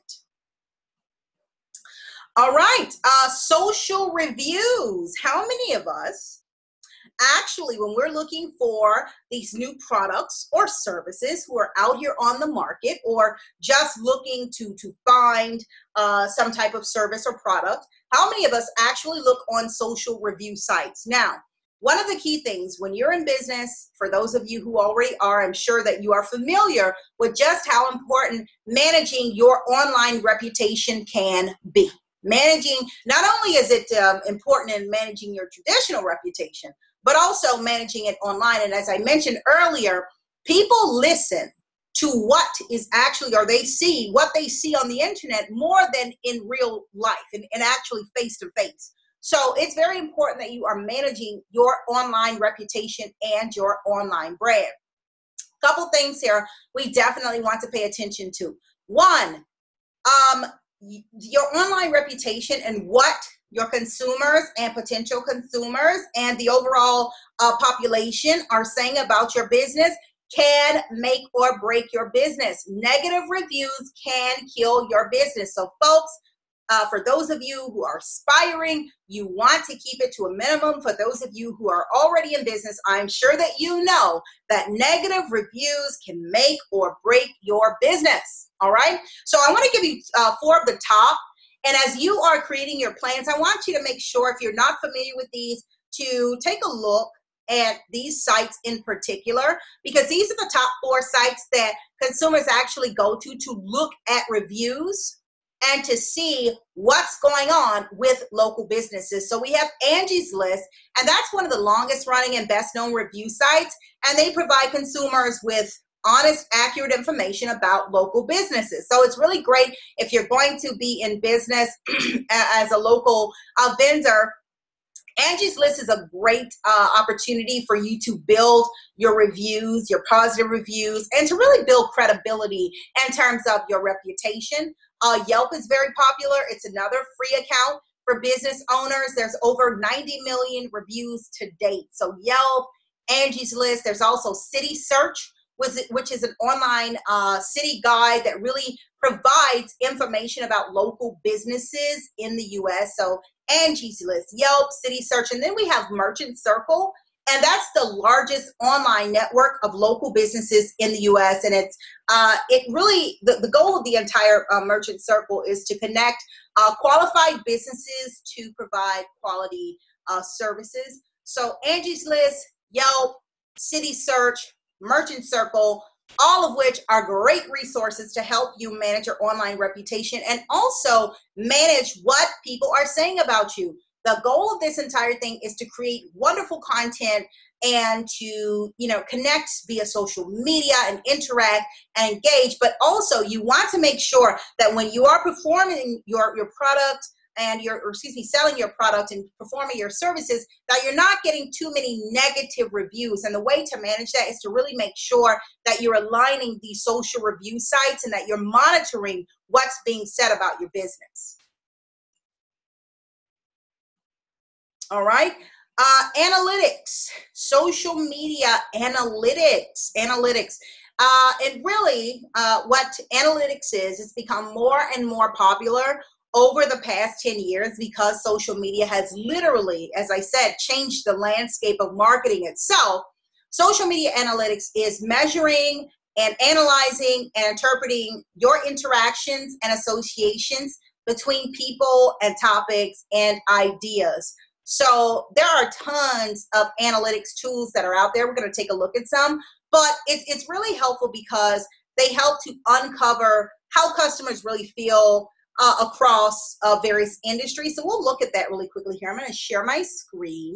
[SPEAKER 1] All right, uh, social reviews. How many of us actually, when we're looking for these new products or services who are out here on the market or just looking to, to find uh, some type of service or product, how many of us actually look on social review sites? Now, one of the key things when you're in business, for those of you who already are, I'm sure that you are familiar with just how important managing your online reputation can be. Managing, not only is it um, important in managing your traditional reputation, but also managing it online. And as I mentioned earlier, people listen to what is actually, or they see what they see on the internet more than in real life and, and actually face to face. So it's very important that you are managing your online reputation and your online brand. Couple things here we definitely want to pay attention to. One, um, your online reputation and what your consumers and potential consumers and the overall uh, population are saying about your business can make or break your business. Negative reviews can kill your business. So folks, uh, for those of you who are aspiring, you want to keep it to a minimum. For those of you who are already in business, I'm sure that you know that negative reviews can make or break your business. All right. So I want to give you uh, four of the top. And as you are creating your plans, I want you to make sure, if you're not familiar with these, to take a look at these sites in particular, because these are the top four sites that consumers actually go to to look at reviews and to see what's going on with local businesses. So we have Angie's List, and that's one of the longest running and best known review sites, and they provide consumers with honest, accurate information about local businesses. So it's really great if you're going to be in business as a local uh, vendor. Angie's List is a great uh, opportunity for you to build your reviews, your positive reviews, and to really build credibility in terms of your reputation. Uh, Yelp is very popular. It's another free account for business owners. There's over ninety million reviews to date. So Yelp, Angie's List. There's also City Search, which is an online uh, city guide that really provides information about local businesses in the U S. So Angie's List, Yelp, City Search, and then we have Merchant Circle, and that's the largest online network of local businesses in the U S. And it's uh, it really the, the goal of the entire uh, Merchant Circle is to connect uh, qualified businesses to provide quality uh, services. So Angie's List, Yelp, City Search, Merchant Circle, all of which are great resources to help you manage your online reputation and also manage what people are saying about you. The goal of this entire thing is to create wonderful content and to, you know, connect via social media and interact and engage, but also you want to make sure that when you are performing your, your product and you're, or excuse me, selling your product and performing your services, that you're not getting too many negative reviews. And the way to manage that is to really make sure that you're aligning these social review sites and that you're monitoring what's being said about your business. All right. Uh, analytics, social media analytics, analytics. Uh, and really uh, what analytics is, it's become more and more popular over the past ten years because social media has literally, as I said, changed the landscape of marketing itself. Social media analytics is measuring and analyzing and interpreting your interactions and associations between people and topics and ideas. So there are tons of analytics tools that are out there. We're going to take a look at some, but it, it's really helpful because they help to uncover how customers really feel Uh, across uh, various industries. So we'll look at that really quickly here. I'm going to share my screen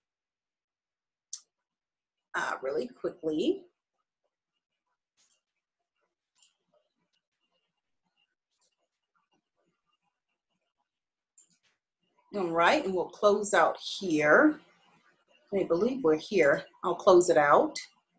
[SPEAKER 1] uh, really quickly. All right, and we'll close out here. I believe we're here. I'll close it out.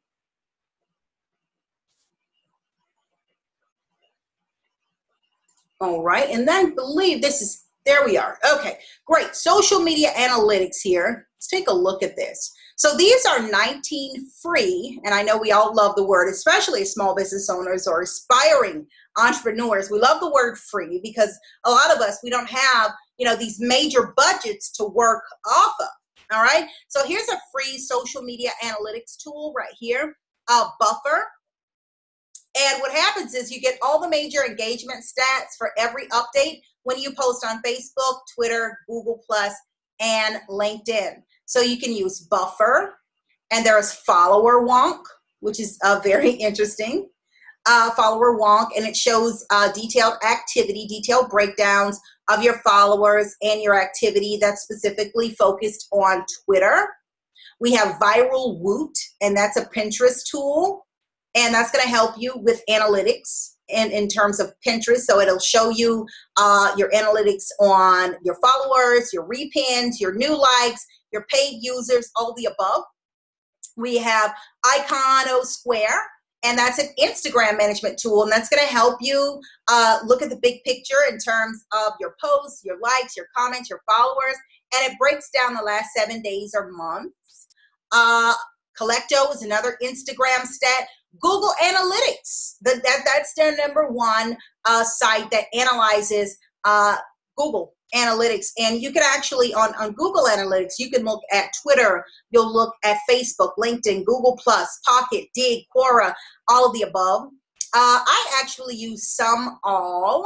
[SPEAKER 1] All right, and then believe this is, there we are. Okay, great. Social media analytics here. Let's take a look at this. So these are nineteen free, and I know we all love the word, especially small business owners or aspiring entrepreneurs. We love the word free because a lot of us, we don't have, you know, these major budgets to work off of. All right, so here's a free social media analytics tool right here, uh, Buffer. And what happens is you get all the major engagement stats for every update when you post on Facebook, Twitter, Google Plus, and LinkedIn. So you can use Buffer, and there's Follower Wonk, which is uh, very interesting. Uh, follower Wonk, and it shows uh, detailed activity, detailed breakdowns of your followers and your activity that's specifically focused on Twitter. We have Viral Woot, and that's a Pinterest tool. And that's going to help you with analytics in, in terms of Pinterest. So it'll show you uh, your analytics on your followers, your repins, your new likes, your paid users, all the above. We have Iconosquare, and that's an Instagram management tool. And that's going to help you uh, look at the big picture in terms of your posts, your likes, your comments, your followers. And it breaks down the last seven days or months. Uh, Collecto is another Instagram stat. Google Analytics, that, that, that's their number one uh, site that analyzes uh, Google Analytics. And you can actually, on, on Google Analytics, you can look at Twitter, you'll look at Facebook, LinkedIn, Google Plus, Pocket, Dig, Quora, all of the above. Uh, I actually use SumAll,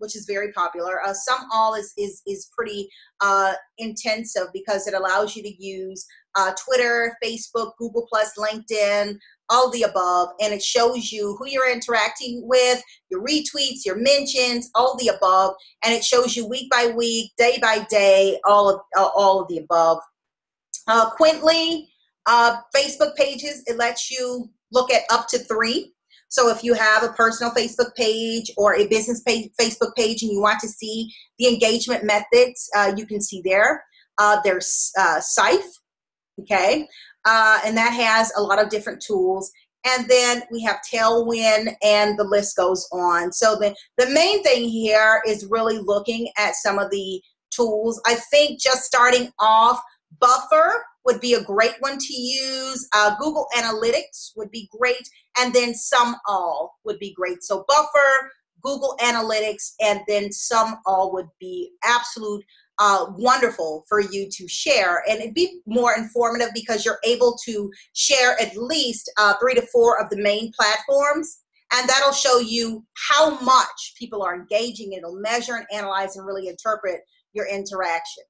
[SPEAKER 1] which is very popular. Uh, Some All is is is pretty uh, intensive because it allows you to use uh, Twitter, Facebook, Google Plus, LinkedIn, all the above, and it shows you who you're interacting with, your retweets, your mentions, all the above, and it shows you week by week, day by day, all of uh, all of the above. Uh, Quintly, uh, Facebook pages, it lets you look at up to three. So if you have a personal Facebook page or a business page, Facebook page, and you want to see the engagement methods, uh, you can see there. Uh, there's uh, Sife, okay, uh, and that has a lot of different tools. And then we have Tailwind, and the list goes on. So the, the main thing here is really looking at some of the tools. I think just starting off, Buffer would be a great one to use. Uh, Google Analytics would be great. And then Some All would be great. So Buffer, Google Analytics, and then Some All would be absolute uh, wonderful for you to share. And it'd be more informative because you're able to share at least uh, three to four of the main platforms. And that'll show you how much people are engaging. It'll measure and analyze and really interpret your interactions.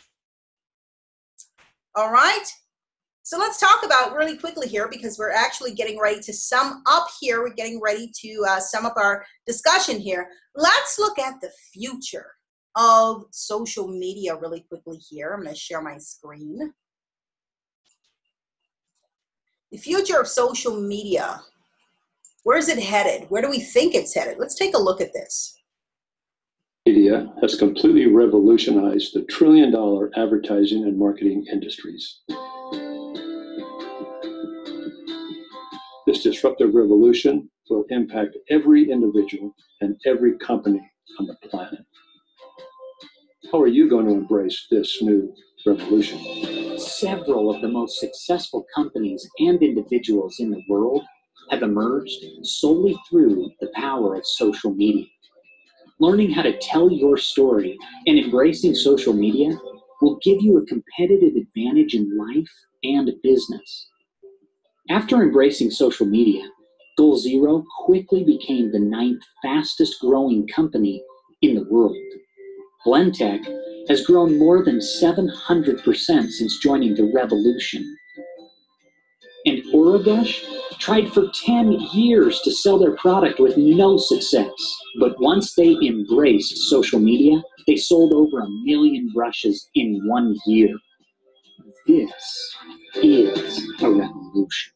[SPEAKER 1] All right, so let's talk about really quickly here because we're actually getting ready to sum up here. We're getting ready to uh, sum up our discussion here. Let's look at the future of social media really quickly here. I'm going to share my screen. The future of social media. Where is it headed? Where do we think it's headed? Let's take a look at this.
[SPEAKER 11] Media has completely revolutionized the trillion dollar advertising and marketing industries. This disruptive revolution will impact every individual and every company on the planet. How are you going to embrace this new revolution?
[SPEAKER 12] Several of the most successful companies and individuals in the world have emerged solely through the power of social media. Learning how to tell your story and embracing social media will give you a competitive advantage in life and business. After embracing social media, Goal Zero quickly became the ninth fastest growing company in the world. Blendtec has grown more than seven hundred percent since joining the revolution. And Oregush tried for ten years to sell their product with no success. But once they embraced social media, they sold over a million brushes in one year. This is a revolution.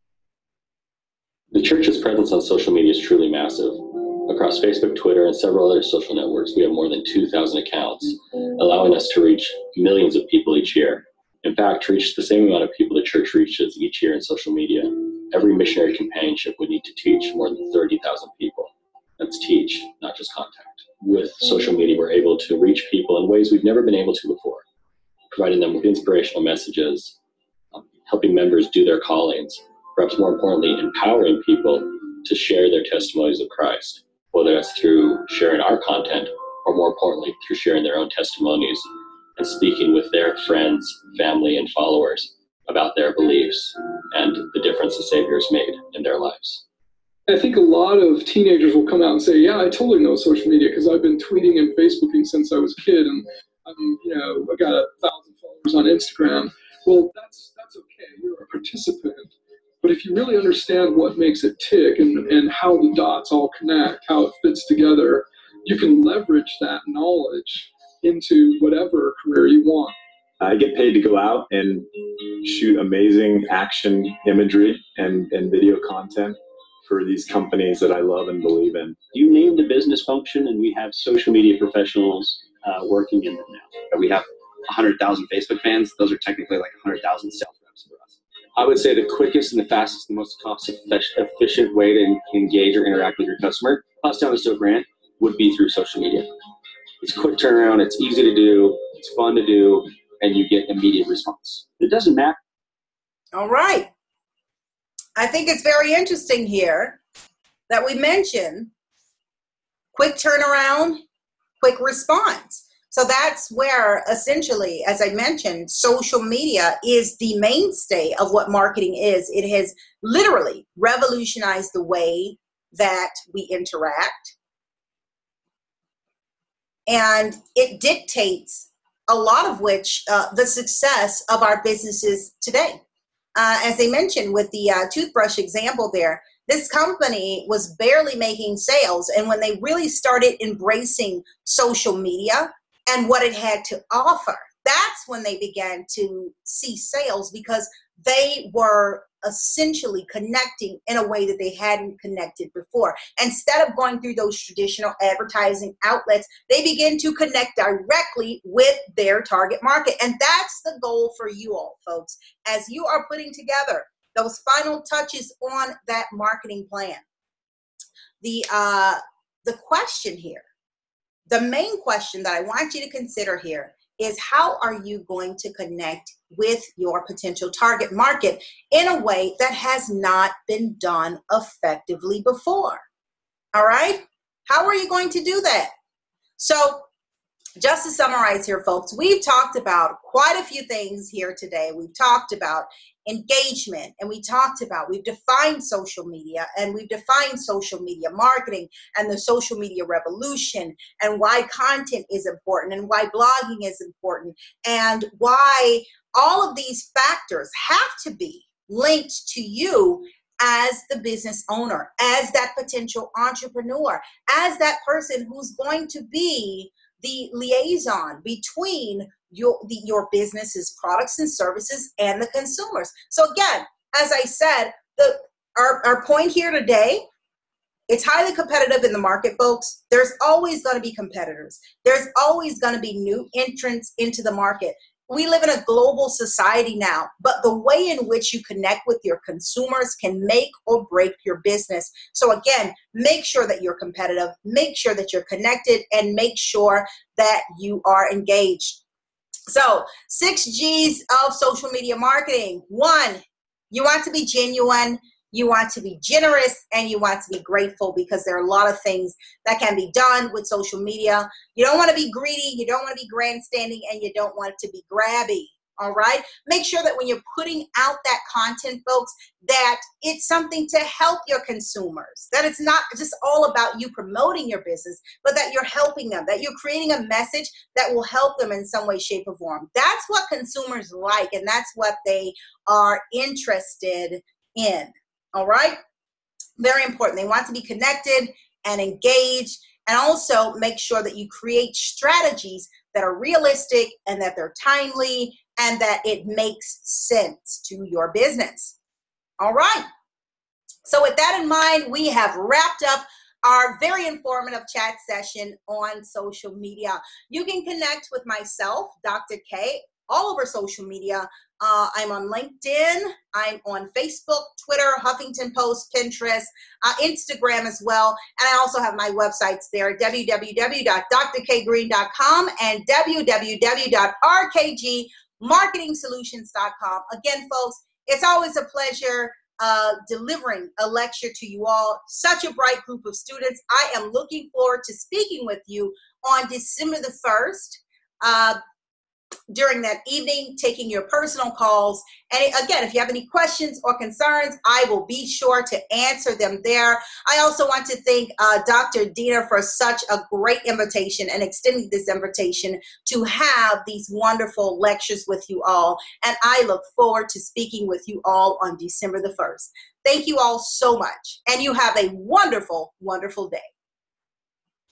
[SPEAKER 13] The church's presence on social media is truly massive. Across Facebook, Twitter, and several other social networks, we have more than two thousand accounts, allowing us to reach millions of people each year. In fact, to reach the same amount of people the church reaches each year in social media, every missionary companionship would need to teach more than thirty thousand people. That's teach, not just contact. With social media, we're able to reach people in ways we've never been able to before, providing them with inspirational messages, um, helping members do their callings, perhaps more importantly, empowering people to share their testimonies of Christ, whether that's through sharing our content or more importantly, through sharing their own testimonies and speaking with their friends, family, and followers about their beliefs and the difference the Savior has made in their lives.
[SPEAKER 14] I think a lot of teenagers will come out and say, yeah, I totally know social media because I've been tweeting and Facebooking since I was a kid, and I'm, you know, I got a thousand followers on Instagram. Well, that's that's okay. You're a participant. But if you really understand what makes it tick and, and how the dots all connect, how it fits together, you can leverage that knowledge into whatever career you want.
[SPEAKER 15] I get paid to go out and shoot amazing action imagery and, and video content for these companies that I love and believe in.
[SPEAKER 16] You named a business function, and we have social media professionals uh, working in them now.
[SPEAKER 17] We have one hundred thousand Facebook fans. Those are technically like one hundred thousand sales reps for us.
[SPEAKER 18] I would say the quickest and the fastest and the most cost-efficient way to engage or interact with your customer, us telling us to a brand, would be through social media. It's quick turnaround, it's easy to do, it's fun to do, and you get immediate response. It doesn't matter.
[SPEAKER 1] All right. I think it's very interesting here that we mention quick turnaround, quick response. So that's where essentially, as I mentioned, social media is the mainstay of what marketing is. It has literally revolutionized the way that we interact. and it dictates a lot of which uh, the success of our businesses today. Uh, as I mentioned with the uh, toothbrush example there, this company was barely making sales, and when they really started embracing social media and what it had to offer, that's when they began to see sales, because they were essentially connecting in a way that they hadn't connected before. Instead of going through those traditional advertising outlets, they begin to connect directly with their target market. And that's the goal for you all, folks, as you are putting together those final touches on that marketing plan. The, uh, the question here, the main question that I want you to consider here is, how are you going to connect with your potential target market in a way that has not been done effectively before? All right? How are you going to do that? So just to summarize here, folks, we've talked about quite a few things here today. We've talked about engagement, and we talked about, we've defined social media, and we've defined social media marketing and the social media revolution, and why content is important, and why blogging is important, and why all of these factors have to be linked to you as the business owner, as that potential entrepreneur, as that person who's going to be the liaison between your, the, your business's products and services and the consumers. So again, as I said, the, our, our point here today, it's highly competitive in the market, folks. There's always going to be competitors. There's always going to be new entrants into the market. We live in a global society now, but the way in which you connect with your consumers can make or break your business. So again, make sure that you're competitive, make sure that you're connected, and make sure that you are engaged. So six G's of social media marketing. One, you want to be genuine, you want to be generous, and you want to be grateful, because there are a lot of things that can be done with social media. You don't want to be greedy, you don't want to be grandstanding, and you don't want to be grabby, all right? Make sure that when you're putting out that content, folks, that it's something to help your consumers, that it's not just all about you promoting your business, but that you're helping them, that you're creating a message that will help them in some way, shape, or form. That's what consumers like, and that's what they are interested in. All right, very important. They want to be connected and engaged, and also make sure that you create strategies that are realistic and that they're timely and that it makes sense to your business. All right, so with that in mind, we have wrapped up our very informative chat session on social media. You can connect with myself, Doctor K, all over social media. Uh, I'm on LinkedIn, I'm on Facebook, Twitter, Huffington Post, Pinterest, uh, Instagram as well. And I also have my websites there, w w w dot d r k green dot com and w w w dot r k g marketing solutions dot com. Again, folks, it's always a pleasure uh, delivering a lecture to you all. Such a bright group of students. I am looking forward to speaking with you on December the first. Uh, during that evening, taking your personal calls. And again, if you have any questions or concerns, I will be sure to answer them there. I also want to thank uh, Doctor Dina for such a great invitation and extending this invitation to have these wonderful lectures with you all. And I look forward to speaking with you all on December the first. Thank you all so much. And you have a wonderful, wonderful day.